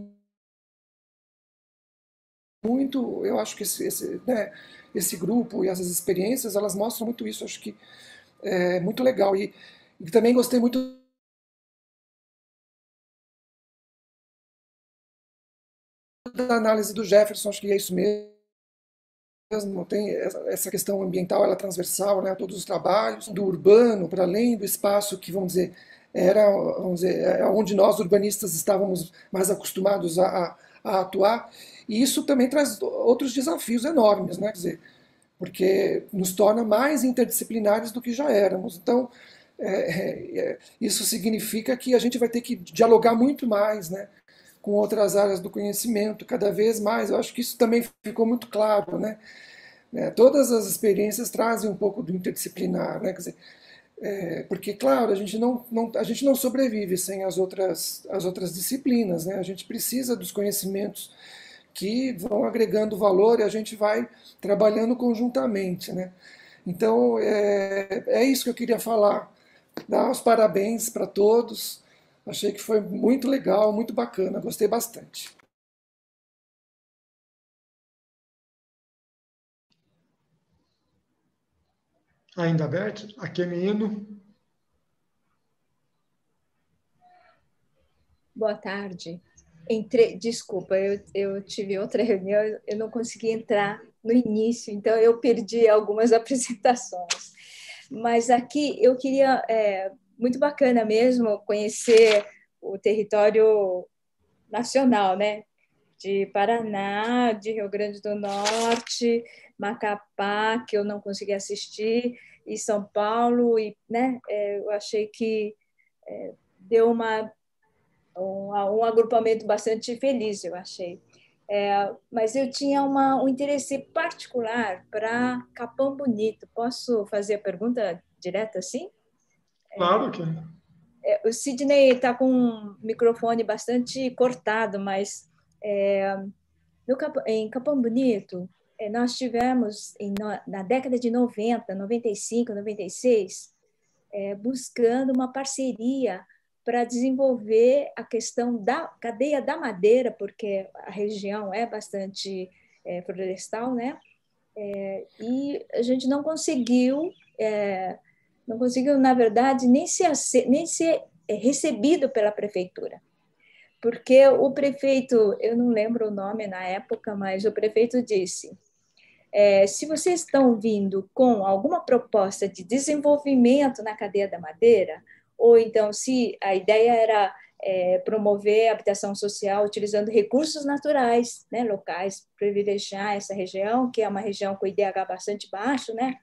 muito. Eu acho que né, esse grupo e essas experiências, elas mostram muito isso. Eu acho que é muito legal. E também gostei muito da análise do Jefferson, acho que é isso mesmo. Tem essa questão ambiental, ela é transversal, né, a todos os trabalhos, do urbano, para além do espaço que, vamos dizer, onde nós urbanistas estávamos mais acostumados a atuar. E isso também traz outros desafios enormes, né, quer dizer, porque nos torna mais interdisciplinares do que já éramos. Então, isso significa que a gente vai ter que dialogar muito mais, né, com outras áreas do conhecimento, cada vez mais. Eu acho que isso também ficou muito claro, né? Todas as experiências trazem um pouco do interdisciplinar, né? Quer dizer, porque, claro, a gente não sobrevive sem as outras disciplinas, né? A gente precisa dos conhecimentos que vão agregando valor e a gente vai trabalhando conjuntamente, né? Então, é isso que eu queria falar. Dar os parabéns para todos. Achei que foi muito legal, muito bacana, gostei bastante.
Ainda aberto? Aqui é menino.
Boa tarde. Desculpa, eu tive outra reunião, eu não consegui entrar no início, então eu perdi algumas apresentações. Mas aqui eu queria, muito bacana mesmo, conhecer o território nacional, né? De Paraná, de Rio Grande do Norte, Macapá, que eu não consegui assistir, e São Paulo, e, né? Eu achei que deu um agrupamento bastante feliz, eu achei. Mas eu tinha um interesse particular para Capão Bonito. Posso fazer a pergunta direta assim?
Claro que.
O Sidney está com um microfone bastante cortado, mas em Capão Bonito, nós tivemos, na década de 90, 95, 96, buscando uma parceria para desenvolver a questão da cadeia da madeira, porque a região é bastante florestal, né? E a gente não conseguiu, na verdade, nem ser recebido pela prefeitura. Porque o prefeito, eu não lembro o nome na época, mas o prefeito disse: se vocês estão vindo com alguma proposta de desenvolvimento na cadeia da madeira, ou então se a ideia era promover a habitação social utilizando recursos naturais, né, locais, privilegiar essa região, que é uma região com IDH bastante baixo, né,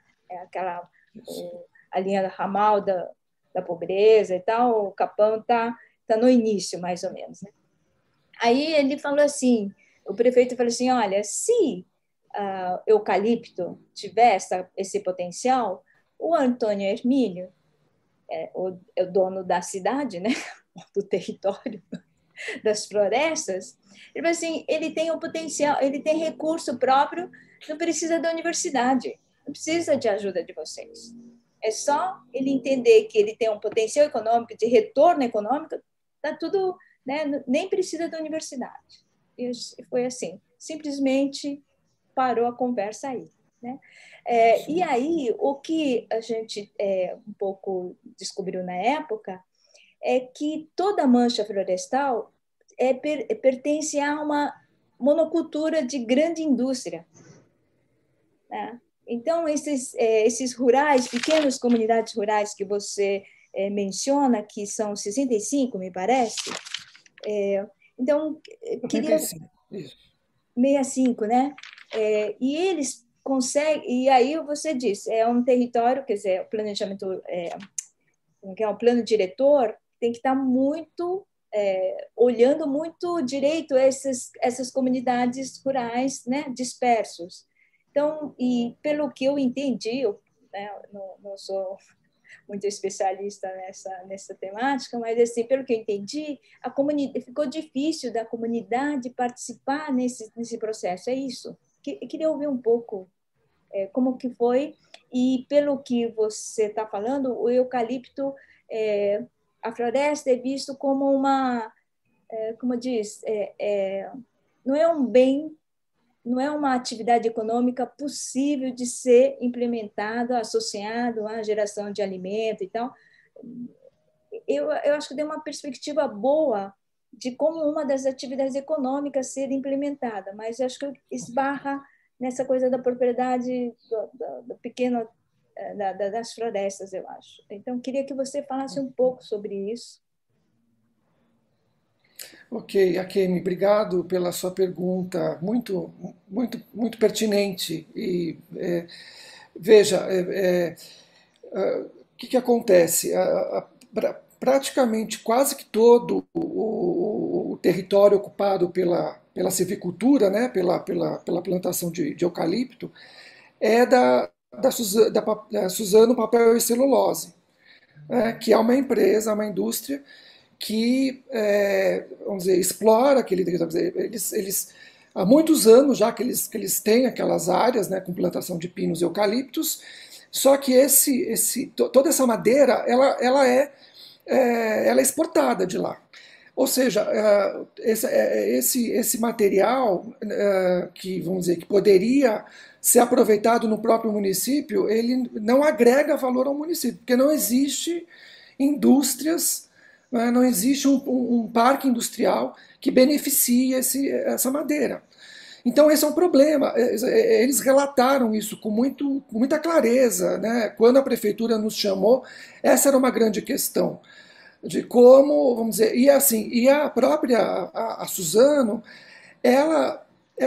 a linha ramal da pobreza e tal, o Capão está no início, mais ou menos, né? Aí ele falou assim, o prefeito falou assim, olha, se eucalipto tiver esse potencial, o Antônio Hermílio, o dono da cidade, né, do território, das florestas, ele falou assim, ele tem o potencial, ele tem recurso próprio, não precisa da universidade, não precisa de ajuda de vocês. É só ele entender que ele tem um potencial econômico, de retorno econômico, está tudo, né, nem precisa da universidade. E foi assim, simplesmente parou a conversa aí, né? E aí, o que a gente um pouco descobriu na época é que toda a mancha florestal pertence a uma monocultura de grande indústria, né? Então, esses rurais, pequenas comunidades rurais que você menciona, que são 65, me parece. Então, queria... 65, né? E eles conseguem... E aí você diz, é um território, quer dizer, o planejamento... o plano diretor tem que estar muito... olhando muito direito essas comunidades rurais, né, dispersos. Então, e pelo que eu entendi, eu, né, não sou muito especialista nessa temática, mas assim, pelo que eu entendi, ficou difícil da comunidade participar nesse processo. É isso. Eu queria ouvir um pouco como que foi, e pelo que você está falando, o eucalipto, a floresta é visto como uma, como diz, não é um bem, não é uma atividade econômica possível de ser implementado, associado à geração de alimento e tal. Eu acho que deu uma perspectiva boa de como uma das atividades econômicas ser implementada, mas acho que esbarra nessa coisa da propriedade do pequeno, das florestas, eu acho. Então, queria que você falasse um pouco sobre isso.
Ok, Akemi, obrigado pela sua pergunta, muito, muito, muito pertinente. E veja, o que acontece? Praticamente quase que todo o território ocupado pela silvicultura, né, pela plantação de eucalipto, é da Suzano Papel e Celulose, né, que é uma empresa, uma indústria que, vamos dizer, explora aquele território. Eles há muitos anos já que eles têm aquelas áreas, né, com plantação de pinos e eucaliptos, só que toda essa madeira ela é exportada de lá. Ou seja, esse material que, vamos dizer, que poderia ser aproveitado no próprio município, ele não agrega valor ao município, porque não existe indústrias, não existe um parque industrial que beneficie essa madeira. Então esse é um problema. Eles relataram isso com muita clareza, né? Quando a prefeitura nos chamou, essa era uma grande questão de como, vamos dizer, e a própria a Suzano, ela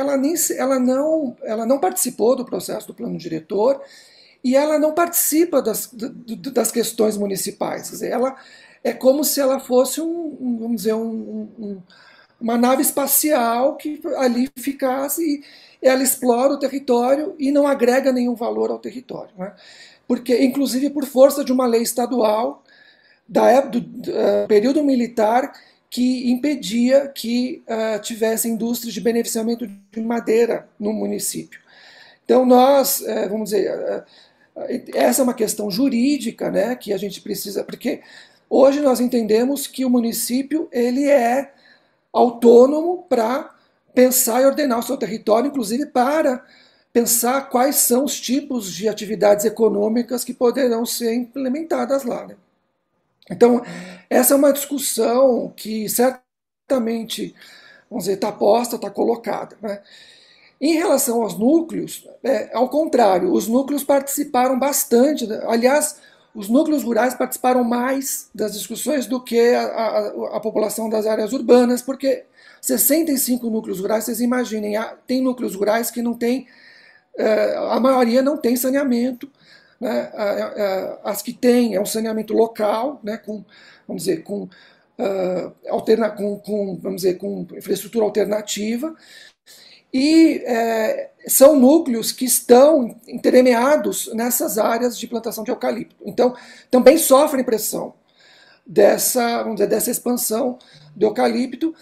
não participou do processo do plano diretor e ela não participa das questões municipais. Quer dizer, ela é como se ela fosse vamos dizer, uma nave espacial que ali ficasse e ela explora o território e não agrega nenhum valor ao território, né? Porque, inclusive, por força de uma lei estadual do período militar que impedia que tivesse indústrias de beneficiamento de madeira no município. Então nós, vamos dizer, essa é uma questão jurídica, né, que a gente precisa, porque hoje nós entendemos que o município ele é autônomo para pensar e ordenar o seu território, inclusive para pensar quais são os tipos de atividades econômicas que poderão ser implementadas lá, né? Então, essa é uma discussão que certamente, vamos dizer, está posta, está colocada, né? Em relação aos núcleos, ao contrário, os núcleos participaram bastante, aliás, os núcleos rurais participaram mais das discussões do que a população das áreas urbanas, porque 65 núcleos rurais, vocês imaginem, tem núcleos rurais que não tem, a maioria não tem saneamento, né? As que têm é um saneamento local, né? Vamos dizer, com infraestrutura alternativa, e são núcleos que estão entremeados nessas áreas de plantação de eucalipto. Então, também sofrem pressão vamos dizer, dessa expansão do eucalipto,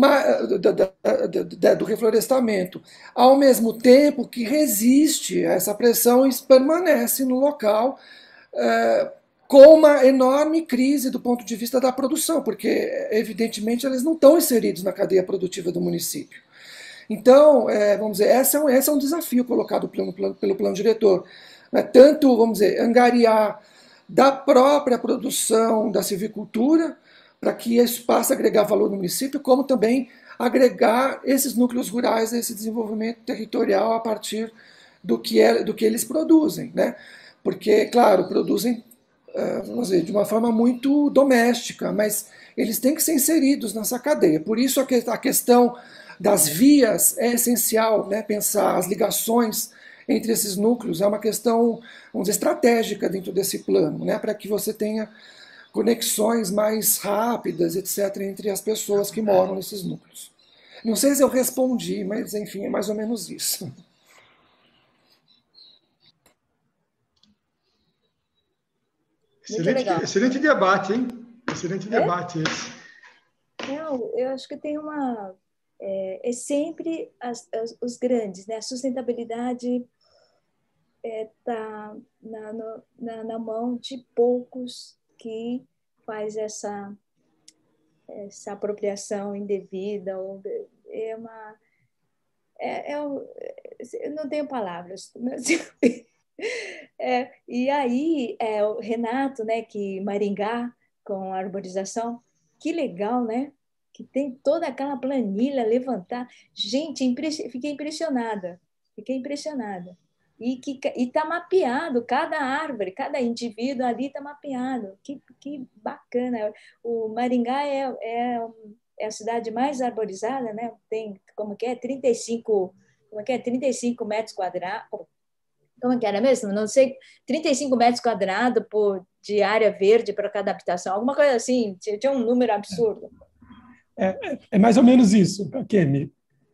do reflorestamento, ao mesmo tempo que resiste a essa pressão e permanece no local com uma enorme crise do ponto de vista da produção, porque, evidentemente, eles não estão inseridos na cadeia produtiva do município. Então, vamos dizer, esse é um desafio colocado pelo plano diretor, né? Tanto, vamos dizer, angariar da própria produção da silvicultura, para que isso passe a agregar valor no município, como também agregar esses núcleos rurais a esse desenvolvimento territorial a partir do que eles produzem, né? Porque, claro, produzem vamos dizer, de uma forma muito doméstica, mas eles têm que ser inseridos nessa cadeia. Por isso a questão das vias é essencial, né? Pensar as ligações entre esses núcleos é uma questão, vamos dizer, estratégica dentro desse plano, né? Para que você tenha conexões mais rápidas, etc., entre as pessoas que moram nesses núcleos. Não sei se eu respondi, mas, enfim, é mais ou menos isso.
Excelente debate, hein? Excelente debate esse.
Eu acho que tem uma... É sempre os grandes, né? A sustentabilidade está na mão de poucos que faz essa apropriação indevida. Eu não tenho palavras. E aí, o Renato, né, que Maringá, com a arborização, que legal, né? Que tem toda aquela planilha levantar. Gente, fiquei impressionada. E está mapeado, cada árvore, cada indivíduo ali está mapeado. Que bacana. O Maringá é a cidade mais arborizada, né? Tem, 35 metros quadrados. Como que era mesmo? Não sei, 35 metros quadrados de área verde para cada habitação. Alguma coisa assim, tinha um número absurdo.
É mais ou menos isso, Kemi.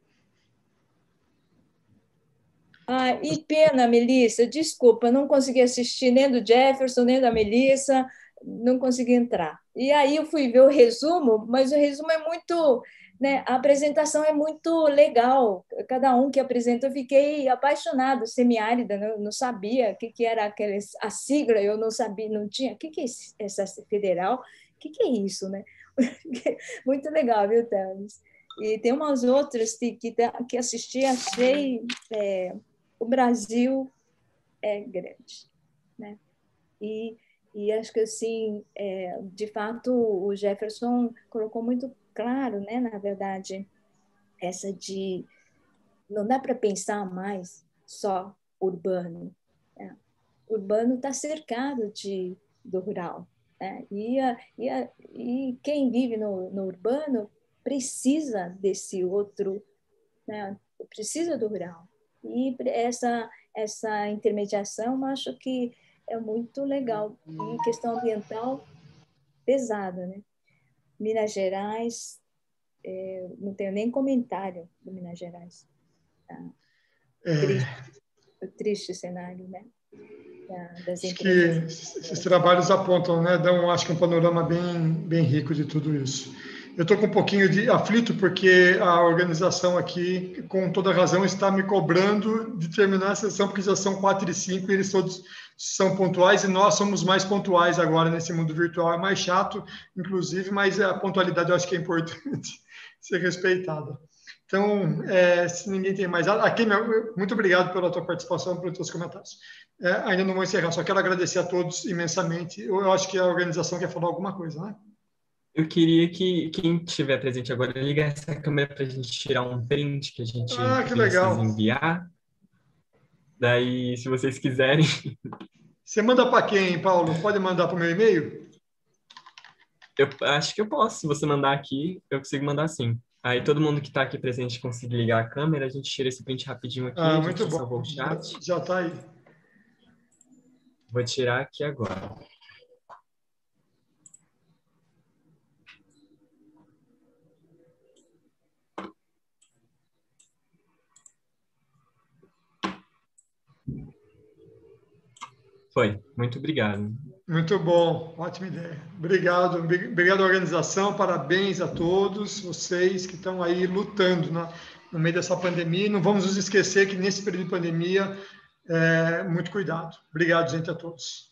E pena, Melissa, desculpa, não consegui assistir nem do Jefferson, nem da Melissa, não consegui entrar. E aí eu fui ver o resumo, mas o resumo é muito... Né, a apresentação é muito legal, cada um que apresenta, eu fiquei apaixonada, semiárida, não sabia o que era a sigla, eu não sabia, não tinha, o que é essa federal, o que é isso, né? Muito legal, viu, Thames? E tem umas outras que assisti, achei o Brasil é grande, né? E acho que, assim, de fato, o Jefferson colocou muito claro, né, na verdade, essa de não dá para pensar mais só urbano. Né? O urbano está cercado do rural. Né? E quem vive no urbano precisa desse outro, né? Precisa do rural. E essa intermediação, eu acho que é muito legal. E questão ambiental pesada, né? Minas Gerais, não tenho nem comentário do Minas Gerais. Tá? Triste cenário, né? Das empresas.
Que esses trabalhos apontam, né? Dão, acho que, um panorama bem rico de tudo isso. Eu estou com um pouquinho de aflito porque a organização aqui, com toda razão, está me cobrando de terminar a sessão, porque já são 4h05 e eles todos são pontuais e nós somos mais pontuais agora nesse mundo virtual. É mais chato, inclusive, mas a pontualidade eu acho que é importante ser respeitada. Então, se ninguém tem mais nada... Aqui, muito obrigado pela tua participação, pelos teus comentários. Ainda não vou encerrar, só quero agradecer a todos imensamente. Eu acho que a organização quer falar alguma coisa, né?
Eu queria que quem estiver presente agora ligasse a câmera para a gente tirar um print que a gente precisa enviar. Daí, se vocês quiserem...
Você manda para quem, Paulo? Pode mandar para o meu e-mail?
Eu acho que eu posso. Se você mandar aqui, eu consigo mandar sim. Aí todo mundo que está aqui presente conseguir ligar a câmera, a gente tira esse print rapidinho aqui.
Muito bom.
O chat.
Já está aí.
Vou tirar aqui agora. Foi. Muito obrigado.
Muito bom. Ótima ideia. Obrigado. Obrigado à organização. Parabéns a todos vocês que estão aí lutando no meio dessa pandemia. Não vamos nos esquecer que nesse período de pandemia, muito cuidado. Obrigado, gente, a todos.